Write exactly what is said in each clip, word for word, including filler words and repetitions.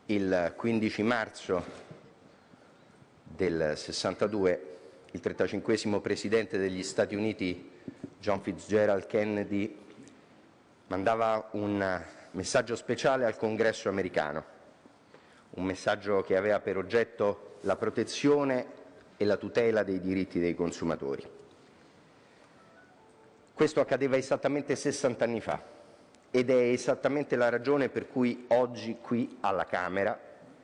Il quindici marzo del sessantadue, il trentacinquesimo Presidente degli Stati Uniti, John Fitzgerald Kennedy, mandava un messaggio speciale al Congresso americano, un messaggio che aveva per oggetto la protezione e la tutela dei diritti dei consumatori. Questo accadeva esattamente sessanta anni fa ed è esattamente la ragione per cui oggi qui alla Camera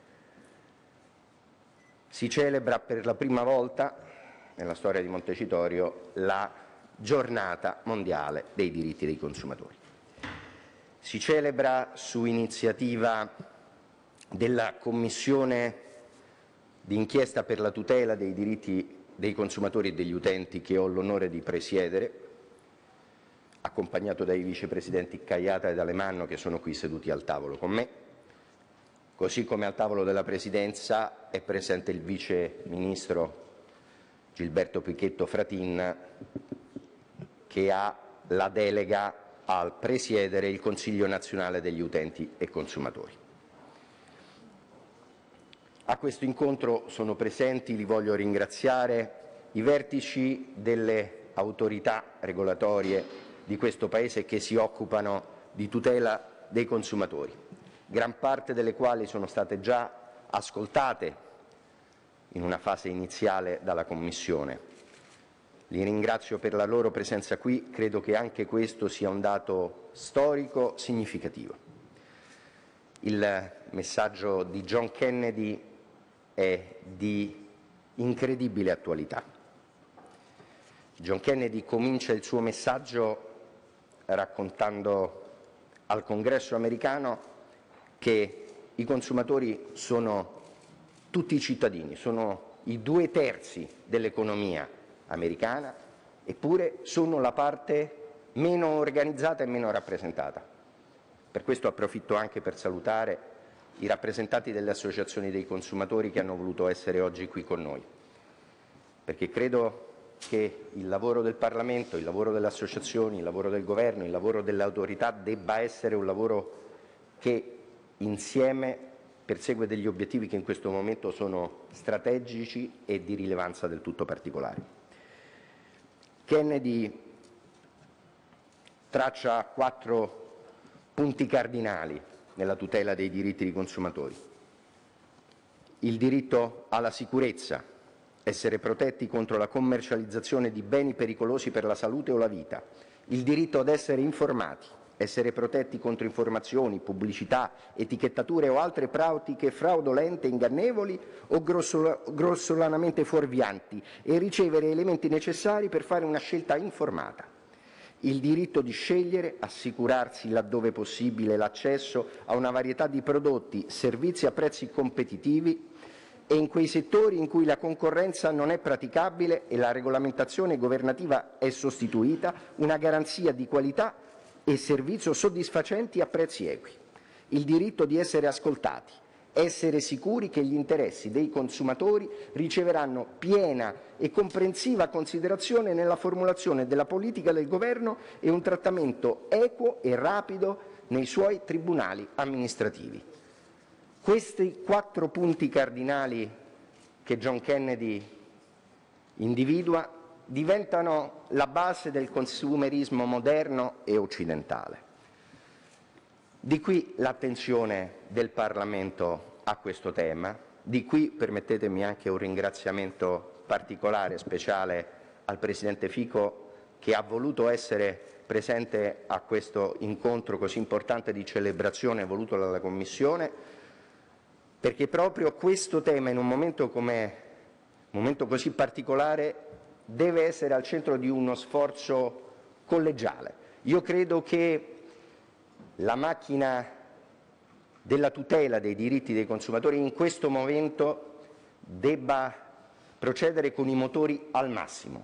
si celebra per la prima volta nella storia di Montecitorio la Giornata mondiale dei diritti dei consumatori. Si celebra su iniziativa della Commissione d'inchiesta per la tutela dei diritti dei consumatori e degli utenti che ho l'onore di presiedere, accompagnato dai vicepresidenti Caiata ed Alemanno che sono qui seduti al tavolo con me. Così come al tavolo della Presidenza è presente il Vice Ministro Gilberto Pichetto Fratin, che ha la delega al presiedere il Consiglio nazionale degli utenti e consumatori. A questo incontro sono presenti, li voglio ringraziare, i vertici delle autorità regolatorie di questo Paese che si occupano di tutela dei consumatori, gran parte delle quali sono state già ascoltate in una fase iniziale dalla Commissione. Li ringrazio per la loro presenza qui, credo che anche questo sia un dato storico significativo. Il messaggio di John Kennedy è di incredibile attualità. John Kennedy comincia il suo messaggio raccontando al Congresso americano che i consumatori sono tutti i cittadini, sono i due terzi dell'economia americana, eppure sono la parte meno organizzata e meno rappresentata. Per questo approfitto anche per salutare i rappresentanti delle associazioni dei consumatori che hanno voluto essere oggi qui con noi, perché credo che il lavoro del Parlamento, il lavoro delle associazioni, il lavoro del Governo, il lavoro delle autorità debba essere un lavoro che insieme persegue degli obiettivi che in questo momento sono strategici e di rilevanza del tutto particolare. Kennedy traccia quattro punti cardinali nella tutela dei diritti dei consumatori. Il diritto alla sicurezza, essere protetti contro la commercializzazione di beni pericolosi per la salute o la vita, il diritto ad essere informati, essere protetti contro informazioni, pubblicità, etichettature o altre pratiche fraudolente, ingannevoli o grossolanamente fuorvianti e ricevere elementi necessari per fare una scelta informata. Il diritto di scegliere, assicurarsi laddove possibile l'accesso a una varietà di prodotti, servizi a prezzi competitivi e in quei settori in cui la concorrenza non è praticabile e la regolamentazione governativa è sostituita, una garanzia di qualità e servizio soddisfacenti a prezzi equi. Il diritto di essere ascoltati, essere sicuri che gli interessi dei consumatori riceveranno piena e comprensiva considerazione nella formulazione della politica del Governo e un trattamento equo e rapido nei suoi tribunali amministrativi. Questi quattro punti cardinali che John Kennedy individua diventano la base del consumerismo moderno e occidentale. Di qui l'attenzione del Parlamento a questo tema, di qui permettetemi anche un ringraziamento particolare, speciale al Presidente Fico che ha voluto essere presente a questo incontro così importante di celebrazione voluto dalla Commissione, perché proprio questo tema in un momento come un momento così particolare deve essere al centro di uno sforzo collegiale. Io credo che la macchina della tutela dei diritti dei consumatori in questo momento debba procedere con i motori al massimo,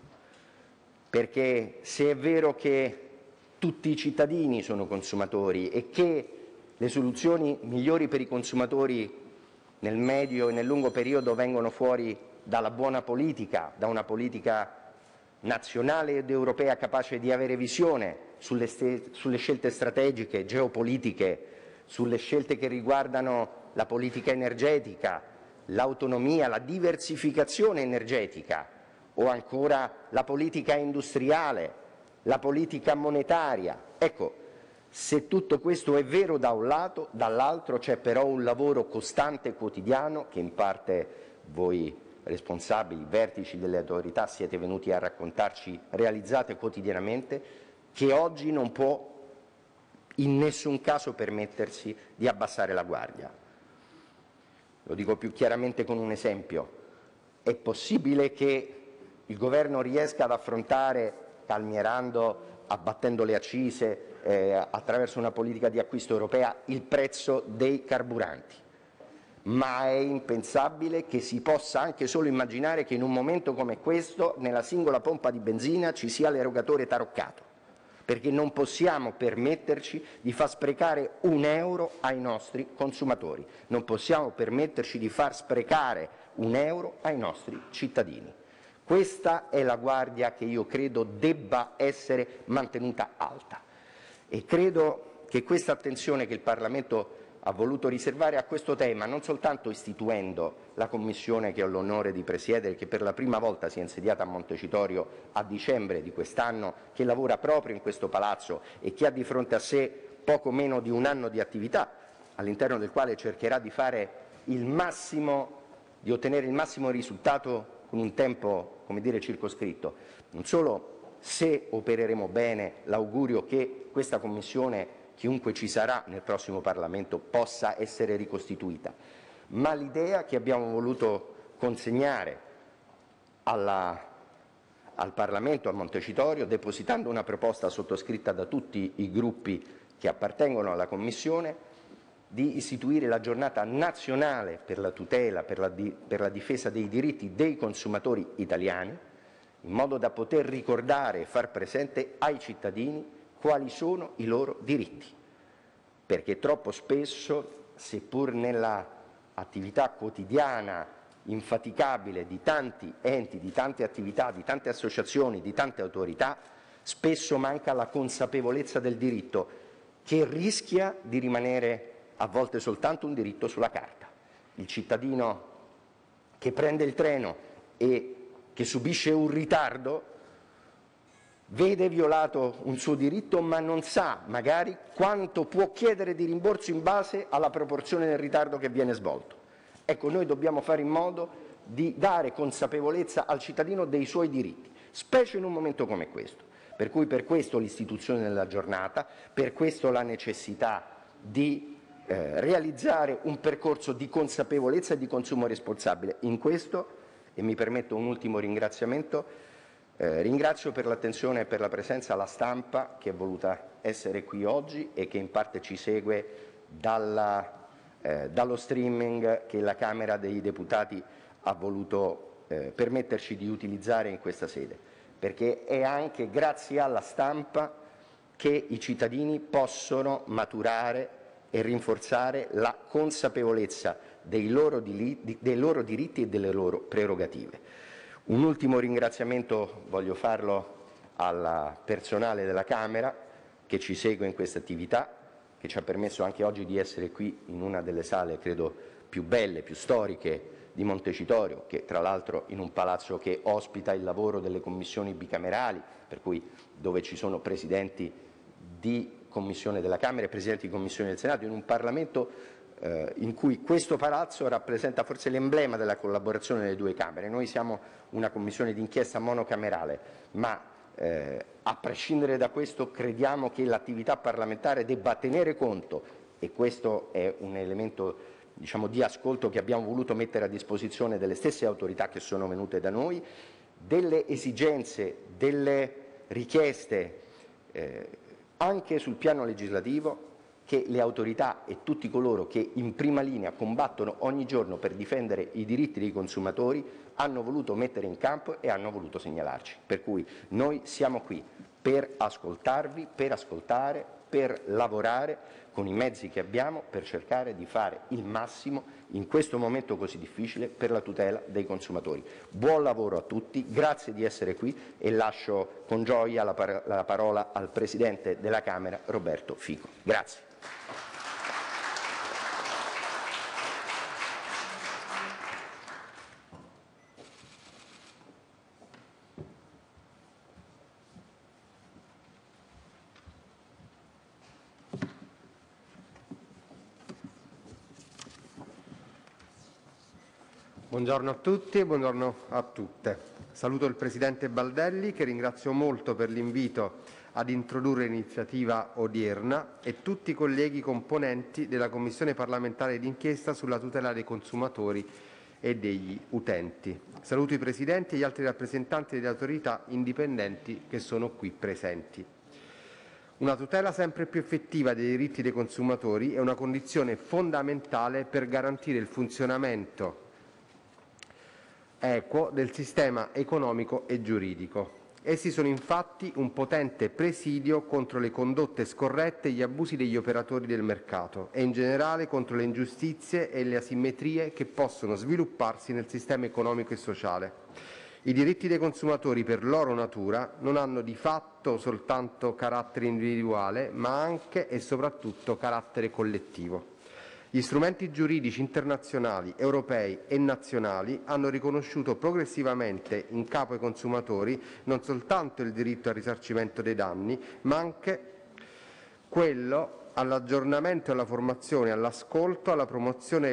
perché se è vero che tutti i cittadini sono consumatori e che le soluzioni migliori per i consumatori nel medio e nel lungo periodo vengono fuori dalla buona politica, da una politica nazionale ed europea capace di avere visione sulle, sulle scelte strategiche, geopolitiche, sulle scelte che riguardano la politica energetica, l'autonomia, la diversificazione energetica o ancora la politica industriale, la politica monetaria. Ecco, se tutto questo è vero da un lato, dall'altro c'è però un lavoro costante e quotidiano che in parte voi responsabili, vertici delle autorità siete venuti a raccontarci, realizzate quotidianamente, che oggi non può in nessun caso permettersi di abbassare la guardia. Lo dico più chiaramente con un esempio. È possibile che il Governo riesca ad affrontare, calmierando, abbattendo le accise, eh, attraverso una politica di acquisto europea, il prezzo dei carburanti. Ma è impensabile che si possa anche solo immaginare che in un momento come questo, nella singola pompa di benzina, ci sia l'erogatore taroccato, perché non possiamo permetterci di far sprecare un euro ai nostri consumatori, non possiamo permetterci di far sprecare un euro ai nostri cittadini. Questa è la guardia che io credo debba essere mantenuta alta e credo che questa attenzione che il Parlamento ha voluto riservare a questo tema, non soltanto istituendo la Commissione che ho l'onore di presiedere, che per la prima volta si è insediata a Montecitorio a dicembre di quest'anno, che lavora proprio in questo palazzo e che ha di fronte a sé poco meno di un anno di attività, all'interno del quale cercherà di fare il massimo, di ottenere il massimo risultato con un tempo, come dire, circoscritto. Non solo se opereremo bene, l'augurio che questa Commissione, chiunque ci sarà nel prossimo Parlamento, possa essere ricostituita, ma l'idea che abbiamo voluto consegnare alla, al Parlamento, a Montecitorio, depositando una proposta sottoscritta da tutti i gruppi che appartengono alla Commissione, di istituire la giornata nazionale per la tutela, per la, di, per la difesa dei diritti dei consumatori italiani, in modo da poter ricordare e far presente ai cittadini quali sono i loro diritti, perché troppo spesso, seppur nella attività quotidiana infaticabile di tanti enti, di tante attività, di tante associazioni, di tante autorità, spesso manca la consapevolezza del diritto, che rischia di rimanere a volte soltanto un diritto sulla carta. Il cittadino che prende il treno e che subisce un ritardo vede violato un suo diritto, ma non sa magari quanto può chiedere di rimborso in base alla proporzione del ritardo che viene svolto. Ecco, noi dobbiamo fare in modo di dare consapevolezza al cittadino dei suoi diritti, specie in un momento come questo. Per cui per questo l'istituzione della giornata, per questo la necessità di eh, realizzare un percorso di consapevolezza e di consumo responsabile. In questo, e mi permetto un ultimo ringraziamento, Eh, ringrazio per l'attenzione e per la presenza la stampa che è voluta essere qui oggi e che in parte ci segue dalla, eh, dallo streaming che la Camera dei Deputati ha voluto eh, permetterci di utilizzare in questa sede, perché è anche grazie alla stampa che i cittadini possono maturare e rinforzare la consapevolezza dei loro, dili- dei loro diritti e delle loro prerogative. Un ultimo ringraziamento voglio farlo al personale della Camera che ci segue in questa attività, che ci ha permesso anche oggi di essere qui in una delle sale, credo, più belle, più storiche di Montecitorio, che tra l'altro in un palazzo che ospita il lavoro delle commissioni bicamerali, per cui dove ci sono presidenti di Commissione della Camera e presidenti di Commissione del Senato, in un Parlamento Eh, in cui questo palazzo rappresenta forse l'emblema della collaborazione delle due Camere. Noi siamo una commissione d'inchiesta monocamerale, ma eh, a prescindere da questo crediamo che l'attività parlamentare debba tenere conto, e questo è un elemento, diciamo, di ascolto che abbiamo voluto mettere a disposizione delle stesse autorità che sono venute da noi, delle esigenze, delle richieste eh, anche sul piano legislativo, che le autorità e tutti coloro che in prima linea combattono ogni giorno per difendere i diritti dei consumatori hanno voluto mettere in campo e hanno voluto segnalarci. Per cui noi siamo qui per ascoltarvi, per ascoltare, per lavorare con i mezzi che abbiamo per cercare di fare il massimo in questo momento così difficile per la tutela dei consumatori. Buon lavoro a tutti, grazie di essere qui e lascio con gioia la, par- la parola al Presidente della Camera, Roberto Fico. Grazie. Buongiorno a tutti e buongiorno a tutte. Saluto il Presidente Baldelli, che ringrazio molto per l'invito ad introdurre l'iniziativa odierna, e tutti i colleghi componenti della Commissione parlamentare d'inchiesta sulla tutela dei consumatori e degli utenti. Saluto i Presidenti e gli altri rappresentanti delle autorità indipendenti che sono qui presenti. Una tutela sempre più effettiva dei diritti dei consumatori è una condizione fondamentale per garantire il funzionamento equo del sistema economico e giuridico. Essi sono infatti un potente presidio contro le condotte scorrette e gli abusi degli operatori del mercato e in generale contro le ingiustizie e le asimmetrie che possono svilupparsi nel sistema economico e sociale. I diritti dei consumatori per loro natura non hanno di fatto soltanto carattere individuale, ma anche e soprattutto carattere collettivo. Gli strumenti giuridici internazionali, europei e nazionali hanno riconosciuto progressivamente in capo ai consumatori non soltanto il diritto al risarcimento dei danni, ma anche quello all'aggiornamento e alla formazione, all'ascolto, alla promozione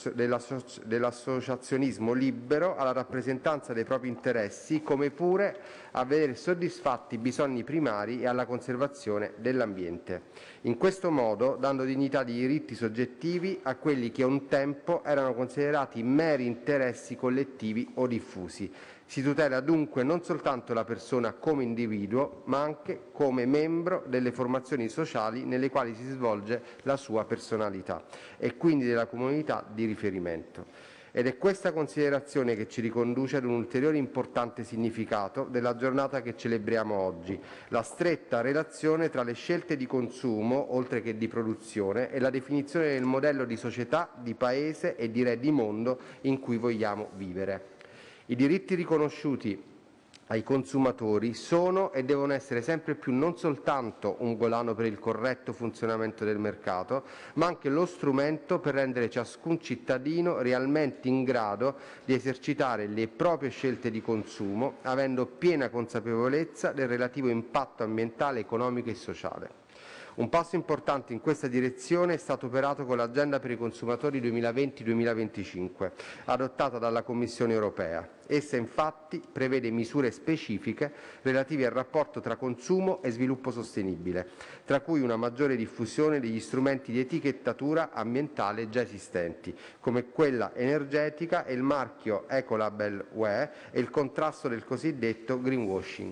dell'associazionismo libero, alla rappresentanza dei propri interessi, come pure a vedere soddisfatti i bisogni primari e alla conservazione dell'ambiente. In questo modo, dando dignità di diritti soggettivi a quelli che un tempo erano considerati meri interessi collettivi o diffusi. Si tutela dunque non soltanto la persona come individuo, ma anche come membro delle formazioni sociali nelle quali si svolge la sua personalità e quindi della comunità di riferimento. Ed è questa considerazione che ci riconduce ad un ulteriore importante significato della giornata che celebriamo oggi, la stretta relazione tra le scelte di consumo, oltre che di produzione, e la definizione del modello di società, di paese e direi di mondo in cui vogliamo vivere. I diritti riconosciuti ai consumatori sono e devono essere sempre più non soltanto un volano per il corretto funzionamento del mercato, ma anche lo strumento per rendere ciascun cittadino realmente in grado di esercitare le proprie scelte di consumo, avendo piena consapevolezza del relativo impatto ambientale, economico e sociale. Un passo importante in questa direzione è stato operato con l'Agenda per i consumatori duemilaventi duemilaventicinque, adottata dalla Commissione europea. Essa infatti prevede misure specifiche relative al rapporto tra consumo e sviluppo sostenibile, tra cui una maggiore diffusione degli strumenti di etichettatura ambientale già esistenti, come quella energetica e il marchio Ecolabel U E e il contrasto del cosiddetto greenwashing.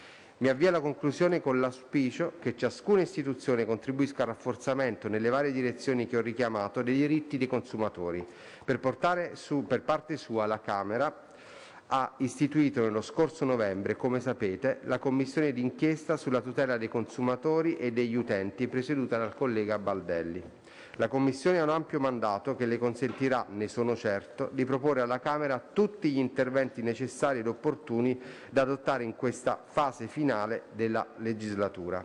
Mi avvio alla conclusione con l'auspicio che ciascuna istituzione contribuisca al rafforzamento, nelle varie direzioni che ho richiamato, dei diritti dei consumatori. Per, portare su, per parte sua la Camera ha istituito nello scorso novembre, come sapete, la Commissione d'inchiesta sulla tutela dei consumatori e degli utenti, presieduta dal collega Baldelli. La Commissione ha un ampio mandato che le consentirà, ne sono certo, di proporre alla Camera tutti gli interventi necessari ed opportuni da adottare in questa fase finale della legislatura.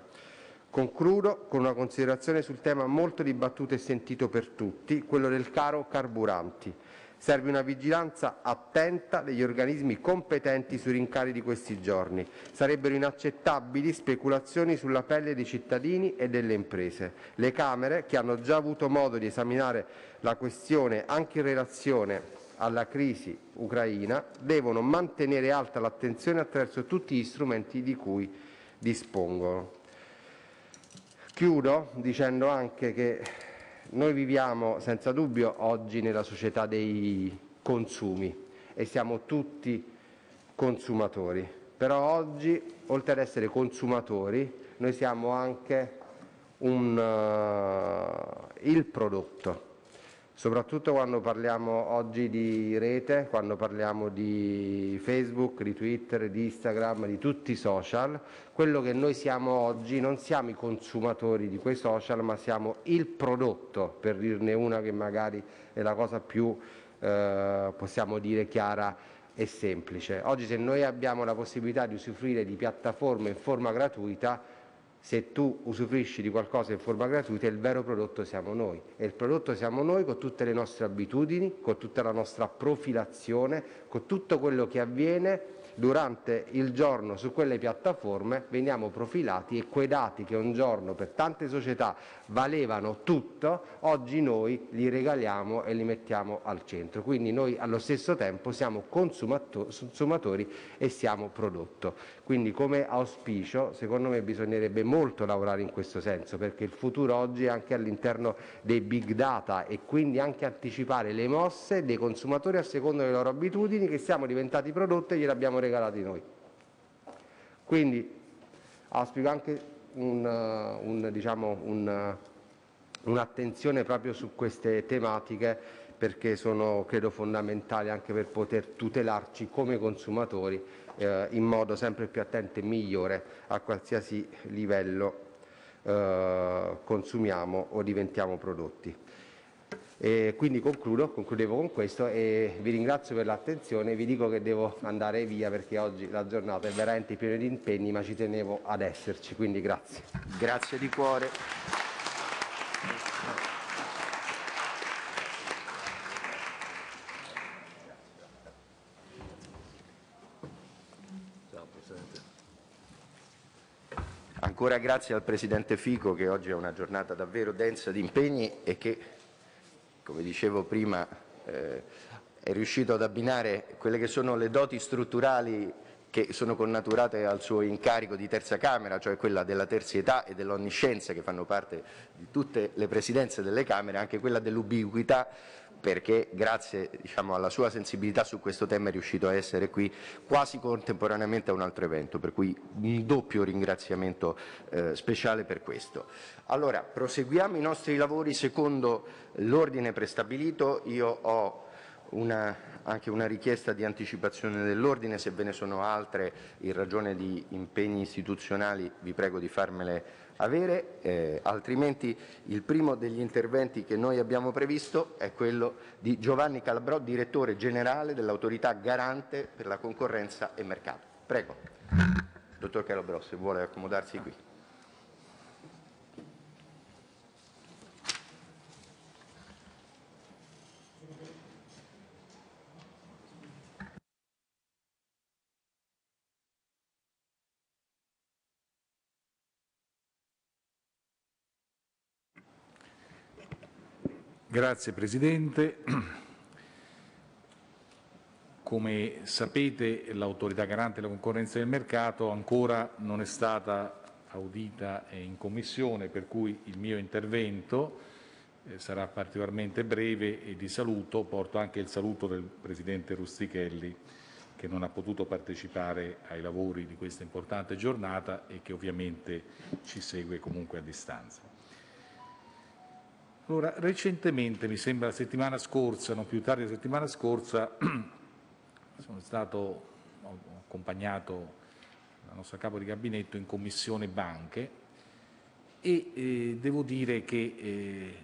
Concludo con una considerazione sul tema molto dibattuto e sentito per tutti, quello del caro carburanti. Serve una vigilanza attenta degli organismi competenti sui rincari di questi giorni. Sarebbero inaccettabili speculazioni sulla pelle dei cittadini e delle imprese. Le Camere, che hanno già avuto modo di esaminare la questione anche in relazione alla crisi ucraina, devono mantenere alta l'attenzione attraverso tutti gli strumenti di cui dispongono. Chiudo dicendo anche che noi viviamo senza dubbio oggi nella società dei consumi e siamo tutti consumatori, però oggi, oltre ad essere consumatori, noi siamo anche un, uh, il prodotto, soprattutto quando parliamo oggi di rete, quando parliamo di Facebook, di Twitter, di Instagram, di tutti i social. Quello che noi siamo oggi non siamo i consumatori di quei social, ma siamo il prodotto, per dirne una che magari è la cosa più, eh, possiamo dire, chiara e semplice. Oggi, se noi abbiamo la possibilità di usufruire di piattaforme in forma gratuita, se tu usufruisci di qualcosa in forma gratuita, il vero prodotto siamo noi. E il prodotto siamo noi con tutte le nostre abitudini, con tutta la nostra profilazione, con tutto quello che avviene durante il giorno su quelle piattaforme veniamo profilati e quei dati che un giorno per tante società valevano tutto, oggi noi li regaliamo e li mettiamo al centro. Quindi noi allo stesso tempo siamo consumatori e siamo prodotto. Quindi come auspicio, secondo me bisognerebbe molto lavorare in questo senso, perché il futuro oggi è anche all'interno dei big data e quindi anche anticipare le mosse dei consumatori a seconda delle loro abitudini, che siamo diventati prodotti e glieli abbiamo regalati noi. Quindi auspico anche un, un, diciamo, un, un'attenzione proprio su queste tematiche, perché sono credo fondamentali anche per poter tutelarci come consumatori eh, in modo sempre più attento e migliore a qualsiasi livello eh, consumiamo o diventiamo prodotti. E quindi concludo, concludevo con questo e vi ringrazio per l'attenzione. Vi dico che devo andare via perché oggi la giornata è veramente piena di impegni, ma ci tenevo ad esserci, quindi grazie. Grazie di cuore. Ancora grazie al Presidente Fico, che oggi è una giornata davvero densa di impegni e che, come dicevo prima, eh, è riuscito ad abbinare quelle che sono le doti strutturali che sono connaturate al suo incarico di terza Camera, cioè quella della terzietà e dell'onniscienza, che fanno parte di tutte le presidenze delle Camere, anche quella dell'ubiquità, perché grazie diciamo, alla sua sensibilità su questo tema è riuscito a essere qui quasi contemporaneamente a un altro evento, per cui un doppio ringraziamento eh, speciale per questo. Allora, proseguiamo i nostri lavori secondo l'ordine prestabilito. Io ho una, anche una richiesta di anticipazione dell'ordine, se ve ne sono altre in ragione di impegni istituzionali vi prego di farmele avere, eh, altrimenti il primo degli interventi che noi abbiamo previsto è quello di Giovanni Calabrò, direttore generale dell'autorità garante per la concorrenza e mercato. Prego, dottor Calabrò, se vuole accomodarsi qui. Grazie Presidente. Come sapete, l'autorità garante della concorrenza e del mercato ancora non è stata audita in Commissione, per cui il mio intervento eh, sarà particolarmente breve e di saluto. Porto anche il saluto del Presidente Rustichelli, che non ha potuto partecipare ai lavori di questa importante giornata e che ovviamente ci segue comunque a distanza. Allora, recentemente, mi sembra la settimana scorsa, non più tardi la settimana scorsa, sono stato ho accompagnato la nostra capo di gabinetto in Commissione Banche e eh, devo dire che eh,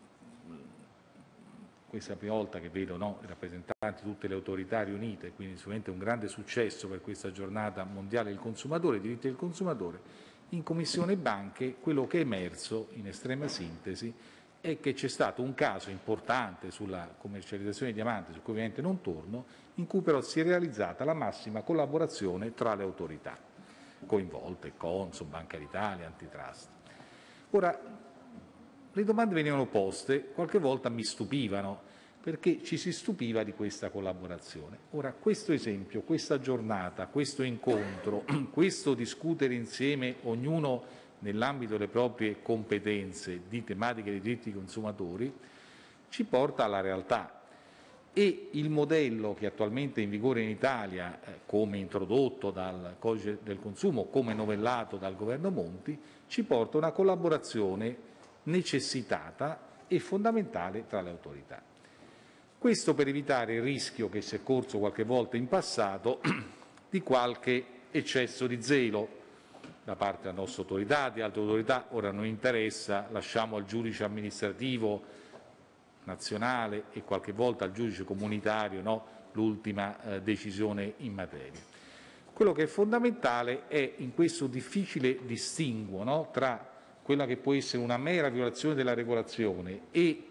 questa è la prima volta che vedo no, i rappresentanti di tutte le autorità riunite, quindi sicuramente un grande successo per questa giornata mondiale del consumatore, dei diritti del consumatore. In Commissione Banche quello che è emerso in estrema sintesi è che c'è stato un caso importante sulla commercializzazione di diamanti, su cui ovviamente non torno, in cui però si è realizzata la massima collaborazione tra le autorità coinvolte, Consob, Banca d'Italia, Antitrust. Ora, le domande venivano poste, qualche volta mi stupivano, perché ci si stupiva di questa collaborazione. Ora, questo esempio, questa giornata, questo incontro, questo discutere insieme, ognuno nell'ambito delle proprie competenze di tematiche dei diritti dei consumatori, ci porta alla realtà. E il modello che attualmente è in vigore in Italia, eh, come introdotto dal Codice del Consumo, come novellato dal Governo Monti, ci porta a una collaborazione necessitata e fondamentale tra le autorità. Questo per evitare il rischio che si è corso qualche volta in passato di qualche eccesso di zelo da parte della nostra autorità, di altre autorità. Ora non interessa, lasciamo al giudice amministrativo nazionale e qualche volta al giudice comunitario no, l'ultima eh, decisione in materia. Quello che è fondamentale è in questo difficile distinguo no, tra quella che può essere una mera violazione della regolazione e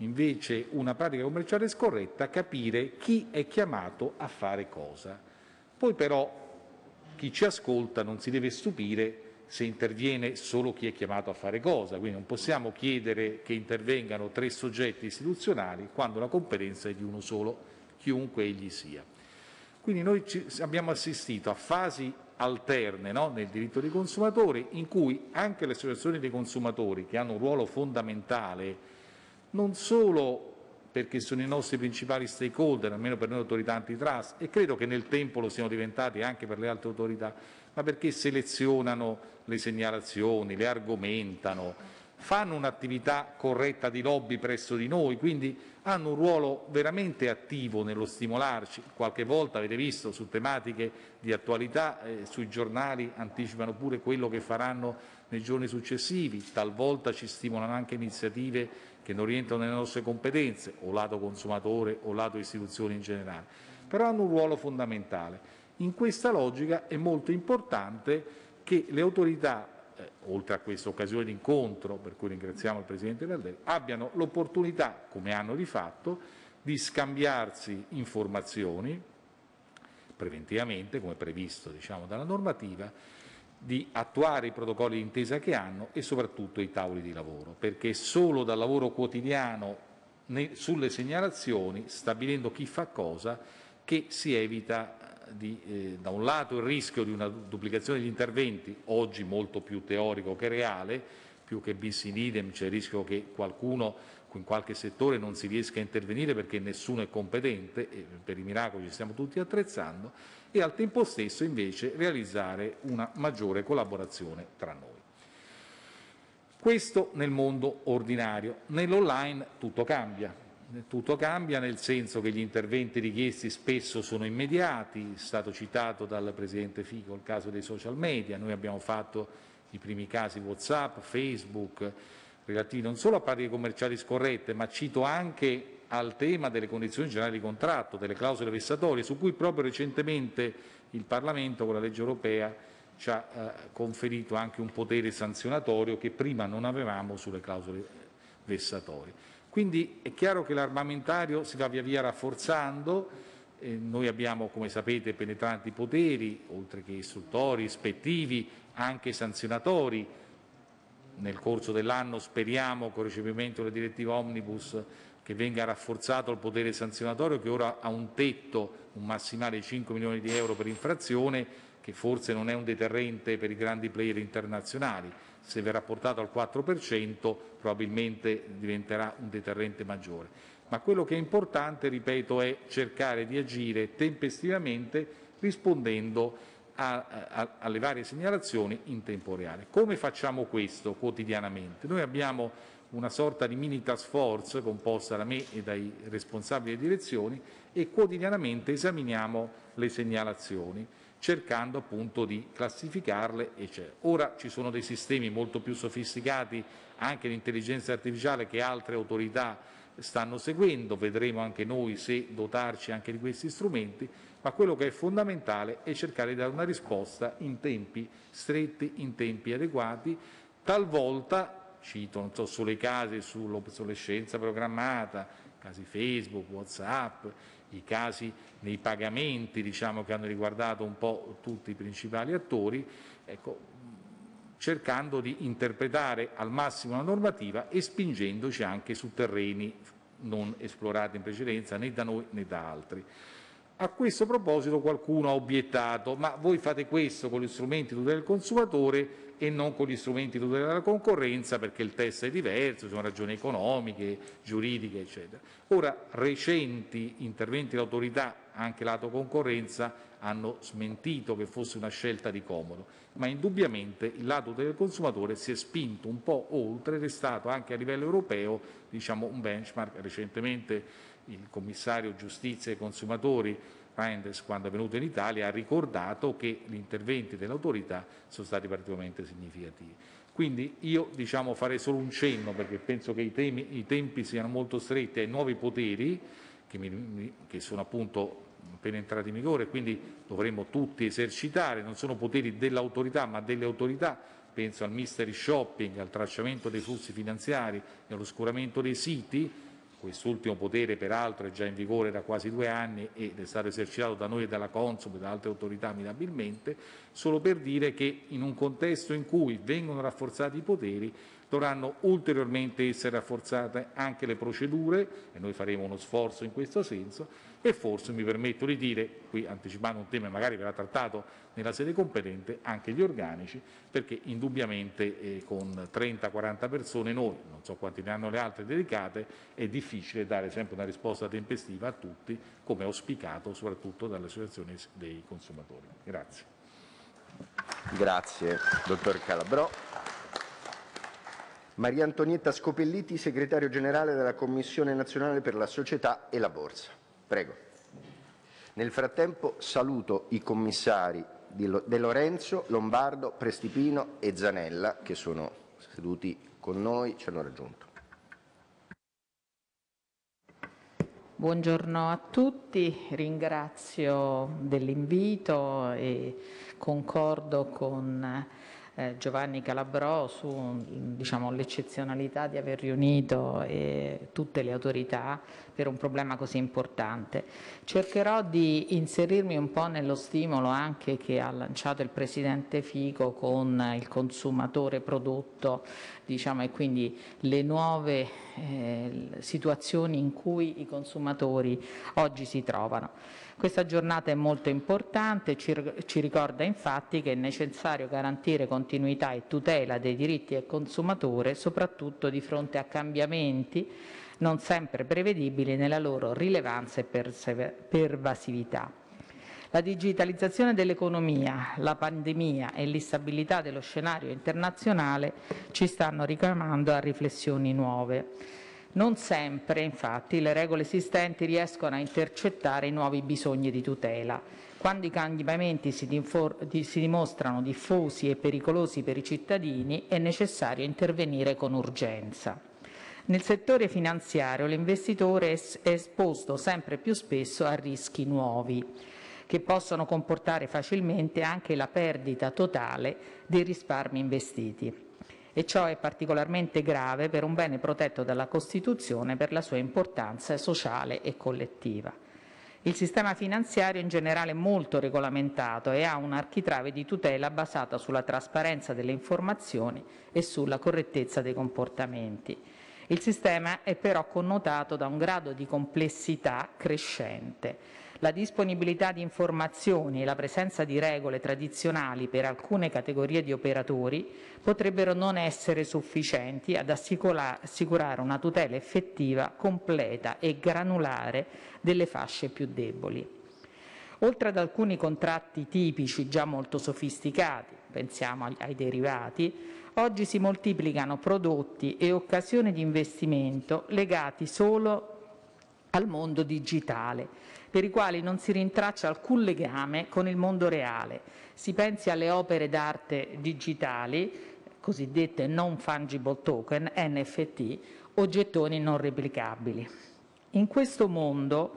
invece una pratica commerciale scorretta, capire chi è chiamato a fare cosa. Poi però chi ci ascolta non si deve stupire se interviene solo chi è chiamato a fare cosa, quindi non possiamo chiedere che intervengano tre soggetti istituzionali quando la competenza è di uno solo, chiunque egli sia. Quindi noi ci abbiamo assistito a fasi alterne, no, nel diritto dei consumatori, in cui anche le associazioni dei consumatori, che hanno un ruolo fondamentale, non solo perché sono i nostri principali stakeholder, almeno per noi autorità antitrust, e credo che nel tempo lo siano diventati anche per le altre autorità, ma perché selezionano le segnalazioni, le argomentano, fanno un'attività corretta di lobby presso di noi, quindi hanno un ruolo veramente attivo nello stimolarci. Qualche volta, avete visto, su tematiche di attualità, eh, sui giornali anticipano pure quello che faranno nei giorni successivi, talvolta ci stimolano anche iniziative che non rientrano nelle nostre competenze, o lato consumatore o lato istituzioni in generale, però hanno un ruolo fondamentale. In questa logica è molto importante che le autorità, eh, oltre a questa occasione di incontro, per cui ringraziamo il Presidente Valdelli, abbiano l'opportunità, come hanno di fatto, di scambiarsi informazioni preventivamente, come previsto diciamo, dalla normativa, di attuare i protocolli di intesa che hanno e soprattutto i tavoli di lavoro, perché solo dal lavoro quotidiano sulle segnalazioni, stabilendo chi fa cosa, che si evita di, eh, da un lato il rischio di una duplicazione degli interventi, oggi molto più teorico che reale, più che bis in idem, c'è il rischio che qualcuno in qualche settore non si riesca a intervenire perché nessuno è competente, e per i miracoli ci stiamo tutti attrezzando, e al tempo stesso invece realizzare una maggiore collaborazione tra noi. Questo nel mondo ordinario. Nell'online tutto cambia. Tutto cambia nel senso che gli interventi richiesti spesso sono immediati, è stato citato dal Presidente Fico il caso dei social media, noi abbiamo fatto i primi casi WhatsApp, Facebook, relativi non solo a pratiche commerciali scorrette, ma cito anche al tema delle condizioni generali di contratto, delle clausole vessatorie, su cui proprio recentemente il Parlamento con la legge europea ci ha eh, conferito anche un potere sanzionatorio che prima non avevamo sulle clausole vessatorie. Quindi è chiaro che l'armamentario si va via via rafforzando, eh, noi abbiamo, come sapete, penetranti poteri, oltre che istruttori, ispettivi, anche sanzionatori. Nel corso dell'anno speriamo, con il recepimento della direttiva Omnibus, che venga rafforzato il potere sanzionatorio, che ora ha un tetto, un massimale di cinque milioni di euro per infrazione, che forse non è un deterrente per i grandi player internazionali. Se verrà portato al quattro per cento probabilmente diventerà un deterrente maggiore. Ma quello che è importante, ripeto, è cercare di agire tempestivamente rispondendo a, a, alle varie segnalazioni in tempo reale. Come facciamo questo quotidianamente? Noi abbiamo una sorta di mini task force composta da me e dai responsabili delle direzioni e quotidianamente esaminiamo le segnalazioni, cercando appunto di classificarle. Eccetera. Ora ci sono dei sistemi molto più sofisticati, anche di intelligenza artificiale, che altre autorità stanno seguendo, vedremo anche noi se dotarci anche di questi strumenti, ma quello che è fondamentale è cercare di dare una risposta in tempi stretti, in tempi adeguati. Talvolta, cito non so, solo i casi sull'obsolescenza programmata, casi Facebook, WhatsApp, i casi nei pagamenti, diciamo, che hanno riguardato un po' tutti i principali attori, ecco, cercando di interpretare al massimo la normativa e spingendoci anche su terreni non esplorati in precedenza né da noi né da altri. A questo proposito qualcuno ha obiettato: ma voi fate questo con gli strumenti di tutela del consumatore e non con gli strumenti di tutela della concorrenza, perché il test è diverso, ci sono ragioni economiche, giuridiche, eccetera. Ora, recenti interventi dell'autorità, anche lato concorrenza, hanno smentito che fosse una scelta di comodo, ma indubbiamente il lato del consumatore si è spinto un po' oltre ed è stato anche a livello europeo, diciamo, un benchmark. Recentemente il commissario giustizia e consumatori Reinders, quando è venuto in Italia, ha ricordato che gli interventi dell'autorità sono stati particolarmente significativi. Quindi io, diciamo, farei solo un cenno, perché penso che i, temi, i tempi siano molto stretti, ai nuovi poteri che, mi, che sono appunto appena entrati in vigore, quindi dovremmo tutti esercitare. Non sono poteri dell'autorità ma delle autorità, penso al mystery shopping, al tracciamento dei flussi finanziari e all'oscuramento dei siti, Quest'ultimo potere peraltro è già in vigore da quasi due anni ed è stato esercitato da noi e dalla Consop e da altre autorità mirabilmente, solo per dire che in un contesto in cui vengono rafforzati i poteri dovranno ulteriormente essere rafforzate anche le procedure e noi faremo uno sforzo in questo senso e forse mi permetto di dire, qui anticipando un tema che magari verrà trattato nella sede competente, anche gli organici, perché indubbiamente eh, con trenta quaranta persone noi, non so quanti ne hanno le altre dedicate, è difficile dare sempre una risposta tempestiva a tutti, come auspicato soprattutto dalle associazioni dei consumatori. Grazie. Grazie, dottor Calabrò. Maria Antonietta Scopelliti, segretario generale della Commissione nazionale per la società e la borsa. Prego. Nel frattempo saluto i commissari De Lorenzo, Lombardo, Prestipino e Zanella che sono seduti con noi, ci hanno raggiunto. Buongiorno a tutti, ringrazio dell'invito e concordo con eh, Giovanni Calabrò su diciamo, l'eccezionalità di aver riunito eh, tutte le autorità per un problema così importante. Cercherò di inserirmi un po' nello stimolo anche che ha lanciato il Presidente Fico con il consumatore prodotto, diciamo, e quindi le nuove eh, situazioni in cui i consumatori oggi si trovano. Questa giornata è molto importante, ci, ci ricorda infatti che è necessario garantire continuità e tutela dei diritti del consumatore, soprattutto di fronte a cambiamenti non sempre prevedibili nella loro rilevanza e pervasività. La digitalizzazione dell'economia, la pandemia e l'instabilità dello scenario internazionale ci stanno richiamando a riflessioni nuove. Non sempre, infatti, le regole esistenti riescono a intercettare i nuovi bisogni di tutela. Quando i cambiamenti si, si dimostrano diffusi e pericolosi per i cittadini, è necessario intervenire con urgenza. Nel settore finanziario l'investitore è esposto sempre più spesso a rischi nuovi, che possono comportare facilmente anche la perdita totale dei risparmi investiti. E ciò è particolarmente grave per un bene protetto dalla Costituzione per la sua importanza sociale e collettiva. Il sistema finanziario in generale è molto regolamentato e ha un'architrave di tutela basata sulla trasparenza delle informazioni e sulla correttezza dei comportamenti. Il sistema è però connotato da un grado di complessità crescente. La disponibilità di informazioni e la presenza di regole tradizionali per alcune categorie di operatori potrebbero non essere sufficienti ad assicurare una tutela effettiva, completa e granulare delle fasce più deboli. Oltre ad alcuni contratti tipici già molto sofisticati, pensiamo ai, ai derivati, oggi si moltiplicano prodotti e occasioni di investimento legati solo al mondo digitale, per i quali non si rintraccia alcun legame con il mondo reale. Si pensi alle opere d'arte digitali, cosiddette non fungible token, N F T, o gettoni non replicabili. In questo mondo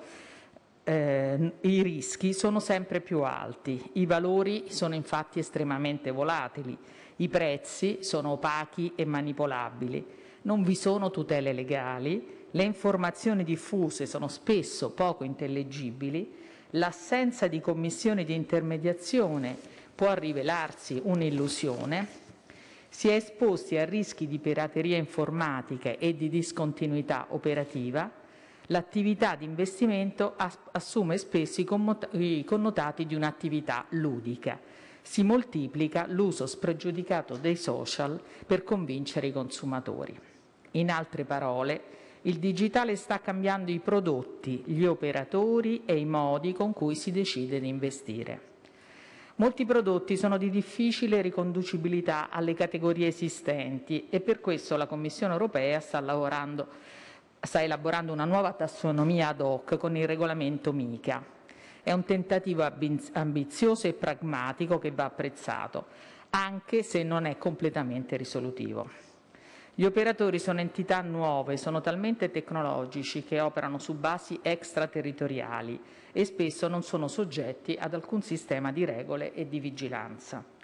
eh, i rischi sono sempre più alti, i valori sono infatti estremamente volatili, i prezzi sono opachi e manipolabili, non vi sono tutele legali, le informazioni diffuse sono spesso poco intellegibili, l'assenza di commissioni di intermediazione può rivelarsi un'illusione, si è esposti a rischi di pirateria informatica e di discontinuità operativa, l'attività di investimento assume spesso i connotati di un'attività ludica, si moltiplica l'uso spregiudicato dei social per convincere i consumatori. In altre parole, il digitale sta cambiando i prodotti, gli operatori e i modi con cui si decide di investire. Molti prodotti sono di difficile riconducibilità alle categorie esistenti e per questo la Commissione europea sta lavorando, sta elaborando una nuova tassonomia ad hoc con il regolamento MiCA. È un tentativo ambizioso e pragmatico che va apprezzato, anche se non è completamente risolutivo. Gli operatori sono entità nuove, sono talmente tecnologici che operano su basi extraterritoriali e spesso non sono soggetti ad alcun sistema di regole e di vigilanza.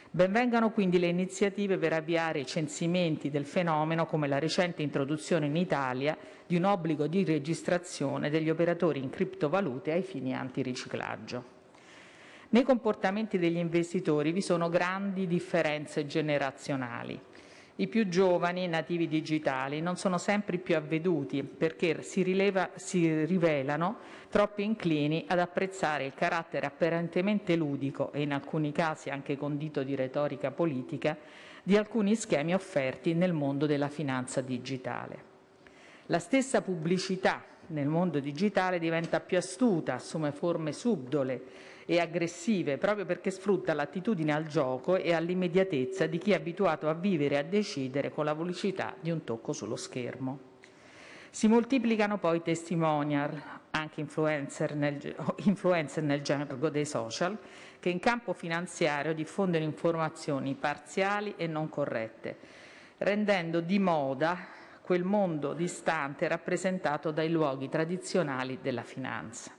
Ben-vengano quindi le iniziative per avviare i censimenti del fenomeno, come la recente introduzione in Italia di un obbligo di registrazione degli operatori in criptovalute ai fini antiriciclaggio. Nei comportamenti degli investitori vi sono grandi differenze generazionali. I più giovani, nativi digitali, non sono sempre più avveduti perché si, rileva, si rivelano troppo inclini ad apprezzare il carattere apparentemente ludico e in alcuni casi anche condito di retorica politica di alcuni schemi offerti nel mondo della finanza digitale. La stessa pubblicità nel mondo digitale diventa più astuta, assume forme subdole e aggressive proprio perché sfrutta l'attitudine al gioco e all'immediatezza di chi è abituato a vivere e a decidere con la velocità di un tocco sullo schermo. Si moltiplicano poi testimonial, anche influencer nel, influencer nel gergo dei social, che in campo finanziario diffondono informazioni parziali e non corrette, rendendo di moda quel mondo distante rappresentato dai luoghi tradizionali della finanza.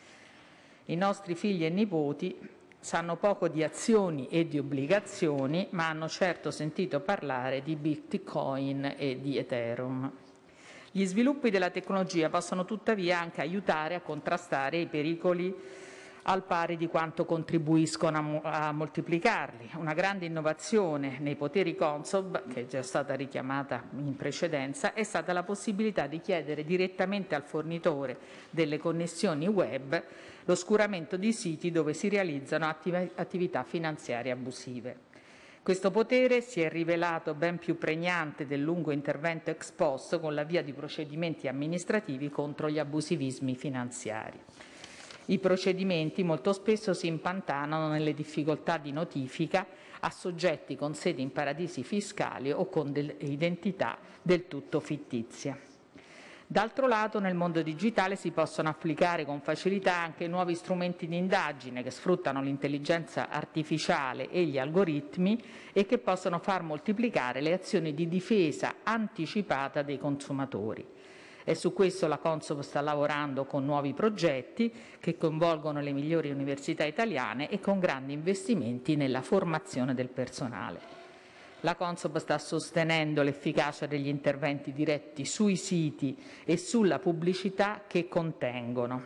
I nostri figli e nipoti sanno poco di azioni e di obbligazioni, ma hanno certo sentito parlare di Bitcoin e di Ethereum. Gli sviluppi della tecnologia possono tuttavia anche aiutare a contrastare i pericoli al pari di quanto contribuiscono a, a moltiplicarli. Una grande innovazione nei poteri Consob, che è già stata richiamata in precedenza, è stata la possibilità di chiedere direttamente al fornitore delle connessioni web l'oscuramento di siti dove si realizzano attiv- attività finanziarie abusive. Questo potere si è rivelato ben più pregnante del lungo intervento ex post con l'avvio di procedimenti amministrativi contro gli abusivismi finanziari. I procedimenti molto spesso si impantanano nelle difficoltà di notifica a soggetti con sedi in paradisi fiscali o con delle identità del tutto fittizie. D'altro lato, nel mondo digitale si possono applicare con facilità anche nuovi strumenti di indagine che sfruttano l'intelligenza artificiale e gli algoritmi e che possono far moltiplicare le azioni di difesa anticipata dei consumatori. E su questo la Consob sta lavorando con nuovi progetti che coinvolgono le migliori università italiane e con grandi investimenti nella formazione del personale. La Consob sta sostenendo l'efficacia degli interventi diretti sui siti e sulla pubblicità che contengono.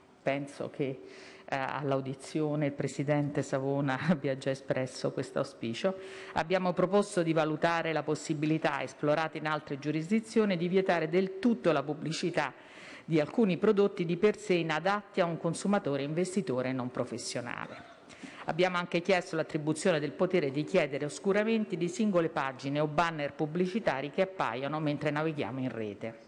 Penso che eh, all'audizione il Presidente Savona abbia già espresso questo auspicio. Abbiamo proposto di valutare la possibilità, esplorata in altre giurisdizioni, di vietare del tutto la pubblicità di alcuni prodotti di per sé inadatti a un consumatore investitore non professionale. Abbiamo anche chiesto l'attribuzione del potere di chiedere oscuramenti di singole pagine o banner pubblicitari che appaiono mentre navighiamo in rete.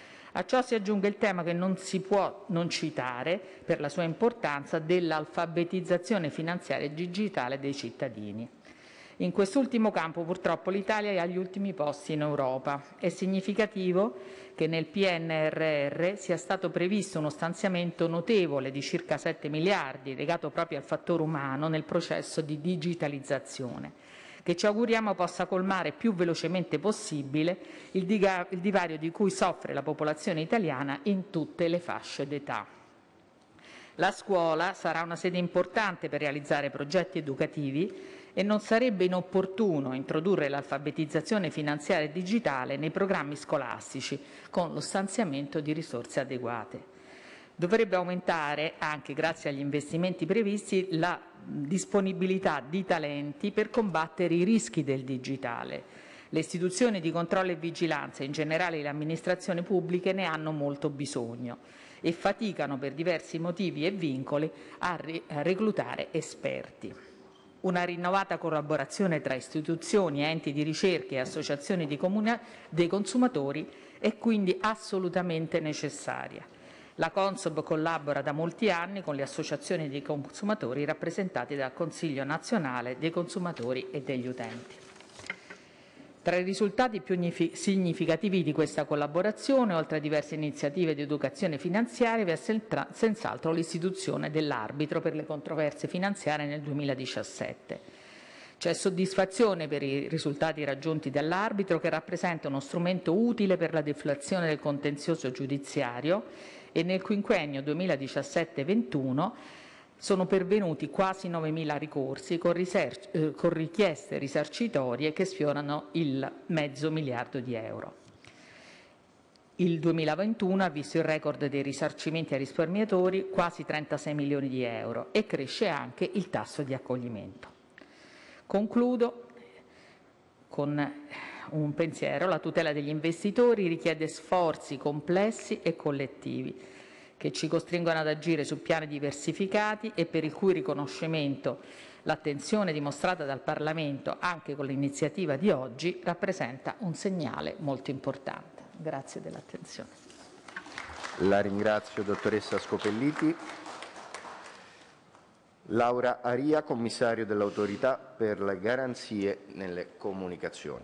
A ciò si aggiunge il tema che non si può non citare, per la sua importanza, dell'alfabetizzazione finanziaria digitale dei cittadini. In quest'ultimo campo purtroppo l'Italia è agli ultimi posti in Europa. È significativo che nel P N R R sia stato previsto uno stanziamento notevole di circa sette miliardi legato proprio al fattore umano nel processo di digitalizzazione, che ci auguriamo possa colmare più velocemente possibile il, diga- il divario di cui soffre la popolazione italiana in tutte le fasce d'età. La scuola sarà una sede importante per realizzare progetti educativi e non sarebbe inopportuno introdurre l'alfabetizzazione finanziaria digitale nei programmi scolastici con lo stanziamento di risorse adeguate. Dovrebbe aumentare, anche grazie agli investimenti previsti, la disponibilità di talenti per combattere i rischi del digitale. Le istituzioni di controllo e vigilanza, in generale le amministrazioni pubbliche, ne hanno molto bisogno e faticano per diversi motivi e vincoli a, ri- a reclutare esperti. Una rinnovata collaborazione tra istituzioni, enti di ricerca e associazioni di comuna- dei consumatori è quindi assolutamente necessaria. La Consob collabora da molti anni con le associazioni dei consumatori rappresentate dal Consiglio nazionale dei consumatori e degli utenti. Tra i risultati più significativi di questa collaborazione, oltre a diverse iniziative di educazione finanziaria, vi è senz'altro l'istituzione dell'arbitro per le controversie finanziarie nel duemiladiciassette. C'è soddisfazione per i risultati raggiunti dall'arbitro, che rappresenta uno strumento utile per la deflazione del contenzioso giudiziario e nel quinquennio duemiladiciassette ventuno sono pervenuti quasi novemila ricorsi con, eh, con richieste risarcitorie che sfiorano il mezzo miliardo di euro. Il duemilaventuno ha visto il record dei risarcimenti ai risparmiatori, quasi trentasei milioni di euro, e cresce anche il tasso di accoglimento. Concludo con un pensiero: la tutela degli investitori richiede sforzi complessi e collettivi che ci costringono ad agire su piani diversificati e per il cui riconoscimento l'attenzione dimostrata dal Parlamento anche con l'iniziativa di oggi rappresenta un segnale molto importante. Grazie dell'attenzione. La ringrazio, dottoressa Scopelliti. Laura Aria, commissario dell'Autorità per le garanzie nelle comunicazioni.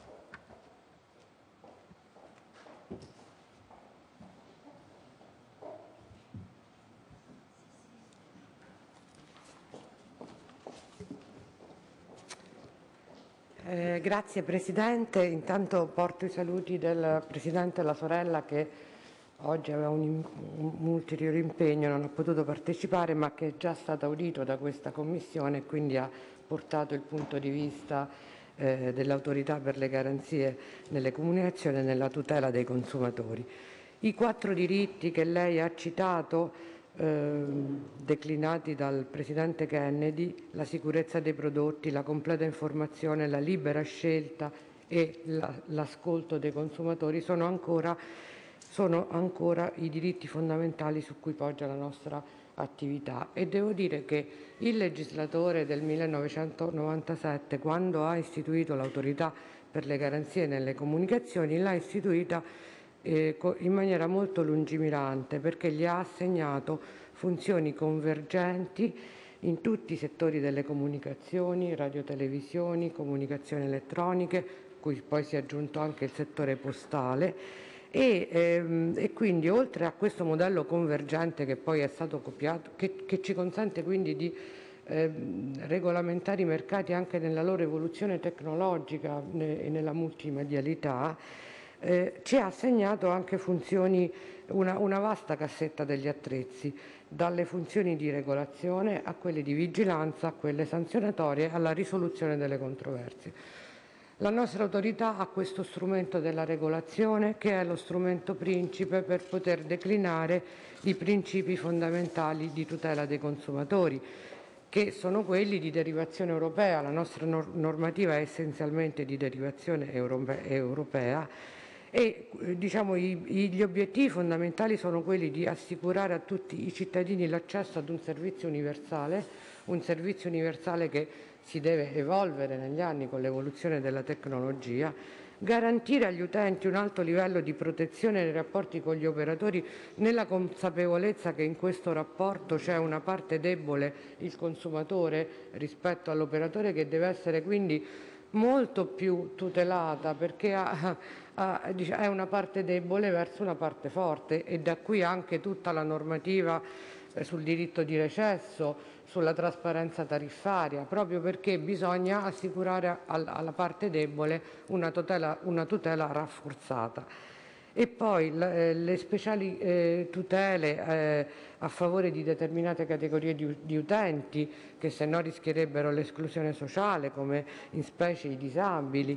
Eh, grazie Presidente, intanto porto i saluti del Presidente La Sorella che oggi aveva un, un ulteriore impegno, non ha potuto partecipare, ma che è già stato audito da questa Commissione e quindi ha portato il punto di vista eh, dell'Autorità per le garanzie nelle comunicazioni e nella tutela dei consumatori. I quattro diritti che lei ha citato, Eh, declinati dal Presidente Kennedy, la sicurezza dei prodotti, la completa informazione, la libera scelta e la, l'ascolto dei consumatori, sono ancora, sono ancora i diritti fondamentali su cui poggia la nostra attività. E devo dire che il legislatore del millenovecentonovantasette, quando ha istituito l'Autorità per le garanzie nelle comunicazioni, l'ha istituita in maniera molto lungimirante, perché gli ha assegnato funzioni convergenti in tutti i settori delle comunicazioni, radiotelevisioni, comunicazioni elettroniche, cui poi si è aggiunto anche il settore postale e, ehm, e quindi oltre a questo modello convergente che poi è stato copiato, che, che ci consente quindi di eh, regolamentare i mercati anche nella loro evoluzione tecnologica e nella multimedialità, Eh, ci ha assegnato anche funzioni, una, una vasta cassetta degli attrezzi, dalle funzioni di regolazione a quelle di vigilanza, a quelle sanzionatorie, alla risoluzione delle controversie. La nostra autorità ha questo strumento della regolazione, che è lo strumento principe per poter declinare i principi fondamentali di tutela dei consumatori, che sono quelli di derivazione europea. La nostra normativa è essenzialmente di derivazione europea. E diciamo, i, gli obiettivi fondamentali sono quelli di assicurare a tutti i cittadini l'accesso ad un servizio universale, un servizio universale che si deve evolvere negli anni con l'evoluzione della tecnologia, garantire agli utenti un alto livello di protezione nei rapporti con gli operatori, nella consapevolezza che in questo rapporto c'è una parte debole, il consumatore, rispetto all'operatore, che deve essere quindi molto più tutelata, perché ha, ha, è una parte debole verso una parte forte, e da qui anche tutta la normativa sul diritto di recesso, sulla trasparenza tariffaria, proprio perché bisogna assicurare alla parte debole una tutela, una tutela rafforzata. E poi le speciali eh, tutele eh, a favore di determinate categorie di, di utenti che se no rischierebbero l'esclusione sociale, come in specie i disabili.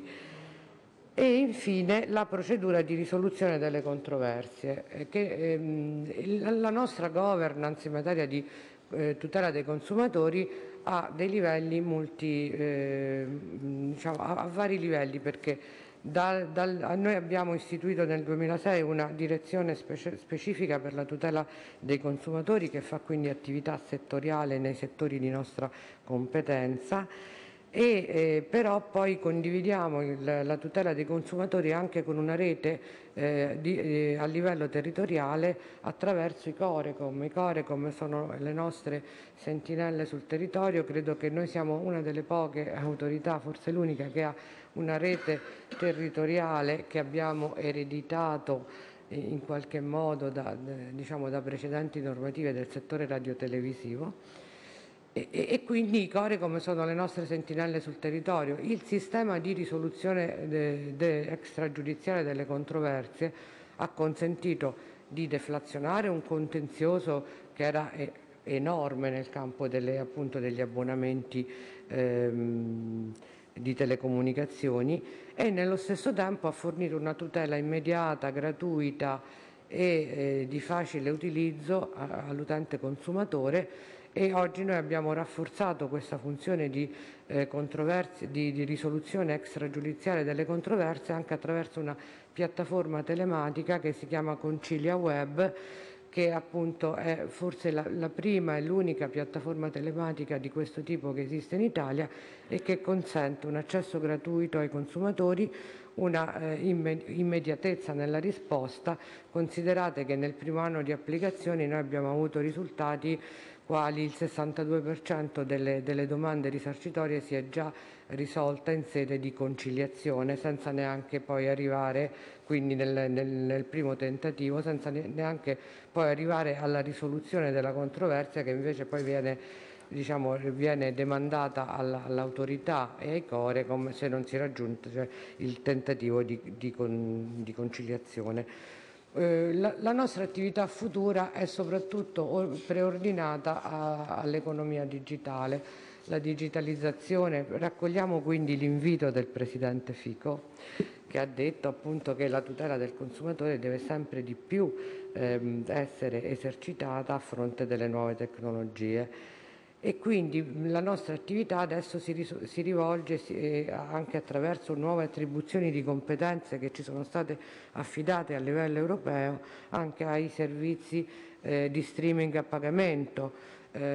E infine la procedura di risoluzione delle controversie, eh, che ehm, la nostra governance in materia di eh, tutela dei consumatori ha dei livelli multi, eh, diciamo, a, a vari livelli, perché Dal, dal, noi abbiamo istituito nel duemilasei una direzione specie, specifica per la tutela dei consumatori, che fa quindi attività settoriale nei settori di nostra competenza, e eh, però poi condividiamo il, la tutela dei consumatori anche con una rete eh, di, eh, a livello territoriale attraverso i Corecom. I Corecom sono le nostre sentinelle sul territorio. Credo che noi siamo una delle poche autorità, forse l'unica, che ha una rete territoriale che abbiamo ereditato in qualche modo da, diciamo, da precedenti normative del settore radiotelevisivo, e, e quindi i Corecom sono le nostre sentinelle sul territorio. Il sistema di risoluzione de, de extragiudiziale delle controversie ha consentito di deflazionare un contenzioso che era enorme nel campo delle, appunto, degli abbonamenti ehm, di telecomunicazioni e nello stesso tempo a fornire una tutela immediata, gratuita e eh, di facile utilizzo all'utente consumatore. E oggi noi abbiamo rafforzato questa funzione di, eh, controversie, di, di risoluzione extragiudiziale delle controversie anche attraverso una piattaforma telematica che si chiama Concilia Web, che appunto è forse la, la prima e l'unica piattaforma telematica di questo tipo che esiste in Italia e che consente un accesso gratuito ai consumatori, una eh, imme- immediatezza nella risposta. Considerate che nel primo anno di applicazione noi abbiamo avuto risultati quali il sessantadue per cento delle, delle domande risarcitorie si è già risolta in sede di conciliazione, senza neanche poi arrivare, quindi nel, nel, nel primo tentativo, senza neanche poi arrivare alla risoluzione della controversia che invece poi viene, diciamo, viene demandata alla, all'autorità e ai core come se non si raggiunge, cioè, il tentativo di, di, con, di conciliazione. Eh, la, la nostra attività futura è soprattutto preordinata a, all'economia digitale, la digitalizzazione. Raccogliamo quindi l'invito del Presidente Fico, che ha detto appunto che la tutela del consumatore deve sempre di più ehm, essere esercitata a fronte delle nuove tecnologie. E quindi la nostra attività adesso si, ris- si rivolge si, eh, anche attraverso nuove attribuzioni di competenze che ci sono state affidate a livello europeo anche ai servizi eh, di streaming a pagamento.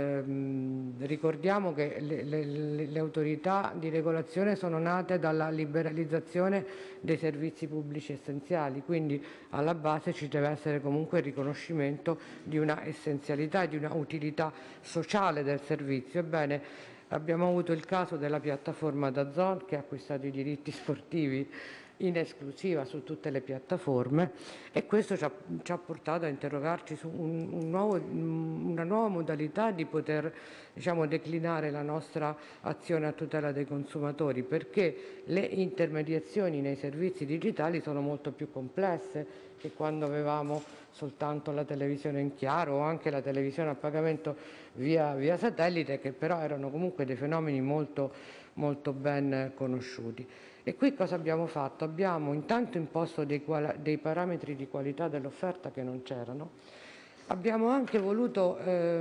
Ehm, ricordiamo che le, le, le autorità di regolazione sono nate dalla liberalizzazione dei servizi pubblici essenziali, quindi alla base ci deve essere comunque il riconoscimento di una essenzialità e di una utilità sociale del servizio. Ebbene, abbiamo avuto il caso della piattaforma DAZN che ha acquistato i diritti sportivi in esclusiva su tutte le piattaforme e questo ci ha, ci ha portato a interrogarci su un, un nuovo, una nuova modalità di poter, diciamo, declinare la nostra azione a tutela dei consumatori, perché le intermediazioni nei servizi digitali sono molto più complesse che quando avevamo soltanto la televisione in chiaro o anche la televisione a pagamento via, via satellite, che però erano comunque dei fenomeni molto, molto ben conosciuti. E qui cosa abbiamo fatto? Abbiamo intanto imposto dei, dei parametri di qualità dell'offerta che non c'erano. Abbiamo anche voluto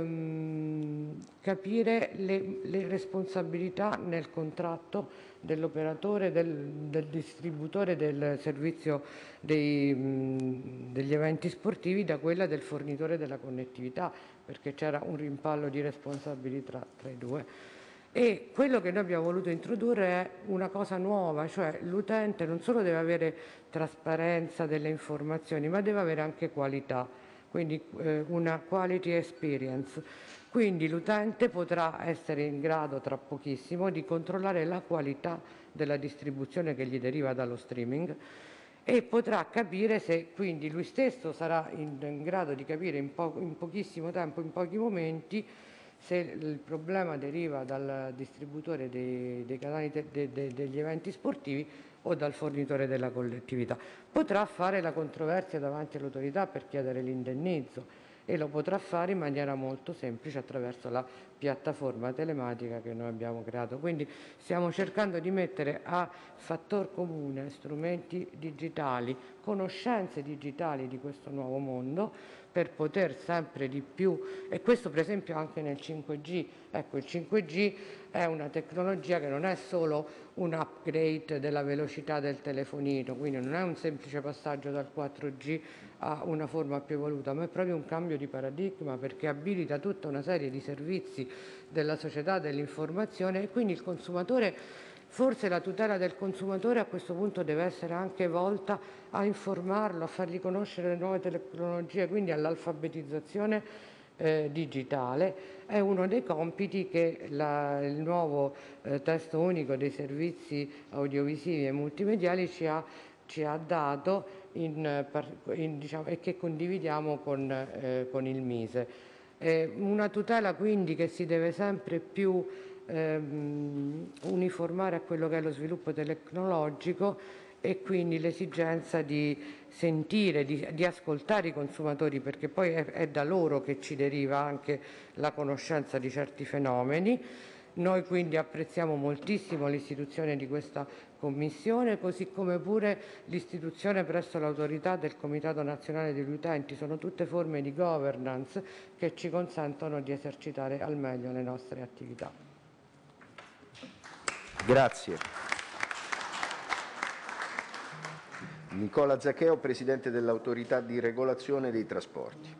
ehm, capire le, le responsabilità nel contratto dell'operatore, del, del distributore del servizio dei, mh, degli eventi sportivi da quella del fornitore della connettività, perché c'era un rimpallo di responsabilità tra i due. E quello che noi abbiamo voluto introdurre è una cosa nuova, cioè l'utente non solo deve avere trasparenza delle informazioni, ma deve avere anche qualità, quindi eh, una quality experience. Quindi l'utente potrà essere in grado tra pochissimo di controllare la qualità della distribuzione che gli deriva dallo streaming e potrà capire se quindi lui stesso sarà in, in grado di capire in, po- in pochissimo tempo, in pochi momenti, se il problema deriva dal distributore dei, dei canali de, de, de, degli eventi sportivi o dal fornitore della collettività. Potrà fare la controversia davanti all'autorità per chiedere l'indennizzo e lo potrà fare in maniera molto semplice attraverso la piattaforma telematica che noi abbiamo creato. Quindi stiamo cercando di mettere a fattor comune strumenti digitali, conoscenze digitali di questo nuovo mondo, per poter sempre di più, e questo per esempio anche nel cinque G. Ecco, il cinque G è una tecnologia che non è solo un upgrade della velocità del telefonino, quindi non è un semplice passaggio dal quattro G a una forma più evoluta, ma è proprio un cambio di paradigma, perché abilita tutta una serie di servizi della società dell'informazione e quindi il consumatore. Forse la tutela del consumatore a questo punto deve essere anche volta a informarlo, a fargli conoscere le nuove tecnologie, quindi all'alfabetizzazione eh, digitale. È uno dei compiti che la, il nuovo eh, testo unico dei servizi audiovisivi e multimediali ci ha, ci ha dato in, in, diciamo, e che condividiamo con, eh, con il Mise. Eh, una tutela quindi che si deve sempre più Ehm, uniformare a quello che è lo sviluppo tecnologico e quindi l'esigenza di sentire, di, di ascoltare i consumatori, perché poi è, è da loro che ci deriva anche la conoscenza di certi fenomeni. Noi quindi apprezziamo moltissimo l'istituzione di questa commissione, così come pure l'istituzione presso l'autorità del Comitato Nazionale degli Utenti. Sono tutte forme di governance che ci consentono di esercitare al meglio le nostre attività. Grazie. Nicola Zaccheo, Presidente dell'Autorità di Regolazione dei Trasporti.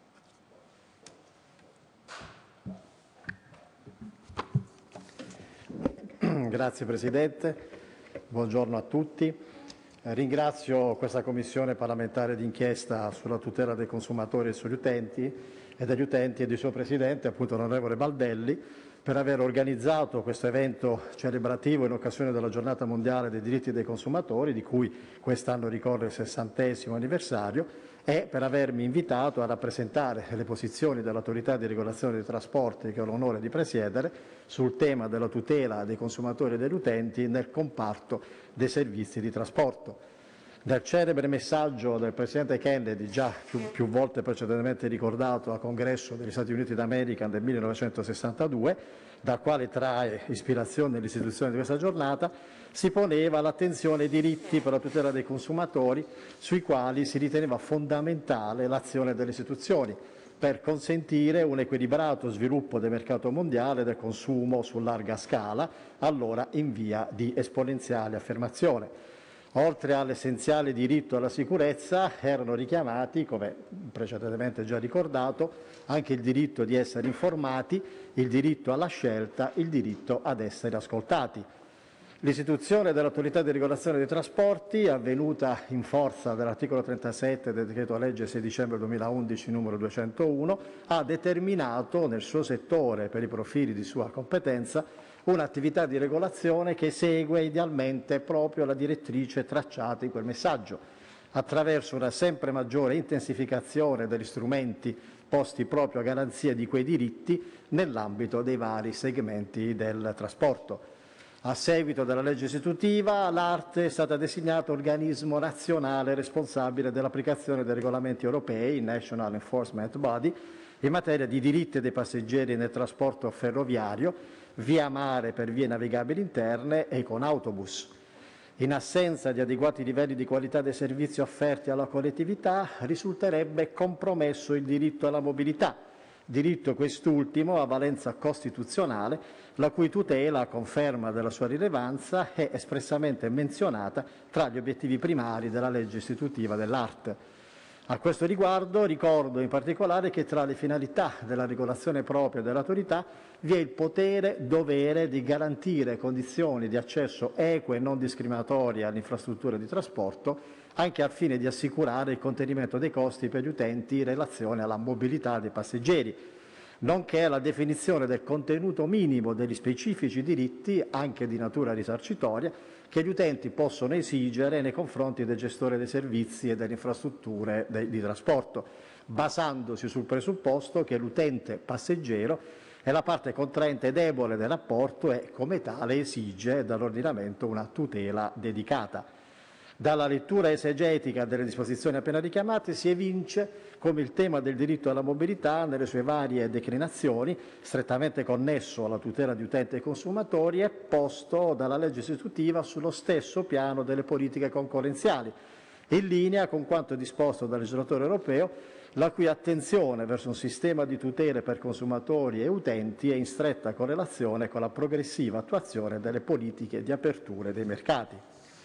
Grazie Presidente, buongiorno a tutti. Eh, ringrazio questa Commissione parlamentare d'inchiesta sulla tutela dei consumatori e sugli utenti e degli utenti e di suo Presidente, appunto l'onorevole Baldelli, per aver organizzato questo evento celebrativo in occasione della Giornata Mondiale dei Diritti dei Consumatori, di cui quest'anno ricorre il sessantesimo anniversario, e per avermi invitato a rappresentare le posizioni dell'Autorità di Regolazione dei Trasporti, che ho l'onore di presiedere, sul tema della tutela dei consumatori e degli utenti nel comparto dei servizi di trasporto. Nel celebre messaggio del Presidente Kennedy, già più, più volte precedentemente ricordato al Congresso degli Stati Uniti d'America del millenovecentosessantadue, dal quale trae ispirazione l'istituzione di questa giornata, si poneva l'attenzione ai diritti per la tutela dei consumatori, sui quali si riteneva fondamentale l'azione delle istituzioni per consentire un equilibrato sviluppo del mercato mondiale del consumo su larga scala, allora in via di esponenziale affermazione. Oltre all'essenziale diritto alla sicurezza, erano richiamati, come precedentemente già ricordato, anche il diritto di essere informati, il diritto alla scelta, il diritto ad essere ascoltati. L'istituzione dell'Autorità di Regolazione dei Trasporti, avvenuta in forza dell'articolo trentasette del Decreto Legge sei dicembre duemilaundici numero duecentouno, ha determinato nel suo settore, per i profili di sua competenza, un'attività di regolazione che segue idealmente proprio la direttrice tracciata in quel messaggio, attraverso una sempre maggiore intensificazione degli strumenti posti proprio a garanzia di quei diritti nell'ambito dei vari segmenti del trasporto. A seguito della legge istitutiva, l'ART è stata designata organismo nazionale responsabile dell'applicazione dei regolamenti europei, National Enforcement Body, in materia di diritti dei passeggeri nel trasporto ferroviario, via mare per vie navigabili interne e con autobus. In assenza di adeguati livelli di qualità dei servizi offerti alla collettività, risulterebbe compromesso il diritto alla mobilità, diritto quest'ultimo a valenza costituzionale, la cui tutela, a conferma della sua rilevanza, è espressamente menzionata tra gli obiettivi primari della legge istitutiva dell'ART. A questo riguardo ricordo in particolare che tra le finalità della regolazione propria dell'autorità vi è il potere-dovere di garantire condizioni di accesso eque e non discriminatorie alle infrastrutture di trasporto, anche al fine di assicurare il contenimento dei costi per gli utenti in relazione alla mobilità dei passeggeri, nonché la definizione del contenuto minimo degli specifici diritti, anche di natura risarcitoria, che gli utenti possono esigere nei confronti del gestore dei servizi e delle infrastrutture di trasporto, basandosi sul presupposto che l'utente passeggero è la parte contraente debole del rapporto e, come tale, esige dall'ordinamento una tutela dedicata. Dalla lettura esegetica delle disposizioni appena richiamate si evince come il tema del diritto alla mobilità, nelle sue varie declinazioni, strettamente connesso alla tutela di utenti e consumatori, è posto dalla legge istitutiva sullo stesso piano delle politiche concorrenziali, in linea con quanto disposto dal legislatore europeo, la cui attenzione verso un sistema di tutele per consumatori e utenti è in stretta correlazione con la progressiva attuazione delle politiche di apertura dei mercati.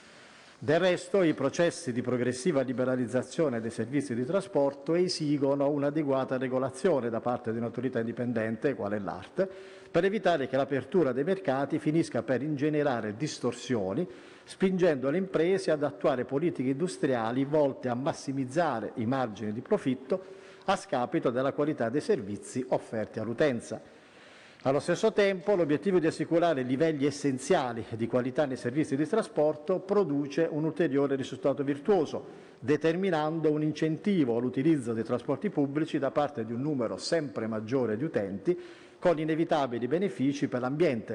Del resto, i processi di progressiva liberalizzazione dei servizi di trasporto esigono un'adeguata regolazione da parte di un'autorità indipendente, quale l'ART, per evitare che l'apertura dei mercati finisca per ingenerare distorsioni, spingendo le imprese ad attuare politiche industriali volte a massimizzare i margini di profitto a scapito della qualità dei servizi offerti all'utenza. Allo stesso tempo, l'obiettivo di assicurare livelli essenziali di qualità nei servizi di trasporto produce un ulteriore risultato virtuoso, determinando un incentivo all'utilizzo dei trasporti pubblici da parte di un numero sempre maggiore di utenti, con inevitabili benefici per l'ambiente,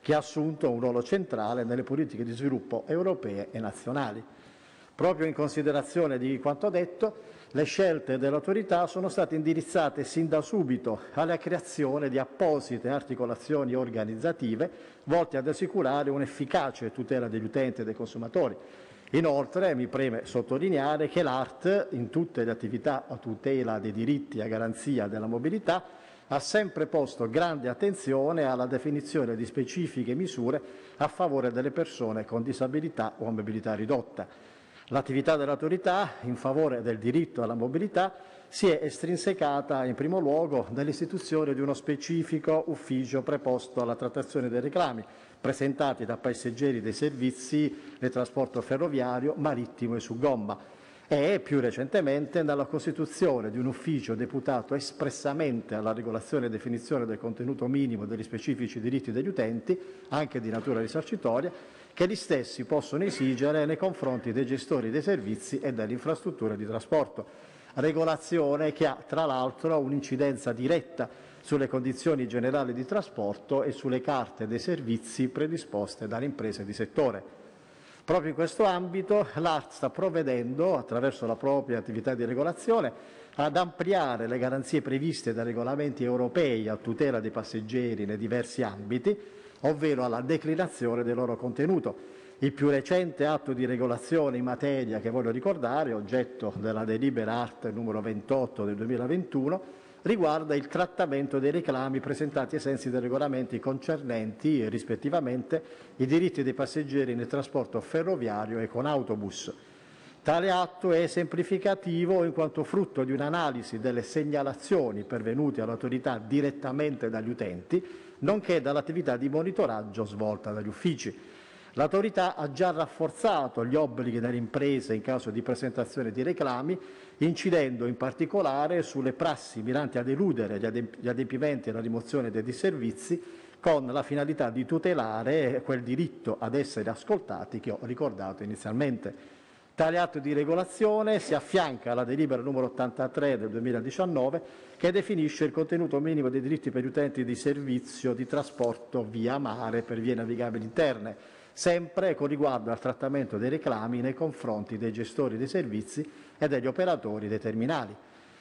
che ha assunto un ruolo centrale nelle politiche di sviluppo europee e nazionali. Proprio in considerazione di quanto detto, le scelte dell'autorità sono state indirizzate sin da subito alla creazione di apposite articolazioni organizzative volte ad assicurare un'efficace tutela degli utenti e dei consumatori. Inoltre mi preme sottolineare che l'A R T, in tutte le attività a tutela dei diritti e a garanzia della mobilità, ha sempre posto grande attenzione alla definizione di specifiche misure a favore delle persone con disabilità o mobilità ridotta. L'attività dell'autorità in favore del diritto alla mobilità si è estrinsecata in primo luogo nell'istituzione di uno specifico ufficio preposto alla trattazione dei reclami presentati da passeggeri dei servizi di trasporto ferroviario, marittimo e su gomma e più recentemente nella costituzione di un ufficio deputato espressamente alla regolazione e definizione del contenuto minimo degli specifici diritti degli utenti, anche di natura risarcitoria, che gli stessi possono esigere nei confronti dei gestori dei servizi e delle infrastrutture di trasporto. Regolazione che ha, tra l'altro, un'incidenza diretta sulle condizioni generali di trasporto e sulle carte dei servizi predisposte dalle imprese di settore. Proprio in questo ambito l'A R T sta provvedendo, attraverso la propria attività di regolazione, ad ampliare le garanzie previste dai regolamenti europei a tutela dei passeggeri nei diversi ambiti, ovvero alla declinazione del loro contenuto. Il più recente atto di regolazione in materia che voglio ricordare, oggetto della delibera A R T numero ventotto del duemilaventuno, riguarda il trattamento dei reclami presentati ai sensi dei regolamenti concernenti rispettivamente i diritti dei passeggeri nel trasporto ferroviario e con autobus. Tale atto è esemplificativo in quanto frutto di un'analisi delle segnalazioni pervenute all'autorità direttamente dagli utenti, nonché dall'attività di monitoraggio svolta dagli uffici. L'autorità ha già rafforzato gli obblighi delle imprese in caso di presentazione di reclami, incidendo in particolare sulle prassi miranti ad eludere gli adempimenti e la rimozione dei disservizi, con la finalità di tutelare quel diritto ad essere ascoltati che ho ricordato inizialmente. Tale atto di regolazione si affianca alla delibera numero ottantatré del duemiladiciannove che definisce il contenuto minimo dei diritti per gli utenti di servizio di trasporto via mare per vie navigabili interne, sempre con riguardo al trattamento dei reclami nei confronti dei gestori dei servizi e degli operatori dei terminali.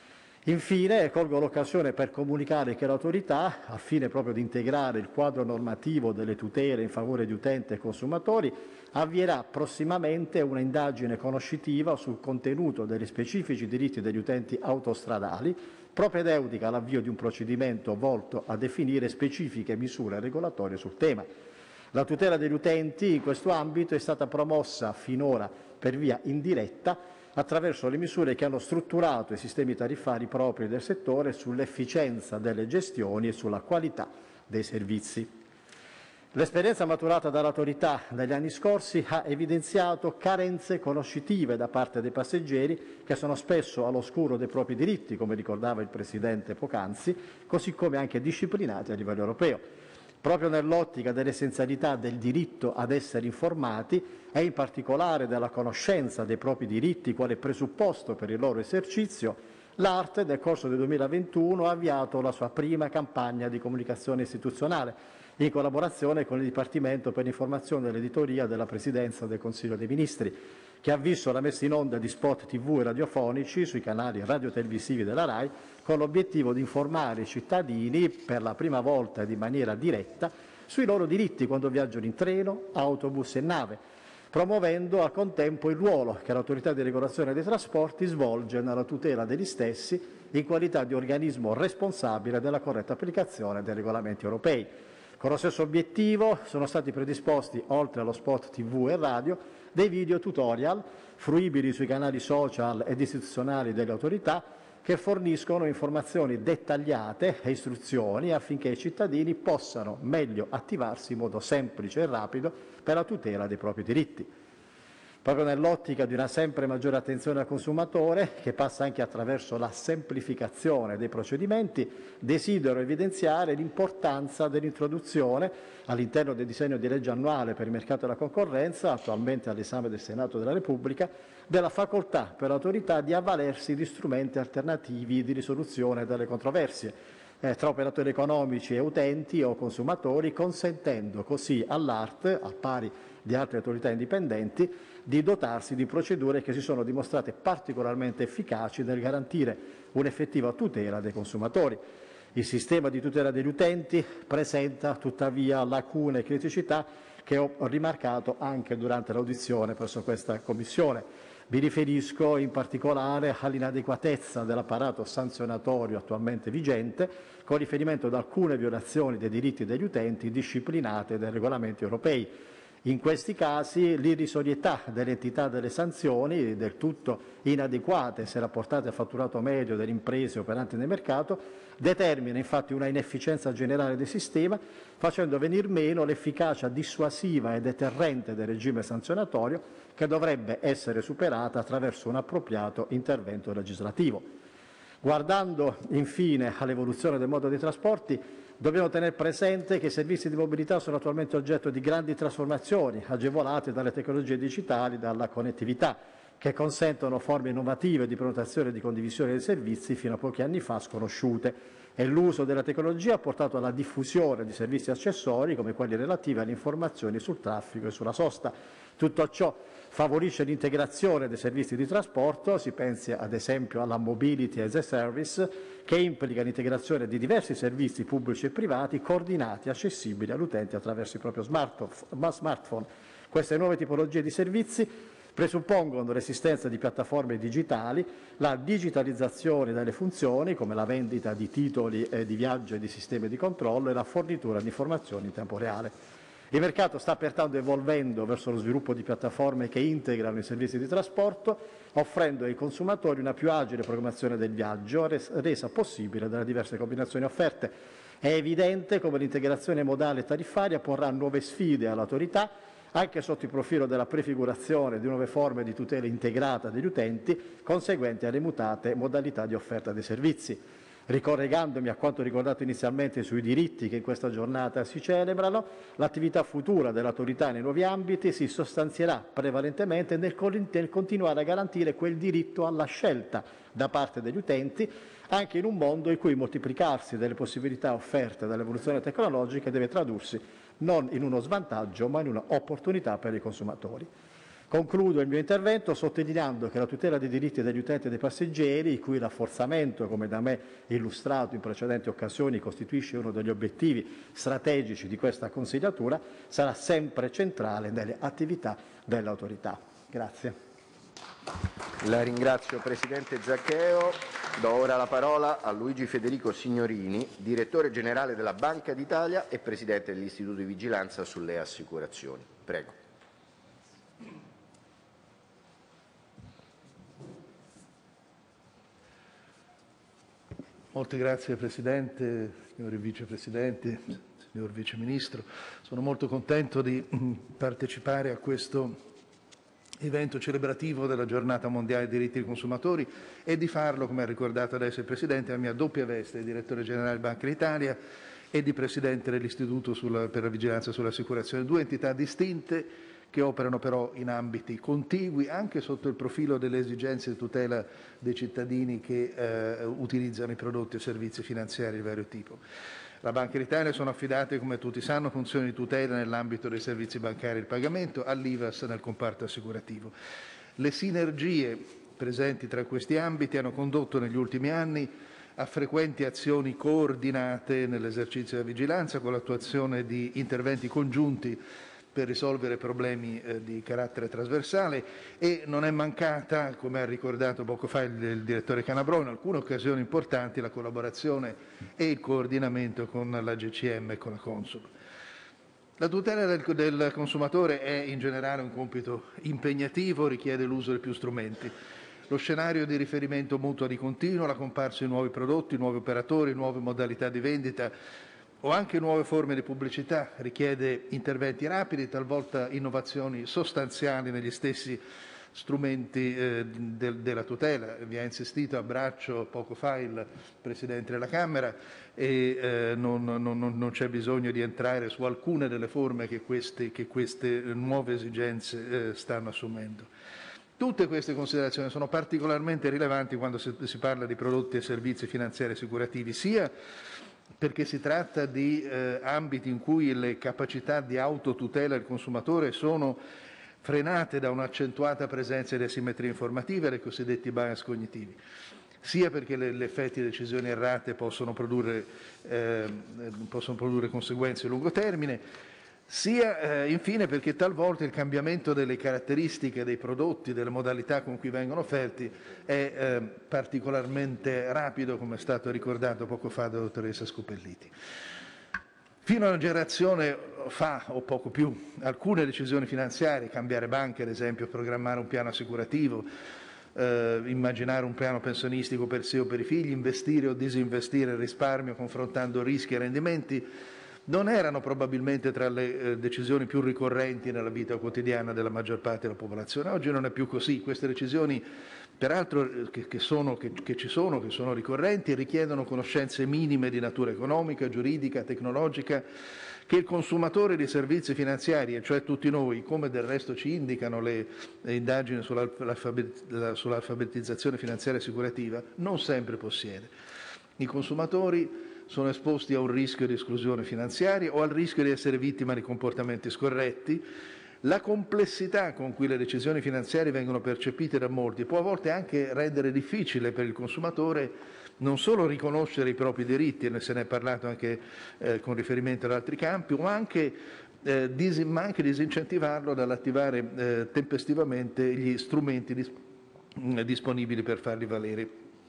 Infine, colgo l'occasione per comunicare che l'autorità, al fine proprio di integrare il quadro normativo delle tutele in favore di utenti e consumatori, avvierà prossimamente una indagine conoscitiva sul contenuto degli specifici diritti degli utenti autostradali, propedeutica all'avvio di un procedimento volto a definire specifiche misure regolatorie sul tema. La tutela degli utenti in questo ambito è stata promossa finora per via indiretta attraverso le misure che hanno strutturato i sistemi tariffari propri del settore sull'efficienza delle gestioni e sulla qualità dei servizi. L'esperienza maturata dall'autorità negli anni scorsi ha evidenziato carenze conoscitive da parte dei passeggeri che sono spesso all'oscuro dei propri diritti, come ricordava il Presidente poc'anzi, così come anche disciplinati a livello europeo. Proprio nell'ottica dell'essenzialità del diritto ad essere informati e in particolare della conoscenza dei propri diritti quale presupposto per il loro esercizio, l'A R T nel corso del duemilaventuno ha avviato la sua prima campagna di comunicazione istituzionale in collaborazione con il Dipartimento per l'informazione e l'editoria della Presidenza del Consiglio dei Ministri, che ha visto la messa in onda di spot tivù e radiofonici sui canali radiotelevisivi della RAI con l'obiettivo di informare i cittadini per la prima volta ed in maniera diretta sui loro diritti quando viaggiano in treno, autobus e nave, promuovendo al contempo il ruolo che l'Autorità di regolazione dei trasporti svolge nella tutela degli stessi in qualità di organismo responsabile della corretta applicazione dei regolamenti europei. Con lo stesso obiettivo sono stati predisposti, oltre allo spot tivù e radio, dei video tutorial fruibili sui canali social ed istituzionali delle autorità che forniscono informazioni dettagliate e istruzioni affinché i cittadini possano meglio attivarsi in modo semplice e rapido per la tutela dei propri diritti. Proprio nell'ottica di una sempre maggiore attenzione al consumatore, che passa anche attraverso la semplificazione dei procedimenti, desidero evidenziare l'importanza dell'introduzione, all'interno del disegno di legge annuale per il mercato e la concorrenza, attualmente all'esame del Senato della Repubblica, della facoltà per l'autorità di avvalersi di strumenti alternativi di risoluzione delle controversie, eh, tra operatori economici e utenti o consumatori, consentendo così all'A R T, al pari di altre autorità indipendenti, di dotarsi di procedure che si sono dimostrate particolarmente efficaci nel garantire un'effettiva tutela dei consumatori. Il sistema di tutela degli utenti presenta tuttavia lacune e criticità che ho rimarcato anche durante l'audizione presso questa Commissione. Mi riferisco in particolare all'inadeguatezza dell'apparato sanzionatorio attualmente vigente con riferimento ad alcune violazioni dei diritti degli utenti disciplinate dai regolamenti europei. In questi casi l'irrisorietà dell'entità delle sanzioni, del tutto inadeguate se rapportate al fatturato medio delle imprese operanti nel mercato, determina infatti una inefficienza generale del sistema, facendo venir meno l'efficacia dissuasiva e deterrente del regime sanzionatorio, che dovrebbe essere superata attraverso un appropriato intervento legislativo. Guardando infine all'evoluzione del modo dei trasporti, dobbiamo tenere presente che i servizi di mobilità sono attualmente oggetto di grandi trasformazioni, agevolate dalle tecnologie digitali e dalla connettività, che consentono forme innovative di prenotazione e di condivisione dei servizi fino a pochi anni fa sconosciute, e l'uso della tecnologia ha portato alla diffusione di servizi accessori come quelli relativi alle informazioni sul traffico e sulla sosta. Tutto ciò favorisce l'integrazione dei servizi di trasporto, si pensi ad esempio alla mobility as a service, che implica l'integrazione di diversi servizi pubblici e privati coordinati e accessibili all'utente attraverso il proprio smartphone. Queste nuove tipologie di servizi presuppongono l'esistenza di piattaforme digitali, la digitalizzazione delle funzioni come la vendita di titoli eh, di viaggio e di sistemi di controllo e la fornitura di informazioni in tempo reale. Il mercato sta pertanto evolvendo verso lo sviluppo di piattaforme che integrano i servizi di trasporto, offrendo ai consumatori una più agile programmazione del viaggio, resa possibile dalle diverse combinazioni offerte. È evidente come l'integrazione modale e tariffaria porrà nuove sfide all'autorità, anche sotto il profilo della prefigurazione di nuove forme di tutela integrata degli utenti, conseguenti alle mutate modalità di offerta dei servizi. Ricollegandomi a quanto ricordato inizialmente sui diritti che in questa giornata si celebrano, l'attività futura dell'autorità nei nuovi ambiti si sostanzierà prevalentemente nel continuare a garantire quel diritto alla scelta da parte degli utenti, anche in un mondo in cui il moltiplicarsi delle possibilità offerte dall'evoluzione tecnologica deve tradursi non in uno svantaggio, ma in un'opportunità per i consumatori. Concludo il mio intervento sottolineando che la tutela dei diritti degli utenti e dei passeggeri, il cui rafforzamento, come da me illustrato in precedenti occasioni, costituisce uno degli obiettivi strategici di questa consigliatura, sarà sempre centrale nelle attività dell'autorità. Grazie. La ringrazio Presidente Zaccheo. Do ora la parola a Luigi Federico Signorini, Direttore Generale della Banca d'Italia e Presidente dell'Istituto di Vigilanza sulle Assicurazioni. Prego. Molte grazie Presidente, signori Vicepresidenti, signor Vice Ministro. Sono molto contento di partecipare a questo evento celebrativo della Giornata Mondiale dei Diritti dei Consumatori e di farlo, come ha ricordato adesso il Presidente, la mia doppia veste di Direttore Generale della Banca d'Italia e di Presidente dell'Istituto sulla, per la Vigilanza sulle Assicurazioni, due entità distinte che operano però in ambiti contigui anche sotto il profilo delle esigenze di tutela dei cittadini che eh, utilizzano i prodotti e servizi finanziari di vario tipo. La Banca d'Italia sono affidate, come tutti sanno, funzioni di tutela nell'ambito dei servizi bancari e il pagamento, all'I V A S nel comparto assicurativo. Le sinergie presenti tra questi ambiti hanno condotto negli ultimi anni a frequenti azioni coordinate nell'esercizio della vigilanza con l'attuazione di interventi congiunti per risolvere problemi eh, di carattere trasversale e non è mancata, come ha ricordato poco fa il, il direttore Calabrò, in alcune occasioni importanti la collaborazione e il coordinamento con la G C M e con la Consob. La tutela del, del consumatore è in generale un compito impegnativo, richiede l'uso di più strumenti. Lo scenario di riferimento mutua di continuo, la comparsa di nuovi prodotti, nuovi operatori, nuove modalità di vendita o anche nuove forme di pubblicità richiede interventi rapidi, talvolta innovazioni sostanziali negli stessi strumenti eh, de, della tutela. Vi ha insistito a braccio poco fa il Presidente della Camera e eh, non, non, non c'è bisogno di entrare su alcune delle forme che queste, che queste nuove esigenze eh, stanno assumendo. Tutte queste considerazioni sono particolarmente rilevanti quando si, si parla di prodotti e servizi finanziari assicurativi, sia perché si tratta di eh, ambiti in cui le capacità di autotutela del consumatore sono frenate da un'accentuata presenza di asimmetrie informative, le cosiddetti bias cognitivi, sia perché le, gli effetti di decisioni errate possono produrre, eh, possono produrre conseguenze a lungo termine, sia eh, infine perché talvolta il cambiamento delle caratteristiche dei prodotti, delle modalità con cui vengono offerti è eh, particolarmente rapido, come è stato ricordato poco fa dalla dottoressa Scupelliti. Fino a una generazione fa o poco più, alcune decisioni finanziarie, cambiare banche ad esempio, programmare un piano assicurativo, eh, immaginare un piano pensionistico per sé o per i figli, investire o disinvestire il risparmio confrontando rischi e rendimenti, non erano probabilmente tra le eh, decisioni più ricorrenti nella vita quotidiana della maggior parte della popolazione. Oggi non è più così. Queste decisioni, peraltro, che, che, sono, che, che ci sono, che sono ricorrenti, richiedono conoscenze minime di natura economica, giuridica, tecnologica, che il consumatore di servizi finanziari, e cioè tutti noi, come del resto ci indicano le, le indagini sull'alfabetizzazione finanziaria assicurativa, non sempre possiede. I consumatori sono esposti a un rischio di esclusione finanziaria o al rischio di essere vittima di comportamenti scorretti. La complessità con cui le decisioni finanziarie vengono percepite da molti può a volte anche rendere difficile per il consumatore non solo riconoscere i propri diritti, e ne se ne è parlato anche eh, con riferimento ad altri campi, ma anche, eh, dis- ma anche disincentivarlo dall'attivare eh, tempestivamente gli strumenti dis- disponibili per farli valere.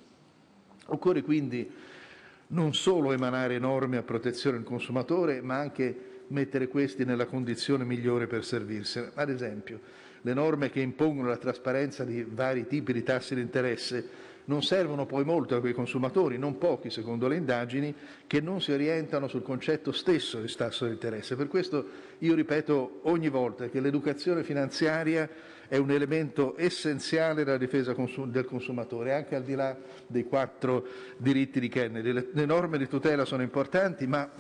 Occorre quindi non solo emanare norme a protezione del consumatore, ma anche mettere questi nella condizione migliore per servirsene. Ad esempio, le norme che impongono la trasparenza di vari tipi di tassi di interesse non servono poi molto a quei consumatori, non pochi secondo le indagini, che non si orientano sul concetto stesso di tasso di interesse. Per questo io ripeto ogni volta che l'educazione finanziaria è un elemento essenziale della difesa del consumatore, anche al di là dei quattro diritti di Kennedy. Le, le norme di tutela sono importanti, ma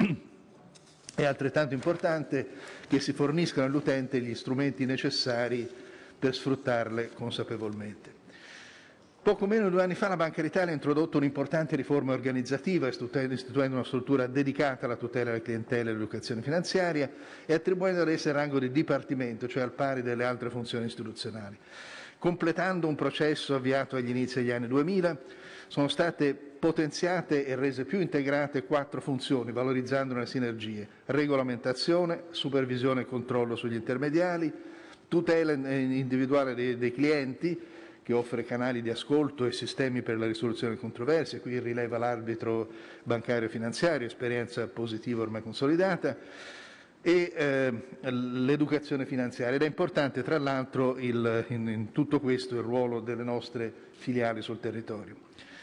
è altrettanto importante che si forniscano all'utente gli strumenti necessari per sfruttarle consapevolmente. Poco meno di due anni fa la Banca d'Italia ha introdotto un'importante riforma organizzativa, istituendo una struttura dedicata alla tutela della clientela e all'educazione finanziaria e attribuendo ad essa il rango di dipartimento, cioè al pari delle altre funzioni istituzionali. Completando un processo avviato agli inizi degli anni duemila, sono state potenziate e rese più integrate quattro funzioni, valorizzando le sinergie: regolamentazione, supervisione e controllo sugli intermediari, tutela individuale dei, dei clienti, che offre canali di ascolto e sistemi per la risoluzione di controversie, qui rileva l'arbitro bancario finanziario, esperienza positiva ormai consolidata, e eh, l'educazione finanziaria. Ed è importante tra l'altro in, in tutto questo il ruolo delle nostre filiali sul territorio.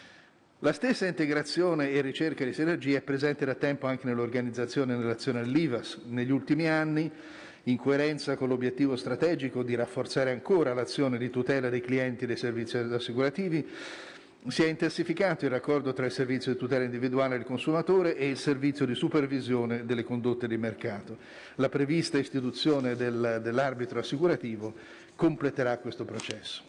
La stessa integrazione e ricerca di sinergie è presente da tempo anche nell'organizzazione in relazione all'I V A S. Negli ultimi anni, in coerenza con l'obiettivo strategico di rafforzare ancora l'azione di tutela dei clienti dei servizi assicurativi, si è intensificato il raccordo tra il servizio di tutela individuale del consumatore e il servizio di supervisione delle condotte di mercato. La prevista istituzione del, dell'arbitro assicurativo completerà questo processo.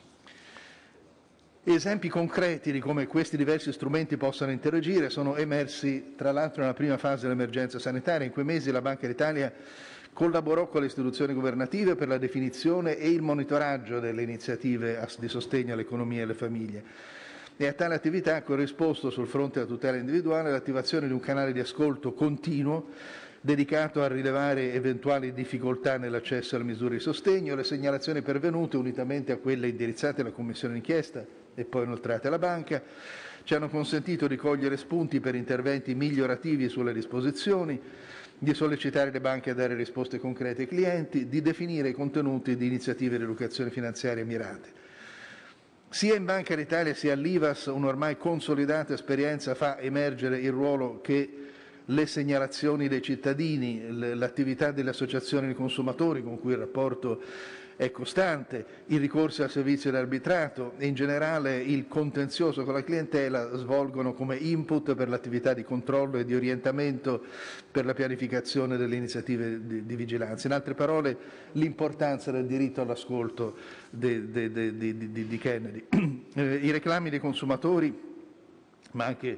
Esempi concreti di come questi diversi strumenti possano interagire sono emersi tra l'altro nella prima fase dell'emergenza sanitaria. In quei mesi la Banca d'Italia collaborò con le istituzioni governative per la definizione e il monitoraggio delle iniziative di sostegno all'economia e alle famiglie, e a tale attività ha corrisposto sul fronte della tutela individuale l'attivazione di un canale di ascolto continuo dedicato a rilevare eventuali difficoltà nell'accesso alle misure di sostegno. Le segnalazioni pervenute, unitamente a quelle indirizzate alla Commissione d'inchiesta e poi inoltrate alla Banca, ci hanno consentito di cogliere spunti per interventi migliorativi sulle disposizioni, di sollecitare le banche a dare risposte concrete ai clienti, di definire i contenuti di iniziative di educazione finanziaria mirate. Sia in Banca d'Italia sia all'I V A S un'ormai consolidata esperienza fa emergere il ruolo che le segnalazioni dei cittadini, l'attività delle associazioni di consumatori con cui il rapporto è costante, il ricorso al servizio di arbitrato e in generale il contenzioso con la clientela svolgono come input per l'attività di controllo e di orientamento per la pianificazione delle iniziative di, di vigilanza. In altre parole, l'importanza del diritto all'ascolto di, di, di, di, di Kennedy. I reclami dei consumatori, ma anche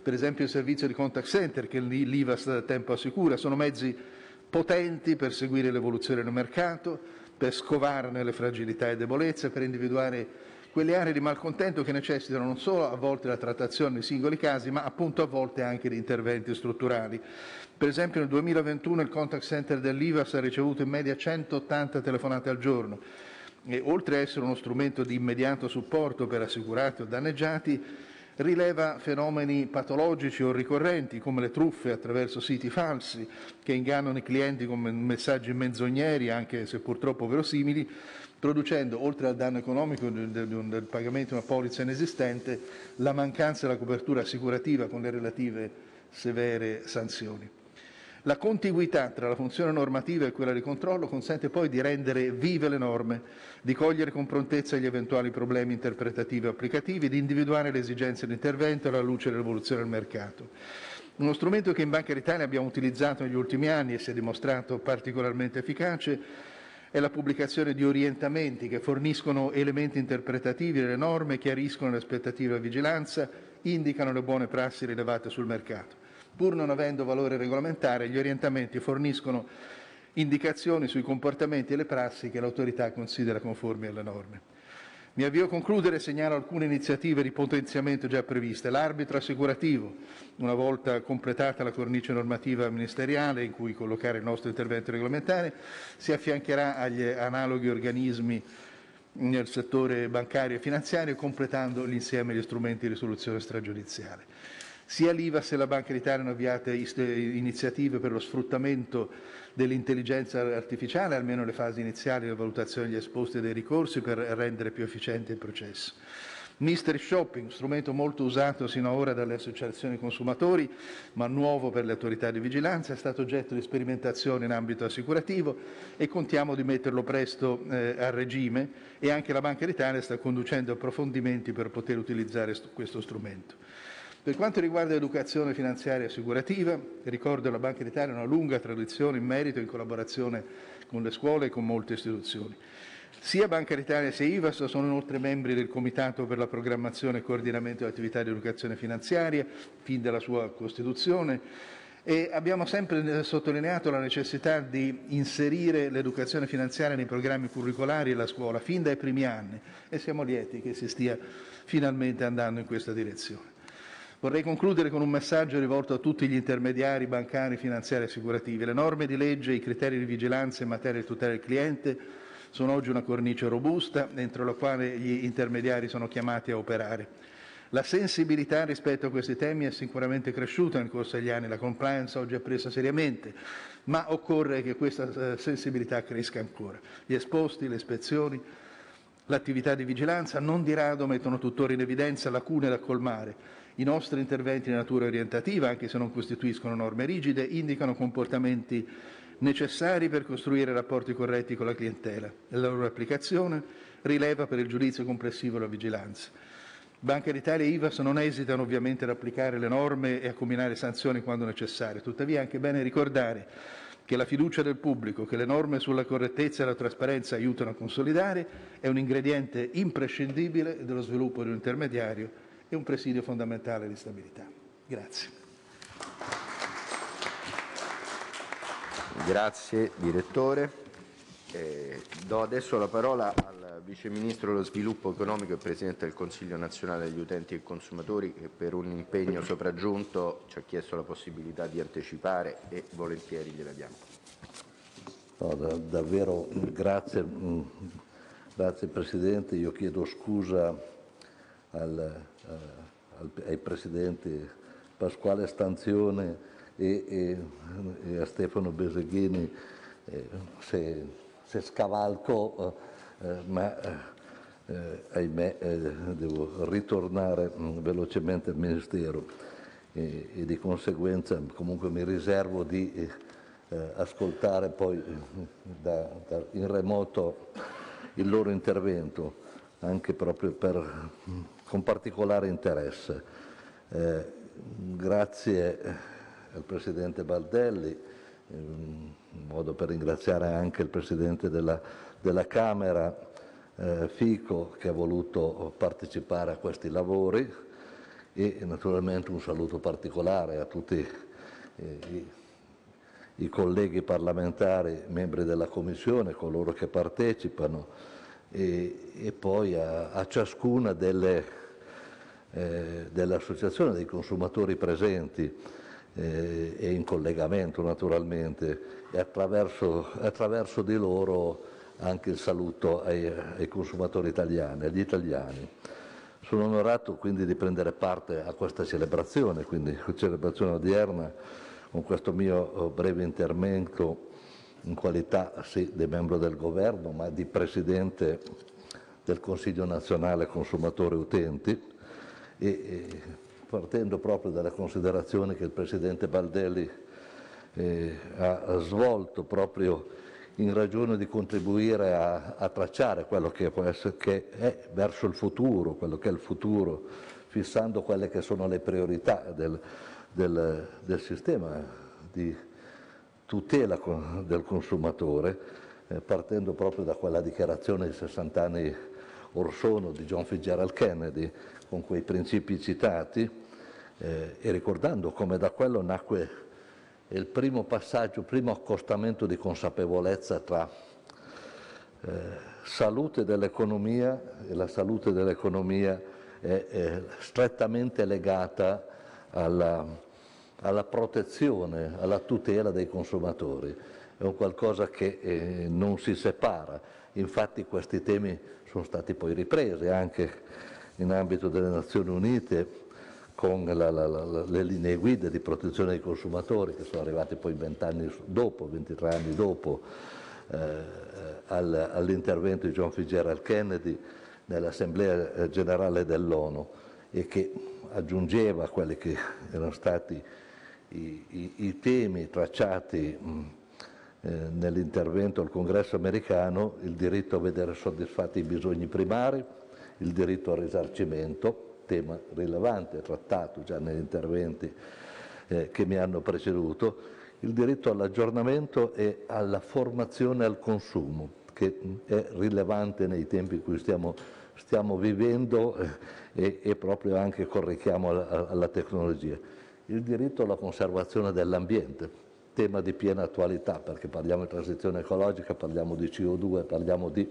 per esempio il servizio di contact center che l'I V A S da tempo assicura, sono mezzi potenti per seguire l'evoluzione del mercato, per scovarne le fragilità e debolezze, per individuare quelle aree di malcontento che necessitano non solo a volte la trattazione di singoli casi, ma appunto a volte anche di interventi strutturali. Per esempio nel duemilaventuno il contact center dell'I V A S ha ricevuto in media centottanta telefonate al giorno e oltre a essere uno strumento di immediato supporto per assicurati o danneggiati, rileva fenomeni patologici o ricorrenti come le truffe attraverso siti falsi che ingannano i clienti con messaggi menzogneri, anche se purtroppo verosimili, producendo, oltre al danno economico del, del, del pagamento di una polizza inesistente, la mancanza della copertura assicurativa con le relative severe sanzioni. La contiguità tra la funzione normativa e quella di controllo consente poi di rendere vive le norme, di cogliere con prontezza gli eventuali problemi interpretativi o applicativi, di individuare le esigenze di intervento alla luce dell'evoluzione del mercato. Uno strumento che in Banca d'Italia abbiamo utilizzato negli ultimi anni e si è dimostrato particolarmente efficace è la pubblicazione di orientamenti che forniscono elementi interpretativi delle norme, chiariscono le aspettative della vigilanza, indicano le buone prassi rilevate sul mercato. Pur non avendo valore regolamentare, gli orientamenti forniscono indicazioni sui comportamenti e le prassi che l'autorità considera conformi alle norme. Mi avvio a concludere e segnalo alcune iniziative di potenziamento già previste. L'arbitro assicurativo, una volta completata la cornice normativa ministeriale in cui collocare il nostro intervento regolamentare, si affiancherà agli analoghi organismi nel settore bancario e finanziario, completando l'insieme degli strumenti di risoluzione stragiudiziale. Sia l'I V A S che la Banca d'Italia hanno avviato iniziative per lo sfruttamento dell'intelligenza artificiale, almeno nelle fasi iniziali della valutazione degli esposti e dei ricorsi, per rendere più efficiente il processo. Mystery shopping, strumento molto usato sino ad ora dalle associazioni consumatori, ma nuovo per le autorità di vigilanza, è stato oggetto di sperimentazione in ambito assicurativo e contiamo di metterlo presto eh, a regime, e anche la Banca d'Italia sta conducendo approfondimenti per poter utilizzare st- questo strumento. Per quanto riguarda l'educazione finanziaria e assicurativa, ricordo che la Banca d'Italia ha una lunga tradizione in merito in collaborazione con le scuole e con molte istituzioni. Sia Banca d'Italia sia I V A S sono inoltre membri del Comitato per la programmazione e coordinamento delle attività di educazione finanziaria, fin dalla sua costituzione, e abbiamo sempre sottolineato la necessità di inserire l'educazione finanziaria nei programmi curricolari della scuola fin dai primi anni, e siamo lieti che si stia finalmente andando in questa direzione. Vorrei concludere con un messaggio rivolto a tutti gli intermediari bancari, finanziari e assicurativi. Le norme di legge e i criteri di vigilanza in materia di tutela del cliente sono oggi una cornice robusta entro la quale gli intermediari sono chiamati a operare. La sensibilità rispetto a questi temi è sicuramente cresciuta nel corso degli anni, la compliance oggi è presa seriamente, ma occorre che questa sensibilità cresca ancora. Gli esposti, le ispezioni, l'attività di vigilanza non di rado mettono tuttora in evidenza lacune da colmare. I nostri interventi di natura orientativa, anche se non costituiscono norme rigide, indicano comportamenti necessari per costruire rapporti corretti con la clientela. La loro applicazione rileva per il giudizio complessivo della vigilanza. Banca d'Italia e I V A S non esitano ovviamente ad applicare le norme e a comminare sanzioni quando necessario. Tuttavia è anche bene ricordare che la fiducia del pubblico, che le norme sulla correttezza e la trasparenza aiutano a consolidare, è un ingrediente imprescindibile dello sviluppo di un intermediario e un presidio fondamentale di stabilità. Grazie. Grazie Direttore. Eh, do adesso la parola al Vice Ministro dello Sviluppo Economico e Presidente del Consiglio Nazionale degli Utenti e Consumatori, che per un impegno sopraggiunto ci ha chiesto la possibilità di anticipare e volentieri gliela diamo. No, da, davvero grazie, grazie Presidente. Io chiedo scusa al, al, ai Presidenti Pasquale Stanzione e, e, e a Stefano Beseghini eh, se, se scavalco, eh, ma eh, ahimè eh, devo ritornare mh, velocemente al Ministero e, e di conseguenza comunque mi riservo di eh, ascoltare poi da, da, in remoto il loro intervento, anche proprio per, con particolare interesse. Eh, grazie al Presidente Baldelli, in modo per ringraziare anche il Presidente della, della Camera, eh, Fico, che ha voluto partecipare a questi lavori, e naturalmente un saluto particolare a tutti eh, i, i colleghi parlamentari, membri della Commissione, coloro che partecipano e, e poi a, a ciascuna delle, eh, delle associazioni dei consumatori presenti eh, e in collegamento naturalmente, e attraverso, attraverso di loro anche il saluto ai, ai consumatori italiani, agli italiani. Sono onorato quindi di prendere parte a questa celebrazione, quindi celebrazione odierna, con questo mio breve intervento in qualità sì di membro del Governo, ma di Presidente del Consiglio nazionale consumatori utenti, e, e partendo proprio dalle considerazioni che il Presidente Baldelli eh, ha svolto proprio in ragione di contribuire a, a tracciare quello che può essere, che è verso il futuro, quello che è il futuro, fissando quelle che sono le priorità del, del, del sistema di tutela del consumatore, eh, partendo proprio da quella dichiarazione di sessanta anni or sono di John Fitzgerald Kennedy, con quei principi citati, eh, e ricordando come da quello nacque il primo passaggio, il primo accostamento di consapevolezza tra eh, salute dell'economia, e la salute dell'economia è, è strettamente legata alla, alla protezione, alla tutela dei consumatori. È un qualcosa che eh, non si separa. Infatti questi temi sono stati poi ripresi anche in ambito delle Nazioni Unite, con la, la, la, le linee guida di protezione dei consumatori, che sono arrivati poi vent'anni dopo, ventitré anni dopo, eh, al, all'intervento di John Fitzgerald Kennedy nell'Assemblea Generale dell'ONU, e che aggiungeva a quelli che erano stati i, i, i temi tracciati mh, eh, nell'intervento al Congresso americano: il diritto a vedere soddisfatti i bisogni primari, il diritto al risarcimento, tema rilevante, trattato già negli interventi eh, che mi hanno preceduto, il diritto all'aggiornamento e alla formazione al consumo, che è rilevante nei tempi in cui stiamo, stiamo vivendo eh, e, e proprio anche con richiamo alla, alla tecnologia. Il diritto alla conservazione dell'ambiente, tema di piena attualità, perché parliamo di transizione ecologica, parliamo di C O due, parliamo di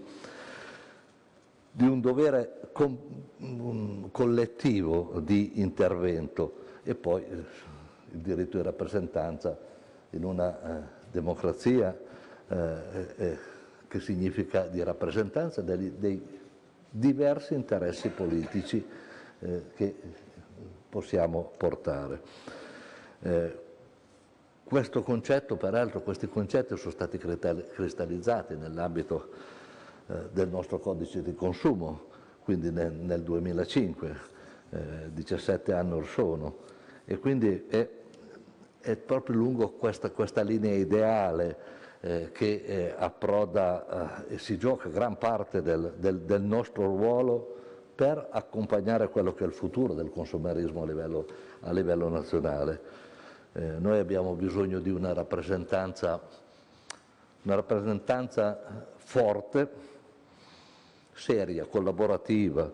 di un dovere com, un collettivo di intervento, e poi eh, il diritto di rappresentanza in una eh, democrazia eh, eh, che significa di rappresentanza dei, dei diversi interessi politici eh, che possiamo portare. Eh, questo concetto, peraltro, questi concetti sono stati cristallizzati nell'ambito del nostro codice di consumo, quindi nel, nel duemilacinque, eh, diciassette anni or sono, e quindi è, è proprio lungo questa, questa linea ideale eh, che eh, approda eh, e si gioca gran parte del, del, del nostro ruolo per accompagnare quello che è il futuro del consumerismo a livello, a livello nazionale. Eh, noi abbiamo bisogno di una rappresentanza, una rappresentanza forte, seria, collaborativa.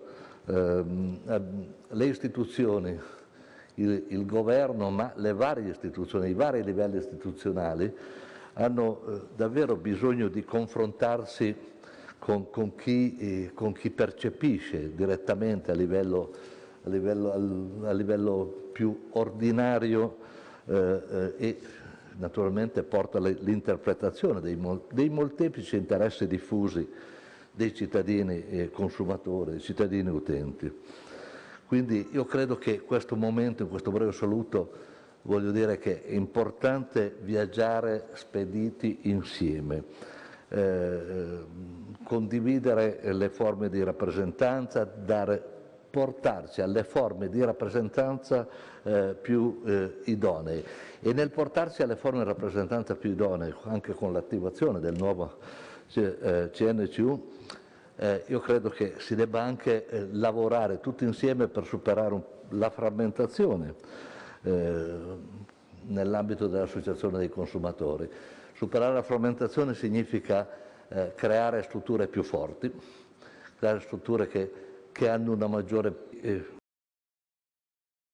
Ehm, le istituzioni, il, il governo, ma le varie istituzioni, i vari livelli istituzionali hanno eh, davvero bisogno di confrontarsi con, con, chi, eh, con chi percepisce direttamente a livello, a livello, a, a livello più ordinario eh, eh, e naturalmente porta l'interpretazione dei, dei molteplici interessi diffusi dei cittadini e consumatori, dei cittadini utenti. Quindi io credo che questo momento, in questo breve saluto, voglio dire che è importante viaggiare spediti insieme, eh, condividere le forme di rappresentanza, dare, portarci alle forme di rappresentanza eh, più eh, idonee, e nel portarci alle forme di rappresentanza più idonee, anche con l'attivazione del nuovo C N C U, eh, io credo che si debba anche eh, lavorare tutti insieme per superare un, la frammentazione eh, nell'ambito dell'associazione dei consumatori. Superare la frammentazione significa eh, creare strutture più forti, creare strutture che, che hanno una maggiore eh,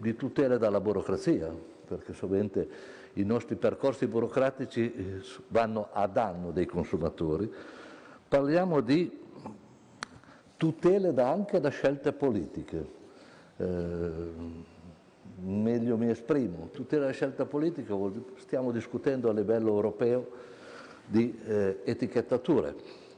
di tutela dalla burocrazia, perché sovente i nostri percorsi burocratici vanno a danno dei consumatori. Parliamo di tutele da anche da scelte politiche. Eh, meglio mi esprimo. Tutela da scelta politica, stiamo discutendo a livello europeo di eh, etichettature.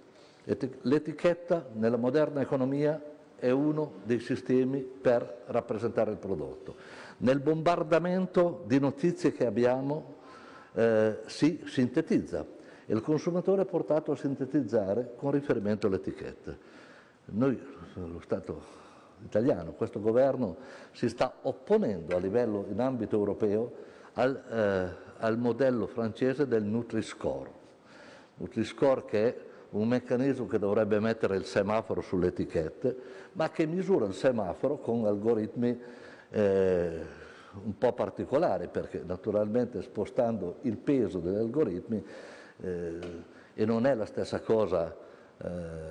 L'etichetta nella moderna economia è uno dei sistemi per rappresentare il prodotto. Nel bombardamento di notizie che abbiamo eh, si sintetizza e il consumatore è portato a sintetizzare con riferimento all'etichetta. Noi, lo Stato italiano, questo governo si sta opponendo a livello in ambito europeo al, eh, al modello francese del Nutri-Score. Nutri-Score che è un meccanismo che dovrebbe mettere il semaforo sulle etichette, ma che misura il semaforo con algoritmi eh, un po' particolari, perché naturalmente spostando il peso degli algoritmi eh, e non è la stessa cosa eh,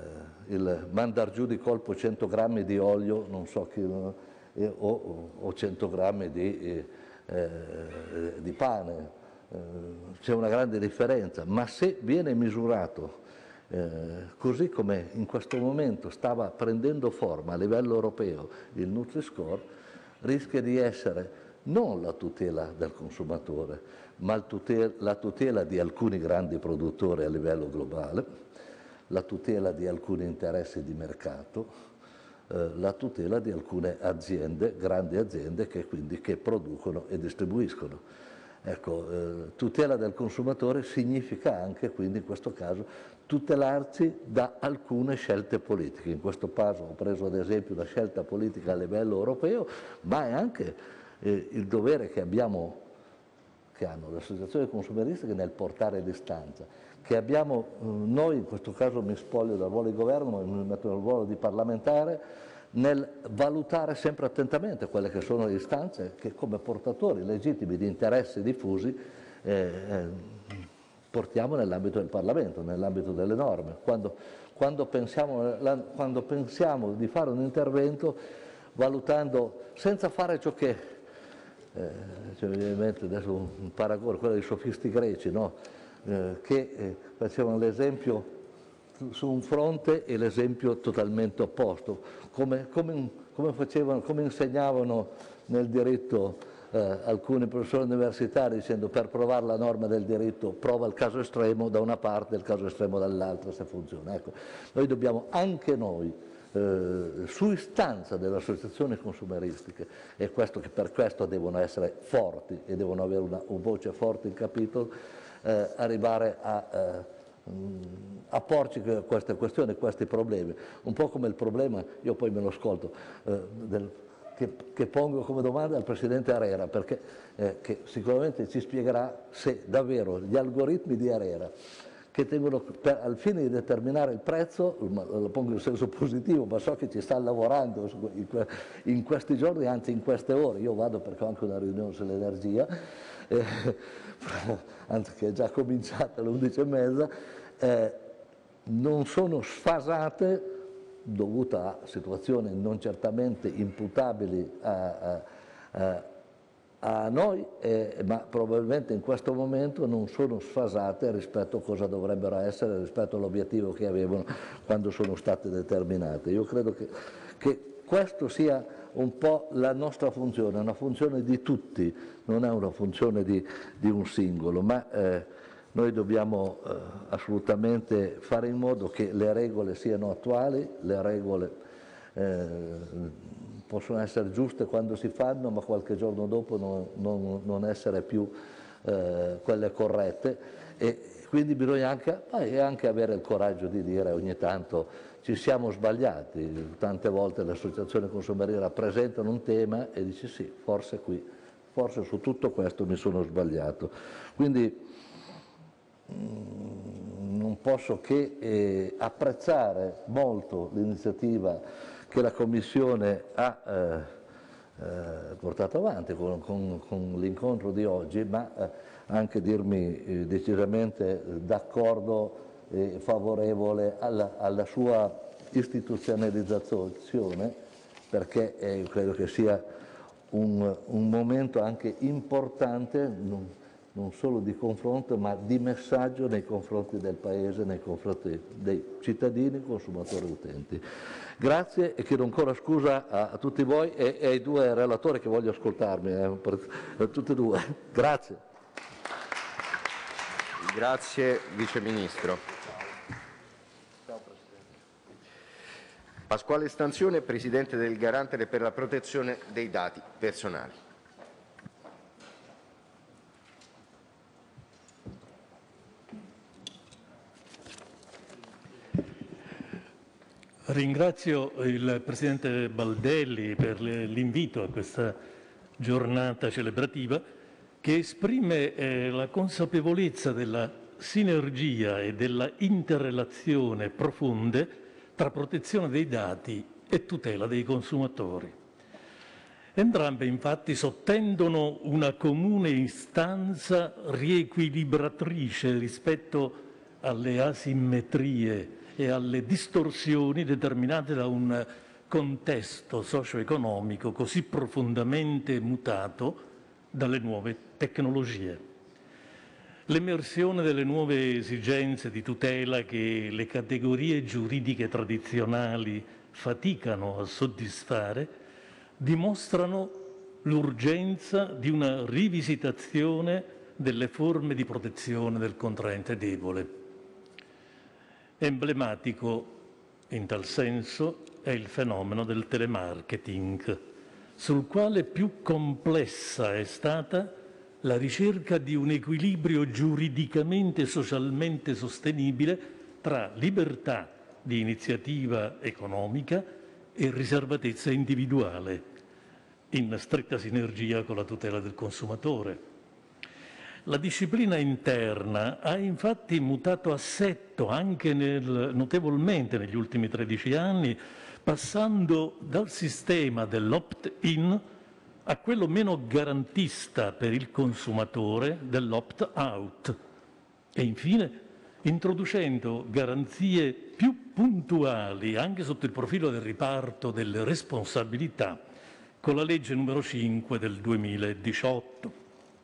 il mandar giù di colpo cento grammi di olio, non so chi, eh, o, o cento grammi di, eh, di pane, eh, c'è una grande differenza, ma se viene misurato Eh, così come in questo momento stava prendendo forma a livello europeo il Nutri-Score, rischia di essere non la tutela del consumatore, ma il tutel- la tutela di alcuni grandi produttori a livello globale, la tutela di alcuni interessi di mercato, eh, la tutela di alcune aziende, grandi aziende che quindi che producono e distribuiscono. Ecco, eh, tutela del consumatore significa anche, quindi in questo caso, tutelarsi da alcune scelte politiche. In questo caso ho preso ad esempio la scelta politica a livello europeo, ma è anche eh, il dovere che abbiamo, che hanno le associazioni consumeristiche nel portare l'istanza, che abbiamo eh, noi, in questo caso mi spoglio dal ruolo di governo, ma mi metto nel ruolo di parlamentare, nel valutare sempre attentamente quelle che sono le istanze che come portatori legittimi di interessi diffusi eh, eh, portiamo nell'ambito del Parlamento, nell'ambito delle norme. Quando, quando, pensiamo, la, quando pensiamo di fare un intervento valutando, senza fare ciò che, eh, cioè, ovviamente adesso un, un paragone, quello dei sofisti greci, no? eh, che eh, facevano l'esempio su un fronte e l'esempio totalmente opposto, come, come, come, facevano, come insegnavano nel diritto eh, alcuni professori universitari dicendo per provare la norma del diritto prova il caso estremo da una parte e il caso estremo dall'altra se funziona. Ecco, noi dobbiamo anche noi eh, su istanza delle associazioni consumeristiche, e questo che per questo devono essere forti e devono avere una, una voce forte in capitolo, eh, arrivare a eh, a porci queste questioni, questi problemi, un po' come il problema, io poi me lo ascolto, eh, del, che, che pongo come domanda al Presidente Arera, perché eh, che sicuramente ci spiegherà se davvero gli algoritmi di Arera, che tengono per, al fine di determinare il prezzo, lo pongo in senso positivo, ma so che ci sta lavorando in, que, in questi giorni, anzi in queste ore, io vado perché ho anche una riunione sull'energia, eh, anzi che è già cominciata alle undici e mezza, eh, non sono sfasate dovute a situazioni non certamente imputabili a, a, a noi, eh, ma probabilmente in questo momento non sono sfasate rispetto a cosa dovrebbero essere, rispetto all'obiettivo che avevano quando sono state determinate. Io credo che, che questo sia un po' la nostra funzione, una funzione di tutti, non è una funzione di, di un singolo, ma eh, noi dobbiamo eh, assolutamente fare in modo che le regole siano attuali, le regole eh, possono essere giuste quando si fanno, ma qualche giorno dopo non, non, non essere più eh, quelle corrette, e quindi bisogna anche, eh, anche avere il coraggio di dire ogni tanto ci siamo sbagliati. Tante volte le associazioni consumatori rappresentano un tema e dici sì, forse qui, forse su tutto questo mi sono sbagliato. Quindi mh, non posso che eh, apprezzare molto l'iniziativa che la Commissione ha eh, eh, portato avanti con, con, con l'incontro di oggi, ma eh, anche dirmi eh, decisamente d'accordo e favorevole alla, alla sua istituzionalizzazione, perché eh, credo che sia un, un momento anche importante, non, non solo di confronto, ma di messaggio nei confronti del Paese, nei confronti dei cittadini, consumatori e utenti. Grazie e chiedo ancora scusa a, a tutti voi e, e ai due relatori che voglio ascoltarmi, eh, per, per tutti e due. Grazie. Grazie Vice Ministro. Pasquale Stanzione, Presidente del Garante per la protezione dei dati personali. Ringrazio il Presidente Baldelli per l'invito a questa giornata celebrativa che esprime eh, la consapevolezza della sinergia e della interrelazione profonde tra protezione dei dati e tutela dei consumatori. Entrambe infatti sottendono una comune istanza riequilibratrice rispetto alle asimmetrie e alle distorsioni determinate da un contesto socio-economico così profondamente mutato dalle nuove tecnologie. L'emersione delle nuove esigenze di tutela che le categorie giuridiche tradizionali faticano a soddisfare dimostrano l'urgenza di una rivisitazione delle forme di protezione del contraente debole. Emblematico in tal senso è il fenomeno del telemarketing, sul quale più complessa è stata la ricerca di un equilibrio giuridicamente e socialmente sostenibile tra libertà di iniziativa economica e riservatezza individuale, in stretta sinergia con la tutela del consumatore. La disciplina interna ha infatti mutato assetto anche nel, notevolmente negli ultimi tredici anni, passando dal sistema dell'opt-in a quello meno garantista per il consumatore dell'opt-out e infine introducendo garanzie più puntuali anche sotto il profilo del riparto delle responsabilità con la legge numero cinque del duemiladiciotto.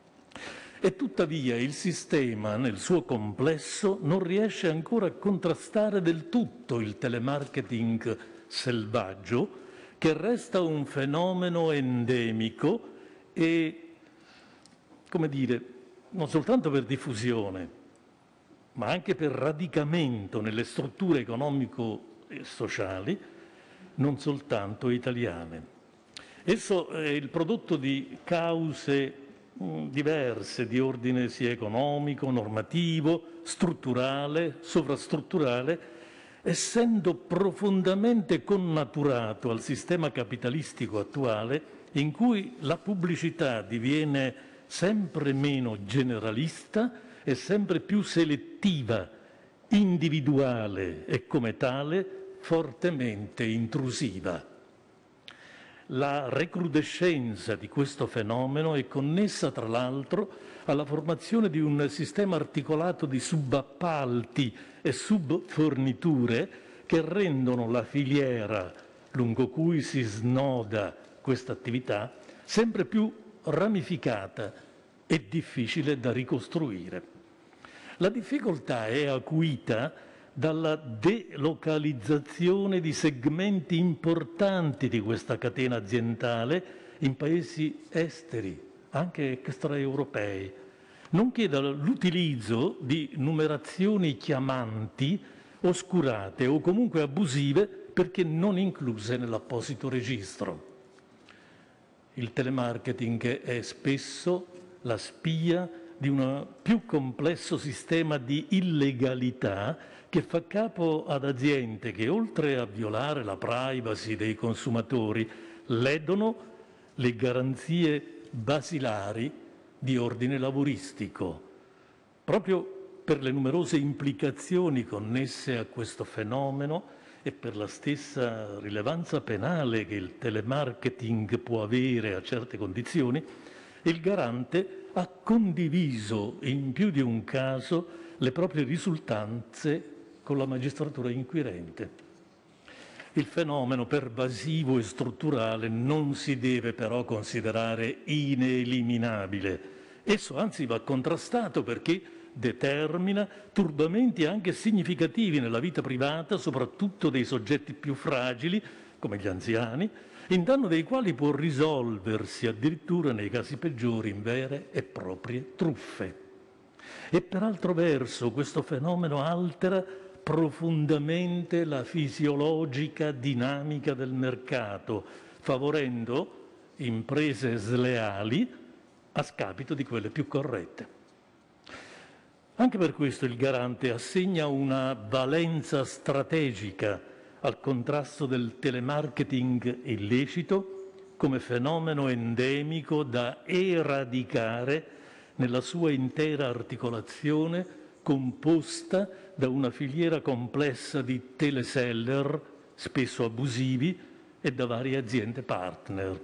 E tuttavia il sistema nel suo complesso non riesce ancora a contrastare del tutto il telemarketing selvaggio, che resta un fenomeno endemico e, come dire, non soltanto per diffusione, ma anche per radicamento nelle strutture economico e sociali, non soltanto italiane. Esso è il prodotto di cause diverse di ordine sia economico, normativo, strutturale, sovrastrutturale, essendo profondamente connaturato al sistema capitalistico attuale in cui la pubblicità diviene sempre meno generalista e sempre più selettiva, individuale e come tale fortemente intrusiva. La recrudescenza di questo fenomeno è connessa, tra l'altro, alla formazione di un sistema articolato di subappalti e subforniture che rendono la filiera lungo cui si snoda questa attività sempre più ramificata e difficile da ricostruire. La difficoltà è acuita dalla delocalizzazione di segmenti importanti di questa catena aziendale in paesi esteri, anche extraeuropei, nonché dall'utilizzo di numerazioni chiamanti oscurate o comunque abusive perché non incluse nell'apposito registro. Il telemarketing è spesso la spia di un più complesso sistema di illegalità che fa capo ad aziende che, oltre a violare la privacy dei consumatori, ledono le garanzie basilari di ordine lavoristico. Proprio per le numerose implicazioni connesse a questo fenomeno e per la stessa rilevanza penale che il telemarketing può avere a certe condizioni, il Garante ha condiviso in più di un caso le proprie risultanze con la magistratura inquirente. Il fenomeno pervasivo e strutturale non si deve però considerare ineliminabile. Esso anzi va contrastato perché determina turbamenti anche significativi nella vita privata, soprattutto dei soggetti più fragili, come gli anziani, in danno dei quali può risolversi addirittura nei casi peggiori in vere e proprie truffe. E per altro verso questo fenomeno altera profondamente la fisiologica dinamica del mercato, favorendo imprese sleali a scapito di quelle più corrette. Anche per questo il Garante assegna una valenza strategica al contrasto del telemarketing illecito come fenomeno endemico da eradicare nella sua intera articolazione composta da una filiera complessa di teleseller, spesso abusivi, e da varie aziende partner.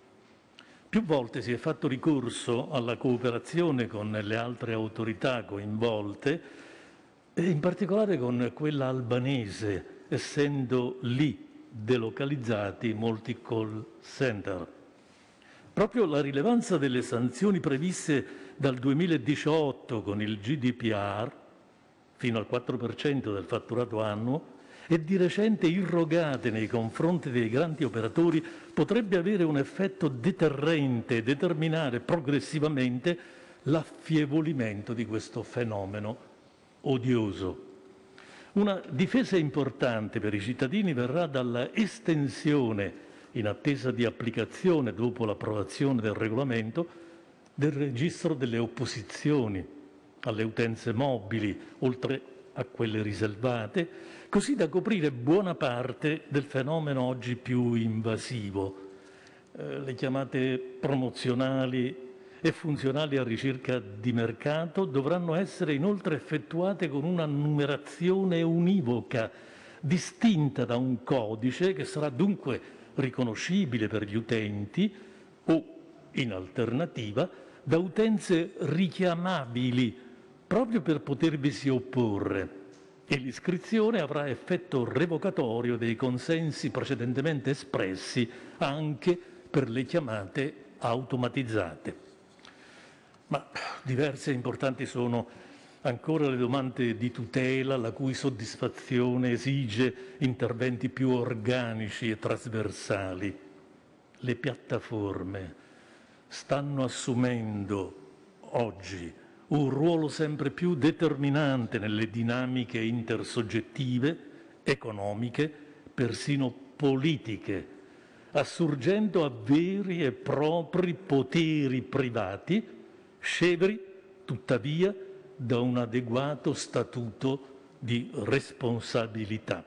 Più volte si è fatto ricorso alla cooperazione con le altre autorità coinvolte, e in particolare con quella albanese, essendo lì delocalizzati molti call center. Proprio la rilevanza delle sanzioni previste dal duemiladiciotto con il G D P R, fino al quattro per cento del fatturato annuo, e di recente irrogate nei confronti dei grandi operatori, potrebbe avere un effetto deterrente e determinare progressivamente l'affievolimento di questo fenomeno odioso. Una difesa importante per i cittadini verrà dalla estensione, in attesa di applicazione dopo l'approvazione del regolamento, del registro delle opposizioni alle utenze mobili, oltre a quelle riservate, così da coprire buona parte del fenomeno oggi più invasivo. Eh, le chiamate promozionali e funzionali a ricerca di mercato dovranno essere inoltre effettuate con una numerazione univoca, distinta da un codice che sarà dunque riconoscibile per gli utenti o, in alternativa, da utenze richiamabili proprio per potervisi opporre, e l'iscrizione avrà effetto revocatorio dei consensi precedentemente espressi anche per le chiamate automatizzate. Ma diverse e importanti sono ancora le domande di tutela, la cui soddisfazione esige interventi più organici e trasversali. Le piattaforme stanno assumendo oggi un ruolo sempre più determinante nelle dinamiche intersoggettive, economiche, persino politiche, assurgendo a veri e propri poteri privati, scevri, tuttavia, da un adeguato statuto di responsabilità.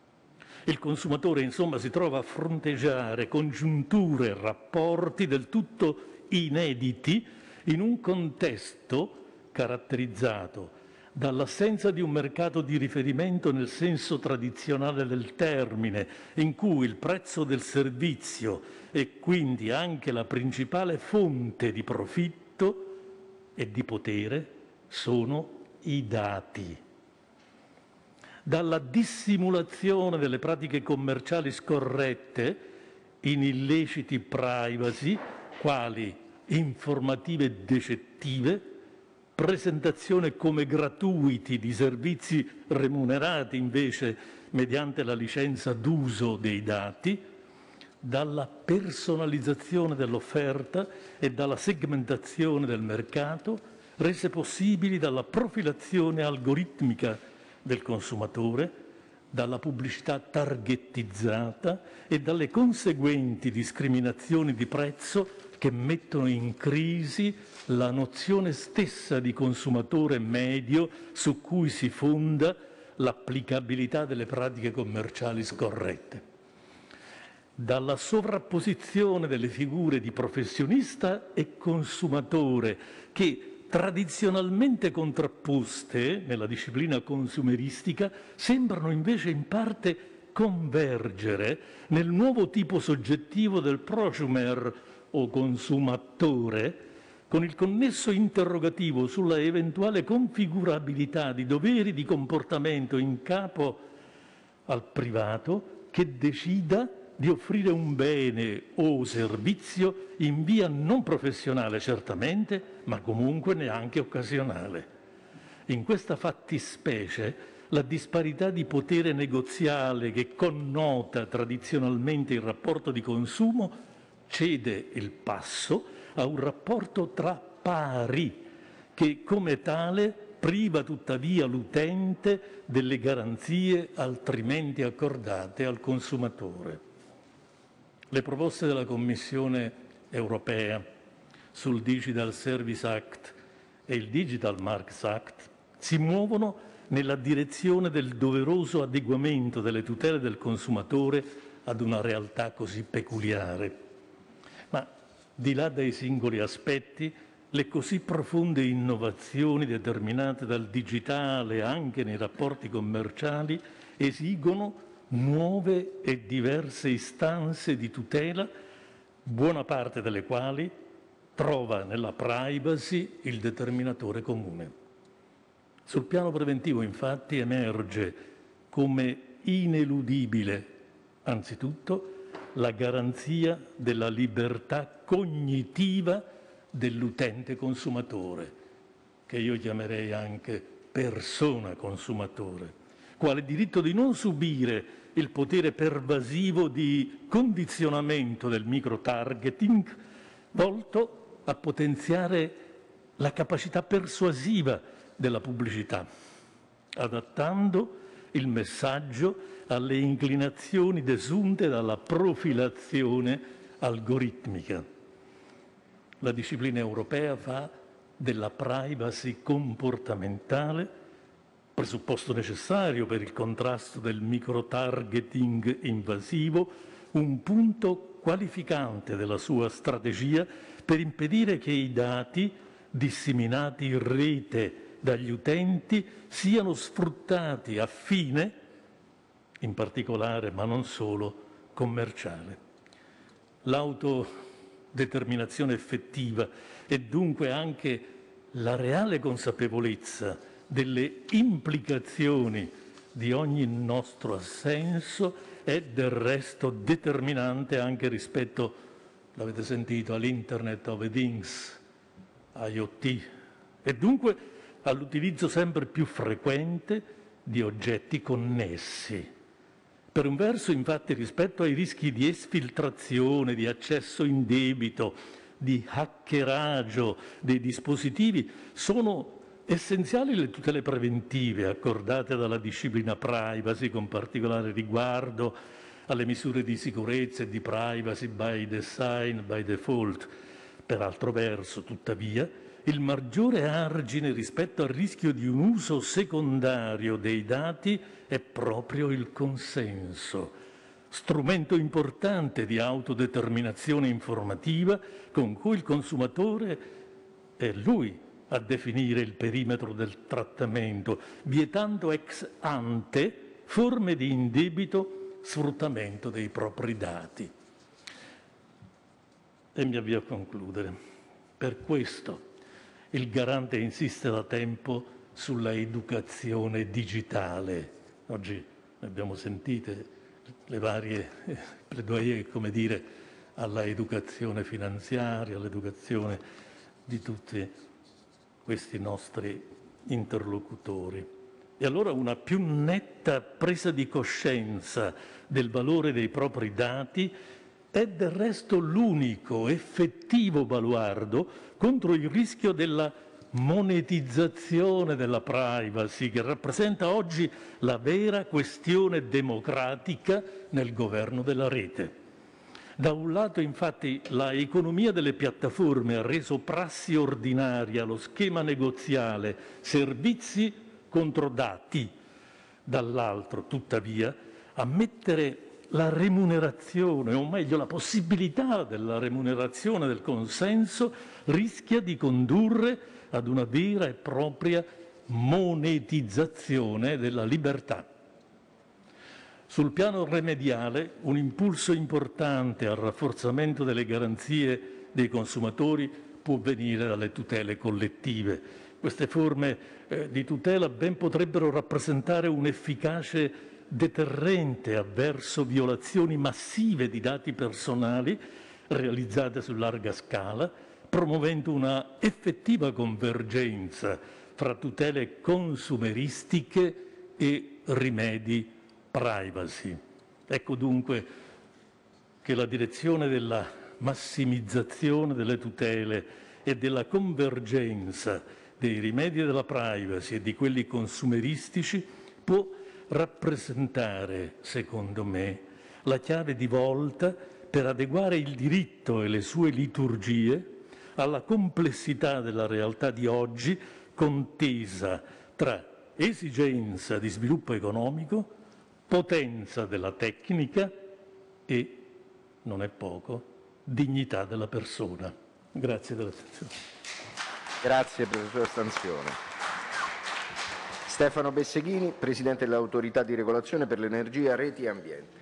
Il consumatore, insomma, si trova a fronteggiare congiunture e rapporti del tutto inediti in un contesto caratterizzato dall'assenza di un mercato di riferimento nel senso tradizionale del termine, in cui il prezzo del servizio e quindi anche la principale fonte di profitto e di potere sono i dati. Dalla dissimulazione delle pratiche commerciali scorrette in illeciti privacy, quali informative decettive, presentazione come gratuiti di servizi remunerati invece mediante la licenza d'uso dei dati, dalla personalizzazione dell'offerta e dalla segmentazione del mercato, rese possibili dalla profilazione algoritmica del consumatore, dalla pubblicità targetizzata e dalle conseguenti discriminazioni di prezzo che mettono in crisi la nozione stessa di consumatore medio su cui si fonda l'applicabilità delle pratiche commerciali scorrette. Dalla sovrapposizione delle figure di professionista e consumatore che, tradizionalmente contrapposte nella disciplina consumeristica, sembrano invece in parte convergere nel nuovo tipo soggettivo del prosumer o consumatore, con il connesso interrogativo sulla eventuale configurabilità di doveri di comportamento in capo al privato che decida di offrire un bene o servizio in via non professionale certamente, ma comunque neanche occasionale. In questa fattispecie la disparità di potere negoziale che connota tradizionalmente il rapporto di consumo cede il passo a un rapporto tra pari che come tale priva tuttavia l'utente delle garanzie altrimenti accordate al consumatore. Le proposte della Commissione europea sul Digital Service Act e il Digital Markets Act si muovono nella direzione del doveroso adeguamento delle tutele del consumatore ad una realtà così peculiare. Ma di là dai singoli aspetti, le così profonde innovazioni determinate dal digitale anche nei rapporti commerciali esigono nuove e diverse istanze di tutela, buona parte delle quali trova nella privacy il determinatore comune. Sul piano preventivo, infatti, emerge come ineludibile, anzitutto, la garanzia della libertà cognitiva dell'utente consumatore, che io chiamerei anche persona consumatore, quale diritto di non subire il potere pervasivo di condizionamento del microtargeting volto a potenziare la capacità persuasiva della pubblicità, adattando il messaggio alle inclinazioni desunte dalla profilazione algoritmica. La disciplina europea fa della privacy comportamentale, presupposto necessario per il contrasto del microtargeting invasivo, un punto qualificante della sua strategia per impedire che i dati disseminati in rete dagli utenti siano sfruttati a fine, in particolare ma non solo, commerciale. L'autodeterminazione effettiva e dunque anche la reale consapevolezza delle implicazioni di ogni nostro assenso è del resto determinante anche rispetto, l'avete sentito, all'Internet of Things, I O T, e dunque all'utilizzo sempre più frequente di oggetti connessi. Per un verso, infatti, rispetto ai rischi di esfiltrazione, di accesso indebito, di hackeraggio dei dispositivi, sono essenziali le tutele preventive accordate dalla disciplina privacy, con particolare riguardo alle misure di sicurezza e di privacy by design, by default. Per altro verso, tuttavia, il maggiore argine rispetto al rischio di un uso secondario dei dati è proprio il consenso, strumento importante di autodeterminazione informativa con cui il consumatore è lui a definire il perimetro del trattamento, vietando ex ante forme di indebito sfruttamento dei propri dati. E mi avvio a concludere. Per questo il Garante insiste da tempo sulla educazione digitale. Oggi abbiamo sentite le varie pledoie, come dire, alla educazione finanziaria, all'educazione di tutti questi nostri interlocutori. E allora una più netta presa di coscienza del valore dei propri dati è del resto l'unico effettivo baluardo contro il rischio della monetizzazione della privacy, che rappresenta oggi la vera questione democratica nel governo della rete. Da un lato, infatti, la economia delle piattaforme ha reso prassi ordinaria lo schema negoziale servizi contro dati. Dall'altro, tuttavia, ammettere la remunerazione, o meglio la possibilità della remunerazione del consenso, rischia di condurre ad una vera e propria monetizzazione della libertà. Sul piano remediale, un impulso importante al rafforzamento delle garanzie dei consumatori può venire dalle tutele collettive. Queste forme eh, di tutela ben potrebbero rappresentare un efficace deterrente avverso violazioni massive di dati personali realizzate su larga scala, promuovendo una effettiva convergenza fra tutele consumeristiche e rimedi privacy. Ecco dunque che la direzione della massimizzazione delle tutele e della convergenza dei rimedi della privacy e di quelli consumeristici può rappresentare, secondo me, la chiave di volta per adeguare il diritto e le sue liturgie alla complessità della realtà di oggi, contesa tra esigenza di sviluppo economico, potenza della tecnica e, non è poco, dignità della persona. Grazie dell'attenzione. Grazie, professor Stanzione. Stefano Besseghini, Presidente dell'Autorità di regolazione per l'energia, reti e ambiente.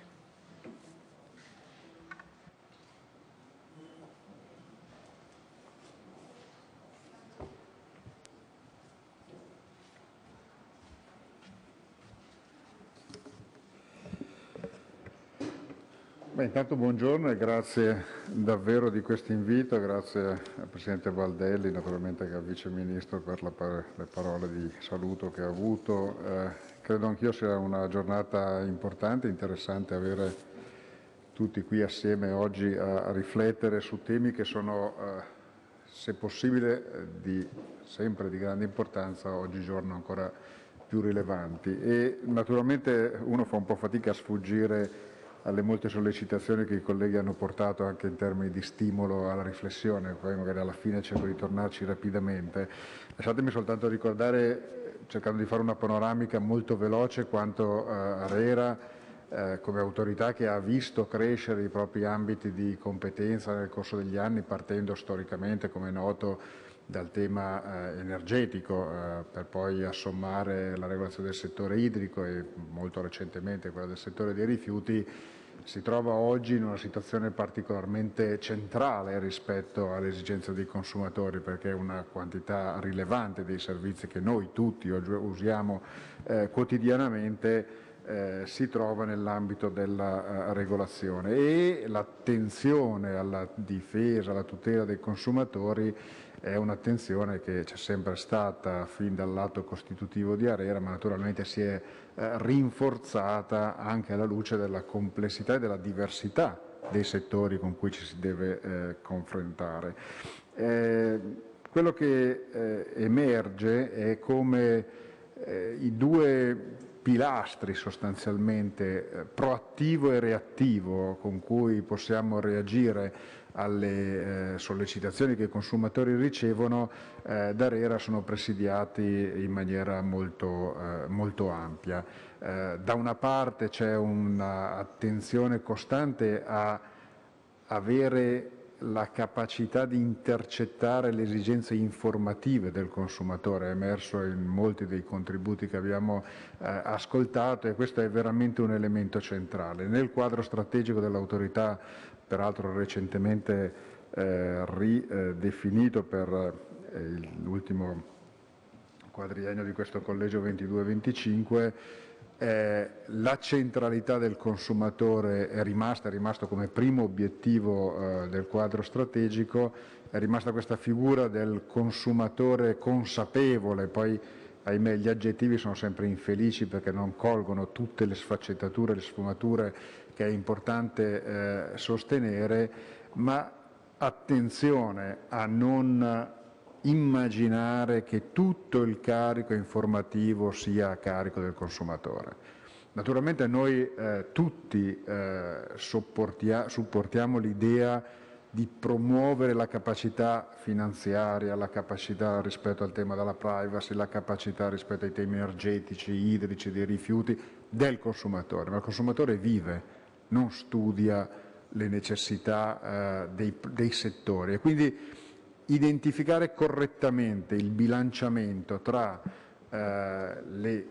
Beh, intanto buongiorno e grazie davvero di questo invito, grazie al Presidente Baldelli, naturalmente anche al Vice Ministro per la, le parole di saluto che ha avuto. Eh, credo anch'io sia una giornata importante, interessante avere tutti qui assieme oggi a, a riflettere su temi che sono, eh, se possibile, di, sempre di grande importanza, oggigiorno ancora più rilevanti. E naturalmente uno fa un po' fatica a sfuggire alle molte sollecitazioni che i colleghi hanno portato anche in termini di stimolo alla riflessione, poi magari alla fine cerco di tornarci rapidamente. Lasciatemi soltanto ricordare, cercando di fare una panoramica molto veloce, quanto eh, ARERA eh, come autorità che ha visto crescere i propri ambiti di competenza nel corso degli anni, partendo storicamente, come è noto, dal tema eh, energetico, eh, per poi assommare la regolazione del settore idrico e molto recentemente quella del settore dei rifiuti, si trova oggi in una situazione particolarmente centrale rispetto alle esigenze dei consumatori, perché una quantità rilevante dei servizi che noi tutti usiamo eh, quotidianamente eh, si trova nell'ambito della uh, regolazione, e l'attenzione alla difesa, alla tutela dei consumatori è un'attenzione che c'è sempre stata fin dal lato costitutivo di ARERA, ma naturalmente si è eh, rinforzata anche alla luce della complessità e della diversità dei settori con cui ci si deve eh, confrontare. Eh, quello che eh, emerge è come eh, i due pilastri sostanzialmente eh, proattivo e reattivo con cui possiamo reagire alle eh, sollecitazioni che i consumatori ricevono eh, da ARERA sono presidiati in maniera molto, eh, molto ampia. Eh, da una parte c'è un'attenzione costante a avere la capacità di intercettare le esigenze informative del consumatore, è emerso in molti dei contributi che abbiamo eh, ascoltato, e questo è veramente un elemento centrale. Nel quadro strategico dell'autorità, peraltro recentemente eh, ridefinito per eh, l'ultimo quadriennio di questo collegio ventidue venticinque, eh, la centralità del consumatore è rimasta, è rimasto come primo obiettivo eh, del quadro strategico, è rimasta questa figura del consumatore consapevole. Poi ahimè gli aggettivi sono sempre infelici perché non colgono tutte le sfaccettature, le sfumature che è importante eh, sostenere, ma attenzione a non immaginare che tutto il carico informativo sia a carico del consumatore. Naturalmente noi eh, tutti eh, supportiamo l'idea di promuovere la capacità finanziaria, la capacità rispetto al tema della privacy, la capacità rispetto ai temi energetici, idrici, dei rifiuti del consumatore, ma il consumatore vive, non studia le necessità eh, dei, dei settori, e quindi identificare correttamente il bilanciamento tra eh, le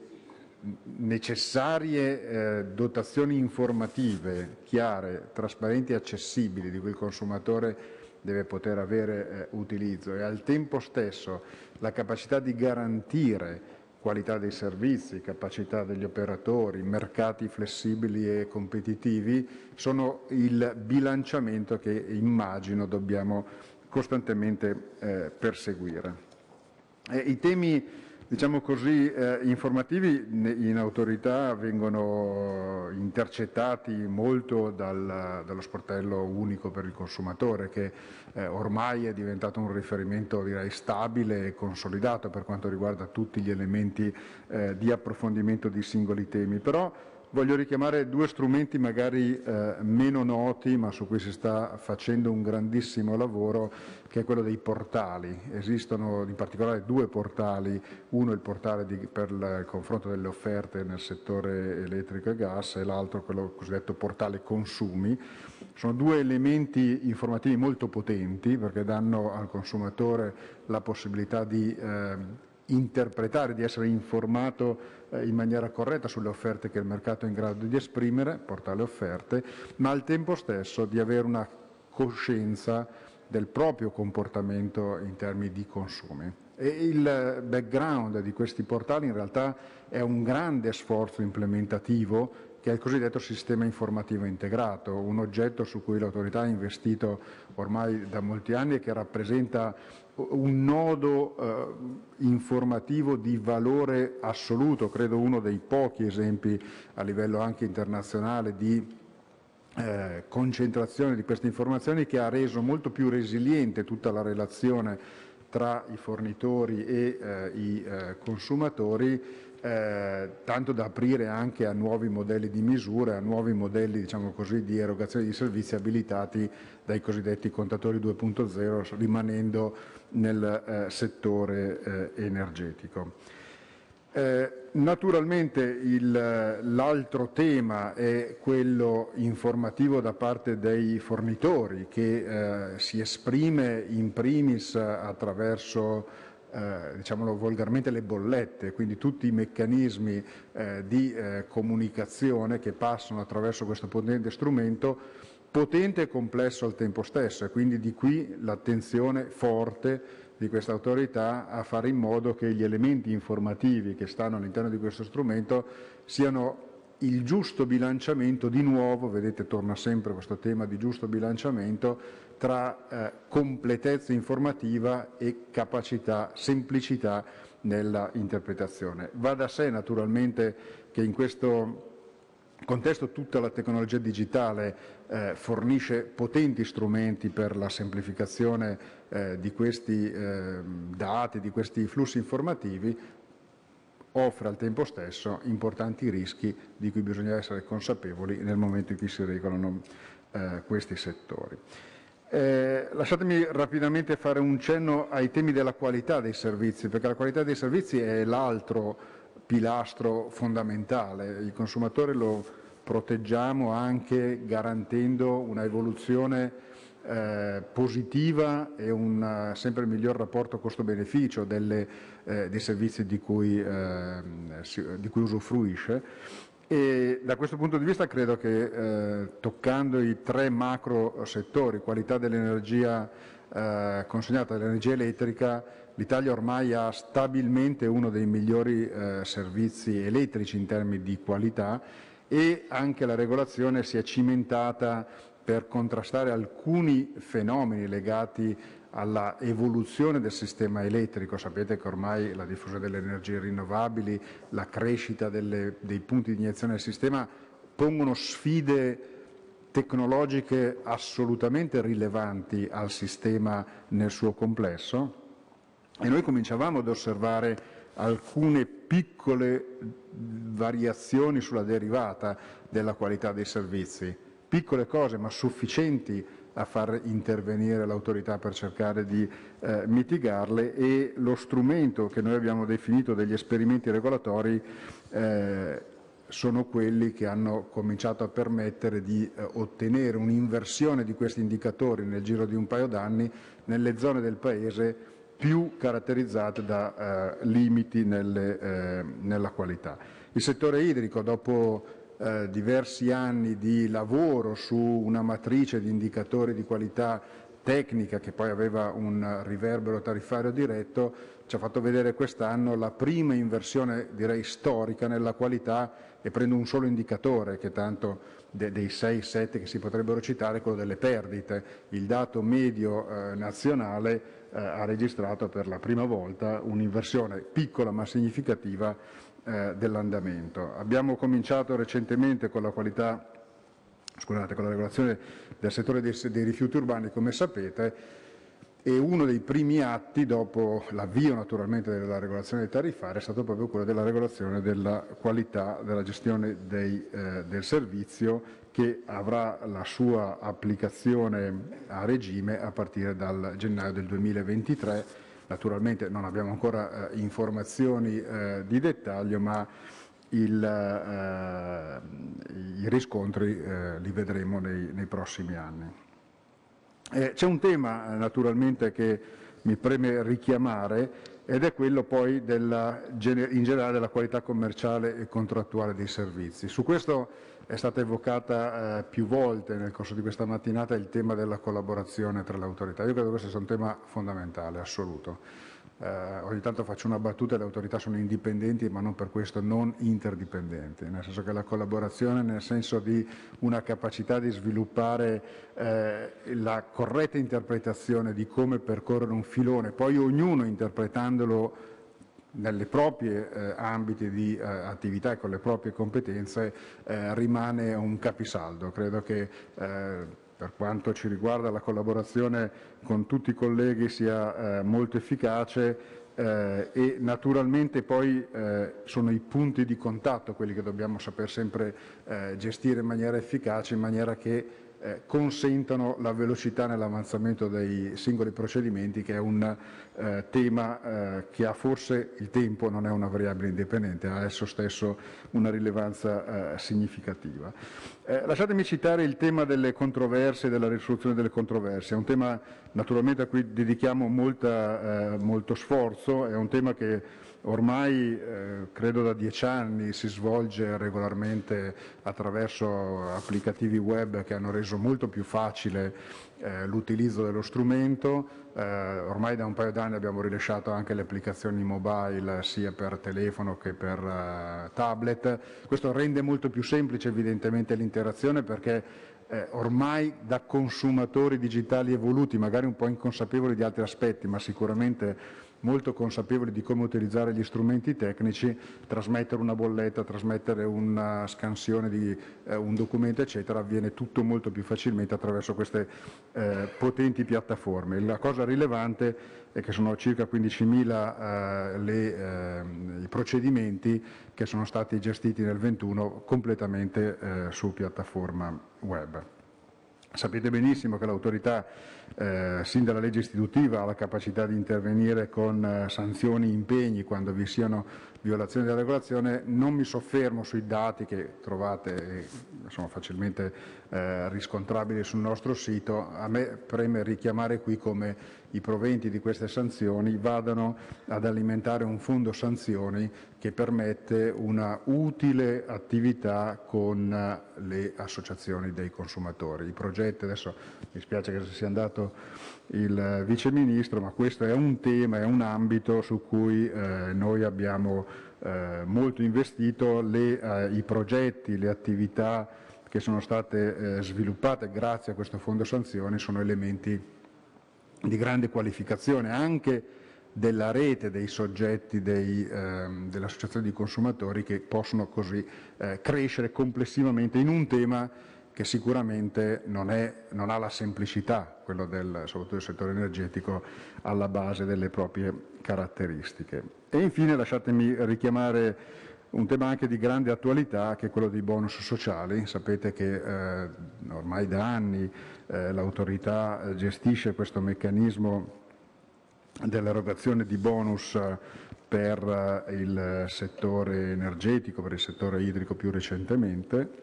necessarie eh, dotazioni informative chiare, trasparenti e accessibili di cui il consumatore deve poter avere eh, utilizzo, e al tempo stesso la capacità di garantire qualità dei servizi, capacità degli operatori, mercati flessibili e competitivi, sono il bilanciamento che immagino dobbiamo costantemente eh, perseguire. Eh, I temi, diciamo così, eh, informativi in autorità vengono intercettati molto dal, dallo sportello unico per il consumatore, che eh, ormai è diventato un riferimento, direi, stabile e consolidato per quanto riguarda tutti gli elementi eh, di approfondimento di singoli temi. Però voglio richiamare due strumenti magari eh, meno noti, ma su cui si sta facendo un grandissimo lavoro, che è quello dei portali. Esistono in particolare due portali, uno il portale di, per il confronto delle offerte nel settore elettrico e gas, e l'altro quello cosiddetto portale consumi. Sono due elementi informativi molto potenti, perché danno al consumatore la possibilità di eh, interpretare, di essere informato in maniera corretta sulle offerte che il mercato è in grado di esprimere, portale offerte, ma al tempo stesso di avere una coscienza del proprio comportamento in termini di consumi. E il background di questi portali in realtà è un grande sforzo implementativo, che è il cosiddetto sistema informativo integrato, un oggetto su cui l'autorità ha investito ormai da molti anni e che rappresenta un nodo eh, informativo di valore assoluto, credo uno dei pochi esempi a livello anche internazionale di eh, concentrazione di queste informazioni, che ha reso molto più resiliente tutta la relazione tra i fornitori e eh, i eh, consumatori, Eh, tanto da aprire anche a nuovi modelli di misura, a nuovi modelli, diciamo così, di erogazione di servizi abilitati dai cosiddetti contatori due punto zero, rimanendo nel eh, settore eh, energetico. Eh, naturalmente l'altro tema è quello informativo da parte dei fornitori, che eh, si esprime in primis attraverso Eh, diciamolo volgarmente, le bollette, quindi tutti i meccanismi eh, di eh, comunicazione che passano attraverso questo potente strumento, potente e complesso al tempo stesso, e quindi di qui l'attenzione forte di questa autorità a fare in modo che gli elementi informativi che stanno all'interno di questo strumento siano il giusto bilanciamento. Di nuovo, vedete, torna sempre questo tema di giusto bilanciamento tra eh, completezza informativa e capacità, semplicità nella interpretazione. Va da sé naturalmente che in questo contesto tutta la tecnologia digitale eh, fornisce potenti strumenti per la semplificazione eh, di questi eh, dati, di questi flussi informativi, offre al tempo stesso importanti rischi di cui bisogna essere consapevoli nel momento in cui si regolano eh, questi settori. Eh, lasciatemi rapidamente fare un cenno ai temi della qualità dei servizi, perché la qualità dei servizi è l'altro pilastro fondamentale. Il consumatore lo proteggiamo anche garantendo una evoluzione eh, positiva e un uh, sempre miglior rapporto costo-beneficio delle, eh, dei servizi di cui, eh, si, di cui usufruisce. E da questo punto di vista credo che eh, toccando i tre macro settori, qualità dell'energia eh, consegnata, dell'energia elettrica, l'Italia ormai ha stabilmente uno dei migliori eh, servizi elettrici in termini di qualità, e anche la regolazione si è cimentata per contrastare alcuni fenomeni legati alla evoluzione del sistema elettrico. Sapete che ormai la diffusione delle energie rinnovabili, la crescita delle, dei punti di iniezione del sistema pongono sfide tecnologiche assolutamente rilevanti al sistema nel suo complesso, e noi cominciavamo ad osservare alcune piccole variazioni sulla derivata della qualità dei servizi, piccole cose ma sufficienti a far intervenire l'autorità per cercare di eh, mitigarle, e lo strumento che noi abbiamo definito degli esperimenti regolatori eh, sono quelli che hanno cominciato a permettere di eh, ottenere un'inversione di questi indicatori nel giro di un paio d'anni nelle zone del Paese più caratterizzate da eh, limiti nelle, eh, nella qualità. Il settore idrico, dopo eh, diversi anni di lavoro su una matrice di indicatori di qualità tecnica che poi aveva un riverbero tariffario diretto, ci ha fatto vedere quest'anno la prima inversione, direi storica, nella qualità, e prendo un solo indicatore che tanto de, dei sei sette che si potrebbero citare, quello delle perdite. Il dato medio eh, nazionale eh, ha registrato per la prima volta un'inversione piccola ma significativa eh, dell'andamento. Abbiamo cominciato recentemente con la qualità Scusate, con la regolazione del settore dei, dei rifiuti urbani, come sapete, e uno dei primi atti dopo l'avvio naturalmente della regolazione tariffaria è stato proprio quello della regolazione della qualità della gestione dei, eh, del servizio, che avrà la sua applicazione a regime a partire dal gennaio del duemilaventitré. Naturalmente non abbiamo ancora eh, informazioni eh, di dettaglio, ma Il, eh, i riscontri eh, li vedremo nei, nei prossimi anni. Eh, c'è un tema naturalmente che mi preme richiamare, ed è quello poi della, in generale della qualità commerciale e contrattuale dei servizi. Su questo è stata evocata eh, più volte nel corso di questa mattinata il tema della collaborazione tra le autorità. Io credo che questo sia un tema fondamentale, assoluto. Eh, ogni tanto faccio una battuta: le autorità sono indipendenti, ma non per questo non interdipendenti, nel senso che la collaborazione, nel senso di una capacità di sviluppare eh, la corretta interpretazione di come percorrere un filone, poi ognuno interpretandolo nelle proprie eh, ambiti di eh, attività e con le proprie competenze, eh, rimane un capisaldo. Credo che eh, per quanto ci riguarda la collaborazione con tutti i colleghi sia eh, molto efficace eh, e naturalmente poi eh, sono i punti di contatto quelli che dobbiamo saper sempre eh, gestire in maniera efficace, in maniera che eh, consentano la velocità nell'avanzamento dei singoli procedimenti, che è un eh, tema eh, che ha forse il tempo, non è una variabile indipendente, ha esso stesso una rilevanza eh, significativa. Eh, lasciatemi citare il tema delle controversie, della risoluzione delle controversie. È un tema naturalmente a cui dedichiamo molta, eh, molto sforzo, è un tema che ormai eh, credo da dieci anni si svolge regolarmente attraverso applicativi web che hanno reso molto più facile eh, l'utilizzo dello strumento. Eh, ormai da un paio d'anni abbiamo rilasciato anche le applicazioni mobile sia per telefono che per uh, tablet. Questo rende molto più semplice evidentemente l'interazione, perché eh, ormai da consumatori digitali evoluti, magari un po' inconsapevoli di altri aspetti, ma sicuramente molto consapevoli di come utilizzare gli strumenti tecnici, trasmettere una bolletta, trasmettere una scansione di eh, un documento, eccetera, avviene tutto molto più facilmente attraverso queste eh, potenti piattaforme. La cosa rilevante è che sono circa quindicimila eh, le, eh, i procedimenti che sono stati gestiti nel ventuno completamente eh, su piattaforma web. Sapete benissimo che l'autorità, eh, sin dalla legge istitutiva, ha la capacità di intervenire con eh, sanzioni, impegni quando vi siano violazioni della regolazione. Non mi soffermo sui dati che trovate e sono facilmente eh, riscontrabili sul nostro sito. A me preme richiamare qui come i proventi di queste sanzioni vadano ad alimentare un fondo sanzioni che permette una utile attività con le associazioni dei consumatori. I progetti, adesso mi spiace che sia andato il Vice Ministro, ma questo è un tema, è un ambito su cui eh, noi abbiamo eh, molto investito. Le, eh, i progetti, le attività che sono state eh, sviluppate grazie a questo fondo sanzioni sono elementi di grande qualificazione anche della rete dei soggetti dei, ehm, delle associazioni di consumatori, che possono così eh, crescere complessivamente in un tema che sicuramente non, è, non ha la semplicità, quello del, soprattutto del settore energetico, alla base delle proprie caratteristiche. E infine lasciatemi richiamare un tema anche di grande attualità, che è quello dei bonus sociali. Sapete che eh, ormai da anni eh, l'autorità gestisce questo meccanismo dell'erogazione di bonus per il settore energetico, per il settore idrico più recentemente.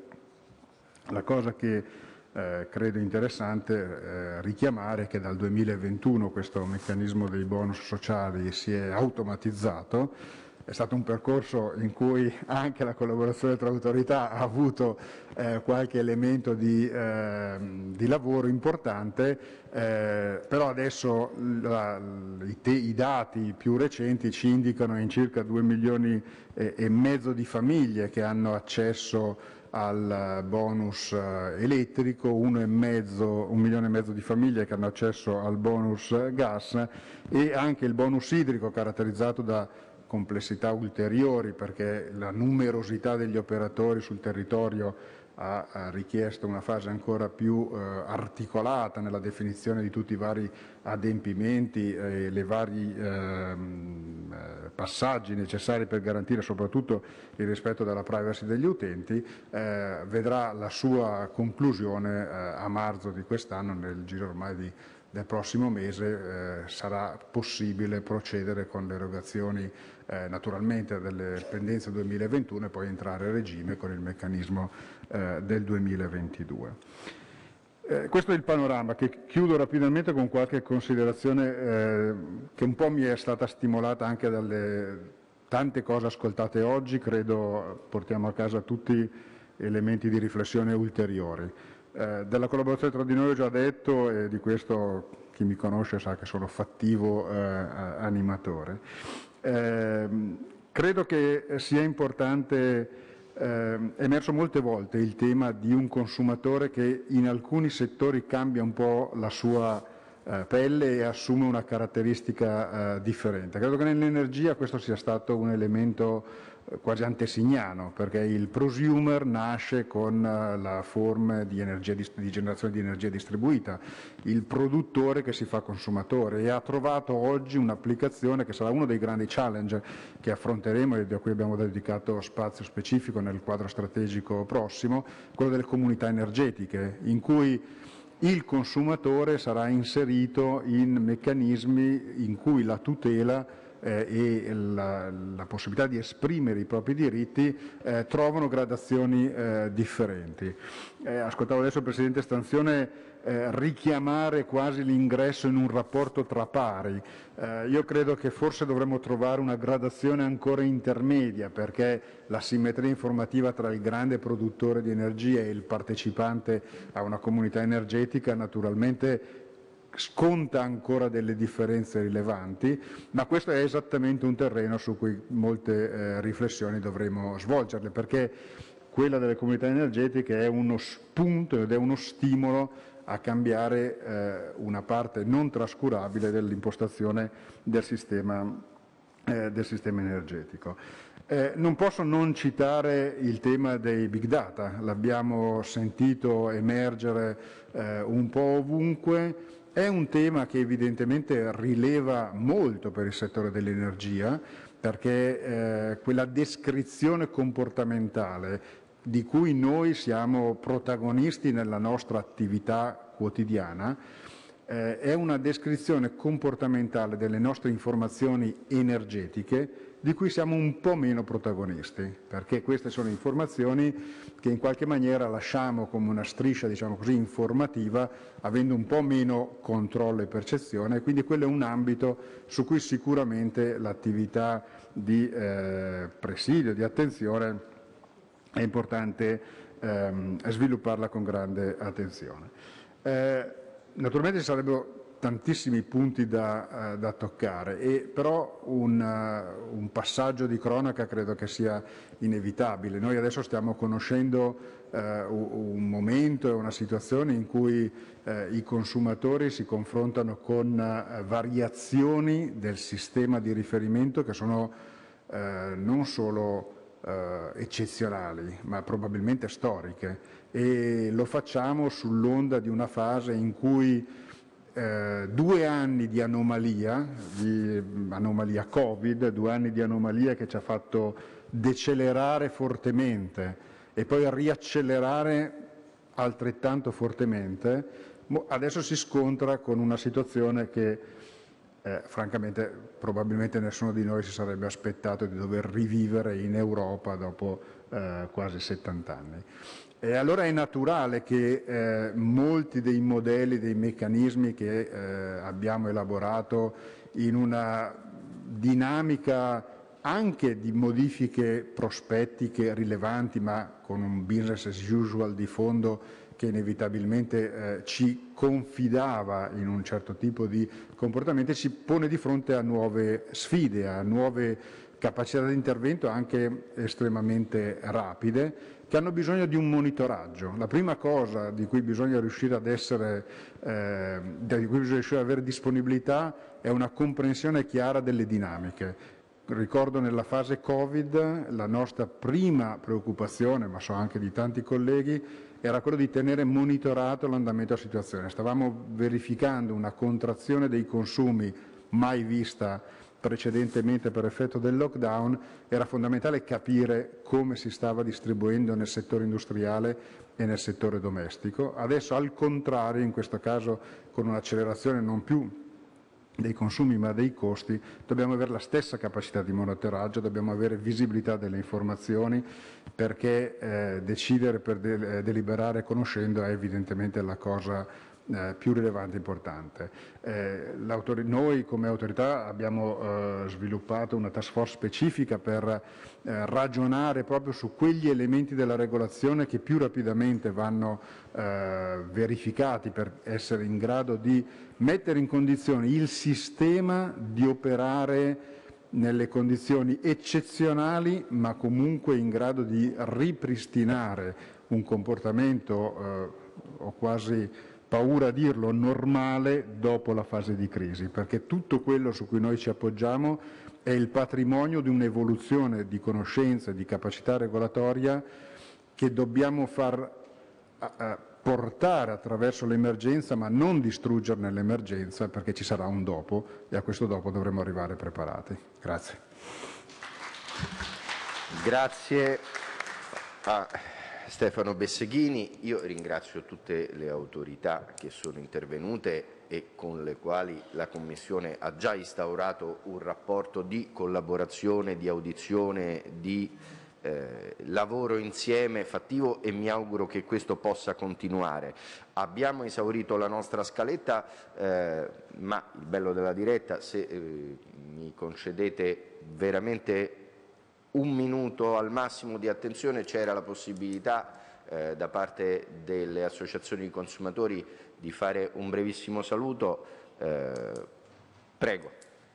La cosa che eh, credo interessante eh, richiamare è che dal duemilaventuno questo meccanismo dei bonus sociali si è automatizzato, è stato un percorso in cui anche la collaborazione tra autorità ha avuto eh, qualche elemento di, eh, di lavoro importante, eh, però adesso la, i, te, i dati più recenti ci indicano in circa due milioni e, e mezzo di famiglie che hanno accesso al bonus elettrico, uno e mezzo, un milione e mezzo di famiglie che hanno accesso al bonus gas e anche il bonus idrico, caratterizzato da complessità ulteriori perché la numerosità degli operatori sul territorio ha, ha richiesto una fase ancora più eh, articolata nella definizione di tutti i vari adempimenti e le vari eh, passaggi necessari per garantire soprattutto il rispetto della privacy degli utenti, eh, vedrà la sua conclusione eh, a marzo di quest'anno, nel giro ormai di del prossimo mese eh, sarà possibile procedere con le erogazioni eh, naturalmente delle pendenze duemilaventuno e poi entrare a regime con il meccanismo eh, del duemilaventidue. Eh, questo è il panorama, che chiudo rapidamente con qualche considerazione eh, che un po' mi è stata stimolata anche dalle tante cose ascoltate oggi, credo portiamo a casa tutti elementi di riflessione ulteriori. Eh, della collaborazione tra di noi ho già detto e di questo chi mi conosce sa che sono fattivo eh, animatore. Eh, credo che sia importante, eh, è emerso molte volte il tema di un consumatore che in alcuni settori cambia un po' la sua eh, pelle e assume una caratteristica eh, differente. Credo che nell'energia questo sia stato un elemento quasi antesignano, perché il prosumer nasce con la forma di, energia, di generazione di energia distribuita, il produttore che si fa consumatore e ha trovato oggi un'applicazione che sarà uno dei grandi challenge che affronteremo e a cui abbiamo dedicato spazio specifico nel quadro strategico prossimo, quello delle comunità energetiche, in cui il consumatore sarà inserito in meccanismi in cui la tutela Eh, e la, la possibilità di esprimere i propri diritti eh, trovano gradazioni eh, differenti. Eh, ascoltavo adesso il Presidente Stanzione eh, richiamare quasi l'ingresso in un rapporto tra pari. Eh, io credo che forse dovremmo trovare una gradazione ancora intermedia, perché la simmetria informativa tra il grande produttore di energia e il partecipante a una comunità energetica naturalmente sconta ancora delle differenze rilevanti, ma questo è esattamente un terreno su cui molte eh, riflessioni dovremo svolgerle, perché quella delle comunità energetiche è uno spunto ed è uno stimolo a cambiare eh, una parte non trascurabile dell'impostazione del sistema, eh, del sistema energetico. Eh, non posso non citare il tema dei big data, l'abbiamo sentito emergere eh, un po' ovunque. È un tema che evidentemente rileva molto per il settore dell'energia, perché eh, quella descrizione comportamentale di cui noi siamo protagonisti nella nostra attività quotidiana eh, è una descrizione comportamentale delle nostre informazioni energetiche di cui siamo un po' meno protagonisti, perché queste sono informazioni che in qualche maniera lasciamo come una striscia, diciamo così, informativa, avendo un po' meno controllo e percezione, e quindi quello è un ambito su cui sicuramente l'attività di eh, presidio, di attenzione, è importante ehm, svilupparla con grande attenzione. Eh, naturalmente ci sarebbero tantissimi punti da, uh, da toccare, e però un, uh, un passaggio di cronaca credo che sia inevitabile. Noi adesso stiamo conoscendo uh, un momento e una situazione in cui uh, i consumatori si confrontano con uh, variazioni del sistema di riferimento che sono uh, non solo uh, eccezionali, ma probabilmente storiche, e lo facciamo sull'onda di una fase in cui Eh, due anni di anomalia, di anomalia Covid, due anni di anomalia che ci ha fatto decelerare fortemente e poi riaccelerare altrettanto fortemente, adesso si scontra con una situazione che eh, francamente probabilmente nessuno di noi si sarebbe aspettato di dover rivivere in Europa dopo eh, quasi settanta anni. E allora è naturale che eh, molti dei modelli, dei meccanismi che eh, abbiamo elaborato in una dinamica anche di modifiche prospettiche rilevanti, ma con un business as usual di fondo che inevitabilmente eh, ci confidava in un certo tipo di comportamenti, ci pone di fronte a nuove sfide, a nuove capacità di intervento anche estremamente rapide, che hanno bisogno di un monitoraggio. La prima cosa di cui bisogna riuscire ad essere, eh, di cui bisogna riuscire ad avere disponibilità è una comprensione chiara delle dinamiche. Ricordo nella fase Covid la nostra prima preoccupazione, ma so anche di tanti colleghi, era quello di tenere monitorato l'andamento della situazione. Stavamo verificando una contrazione dei consumi mai vista precedentemente per effetto del lockdown, era fondamentale capire come si stava distribuendo nel settore industriale e nel settore domestico. Adesso, al contrario, in questo caso con un'accelerazione non più dei consumi ma dei costi, dobbiamo avere la stessa capacità di monitoraggio, dobbiamo avere visibilità delle informazioni, perché eh, decidere per de- deliberare conoscendo è evidentemente la cosa eh, più rilevante e importante. Eh, noi come autorità abbiamo eh, sviluppato una task force specifica per eh, ragionare proprio su quegli elementi della regolazione che più rapidamente vanno eh, verificati per essere in grado di mettere in condizione il sistema di operare nelle condizioni eccezionali, ma comunque in grado di ripristinare un comportamento, eh, ho quasi paura a dirlo, normale dopo la fase di crisi, perché tutto quello su cui noi ci appoggiamo è il patrimonio di un'evoluzione di conoscenza e di capacità regolatoria che dobbiamo far eh, portare attraverso l'emergenza, ma non distruggerne l'emergenza, perché ci sarà un dopo e a questo dopo dovremo arrivare preparati. Grazie. Grazie a Stefano Besseghini. Io ringrazio tutte le autorità che sono intervenute e con le quali la Commissione ha già instaurato un rapporto di collaborazione, di audizione, di Eh, lavoro insieme fattivo, e mi auguro che questo possa continuare. Abbiamo esaurito la nostra scaletta, eh, ma il bello della diretta, se eh, mi concedete veramente un minuto al massimo di attenzione, c'era la possibilità eh, da parte delle associazioni di consumatori di fare un brevissimo saluto. Eh, prego.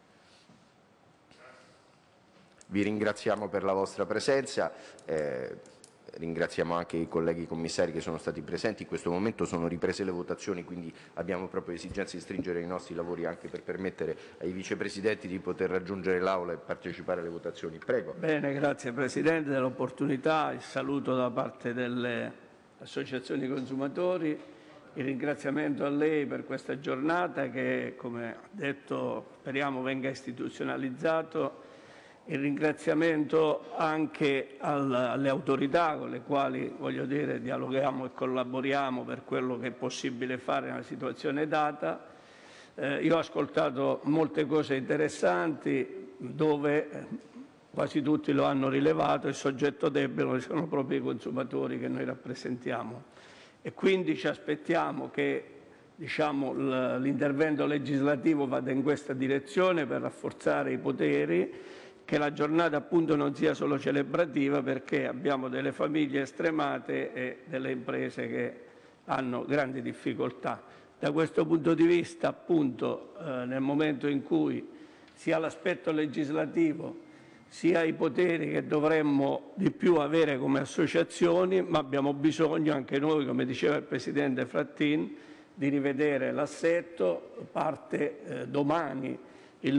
Vi ringraziamo per la vostra presenza, eh, ringraziamo anche i colleghi commissari che sono stati presenti. In questo momento sono riprese le votazioni, quindi abbiamo proprio esigenza di stringere i nostri lavori anche per permettere ai vicepresidenti di poter raggiungere l'Aula e partecipare alle votazioni. Prego. Bene, grazie Presidente dell'opportunità, il saluto da parte delle associazioni consumatori, il ringraziamento a lei per questa giornata che, come ha detto, speriamo venga istituzionalizzato. Il ringraziamento anche al, alle autorità con le quali, voglio dire, dialoghiamo e collaboriamo per quello che è possibile fare nella situazione data. Eh, io ho ascoltato molte cose interessanti dove eh, quasi tutti lo hanno rilevato, il soggetto debole sono proprio i consumatori che noi rappresentiamo e quindi ci aspettiamo che diciamo, l'intervento legislativo vada in questa direzione per rafforzare i poteri, che la giornata appunto non sia solo celebrativa, perché abbiamo delle famiglie stremate e delle imprese che hanno grandi difficoltà. Da questo punto di vista, appunto, eh, nel momento in cui sia l'aspetto legislativo sia i poteri che dovremmo di più avere come associazioni, ma abbiamo bisogno anche noi, come diceva il Presidente Frattin, di rivedere l'assetto. Parte eh, domani il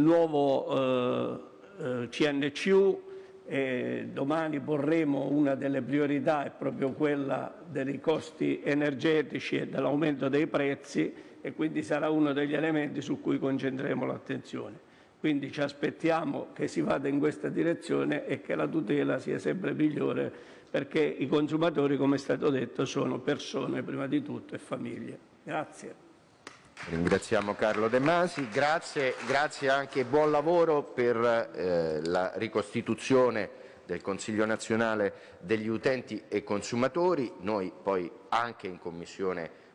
nuovo eh, C N C U e domani porremo una delle priorità è proprio quella dei costi energetici e dell'aumento dei prezzi e quindi sarà uno degli elementi su cui concentreremo l'attenzione. Quindi ci aspettiamo che si vada in questa direzione e che la tutela sia sempre migliore, perché i consumatori, come è stato detto, sono persone prima di tutto e famiglie. Grazie. Ringraziamo Carlo De Masi, grazie, grazie anche e buon lavoro per eh, la ricostituzione del Consiglio nazionale degli utenti e consumatori. Noi poi anche in Commissione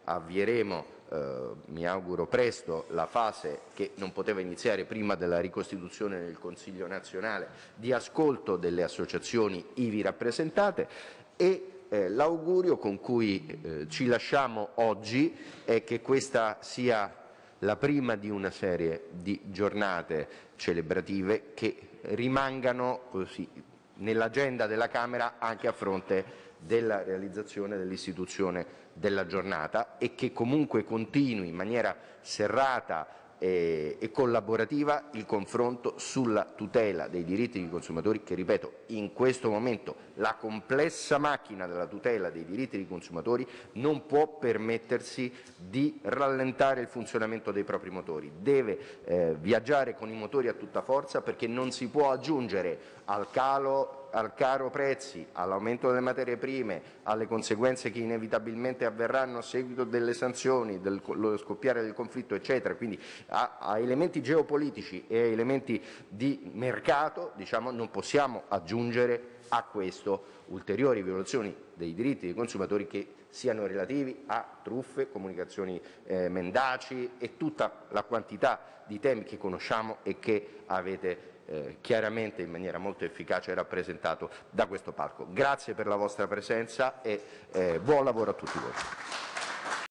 avvieremo, eh, mi auguro presto, la fase che non poteva iniziare prima della ricostituzione del Consiglio nazionale di ascolto delle associazioni ivi rappresentate, e eh, l'augurio con cui eh, ci lasciamo oggi è che questa sia la prima di una serie di giornate celebrative che rimangano così nell'agenda della Camera anche a fronte della realizzazione dell'istituzione della giornata, e che comunque continui in maniera serrata e, e collaborativa il confronto sulla tutela dei diritti dei consumatori, che, ripeto, in questo momento la complessa macchina della tutela dei diritti dei consumatori non può permettersi di rallentare il funzionamento dei propri motori, deve eh, viaggiare con i motori a tutta forza, perché non si può aggiungere al calo al caro prezzi, all'aumento delle materie prime, alle conseguenze che inevitabilmente avverranno a seguito delle sanzioni, del scoppiare del conflitto, eccetera, quindi a, a elementi geopolitici e a elementi di mercato, diciamo, non possiamo aggiungere a questo ulteriori violazioni dei diritti dei consumatori che siano relativi a truffe, comunicazioni eh, mendaci e tutta la quantità di temi che conosciamo e che avete Eh, chiaramente in maniera molto efficace rappresentato da questo palco. Grazie per la vostra presenza e eh, buon lavoro a tutti voi.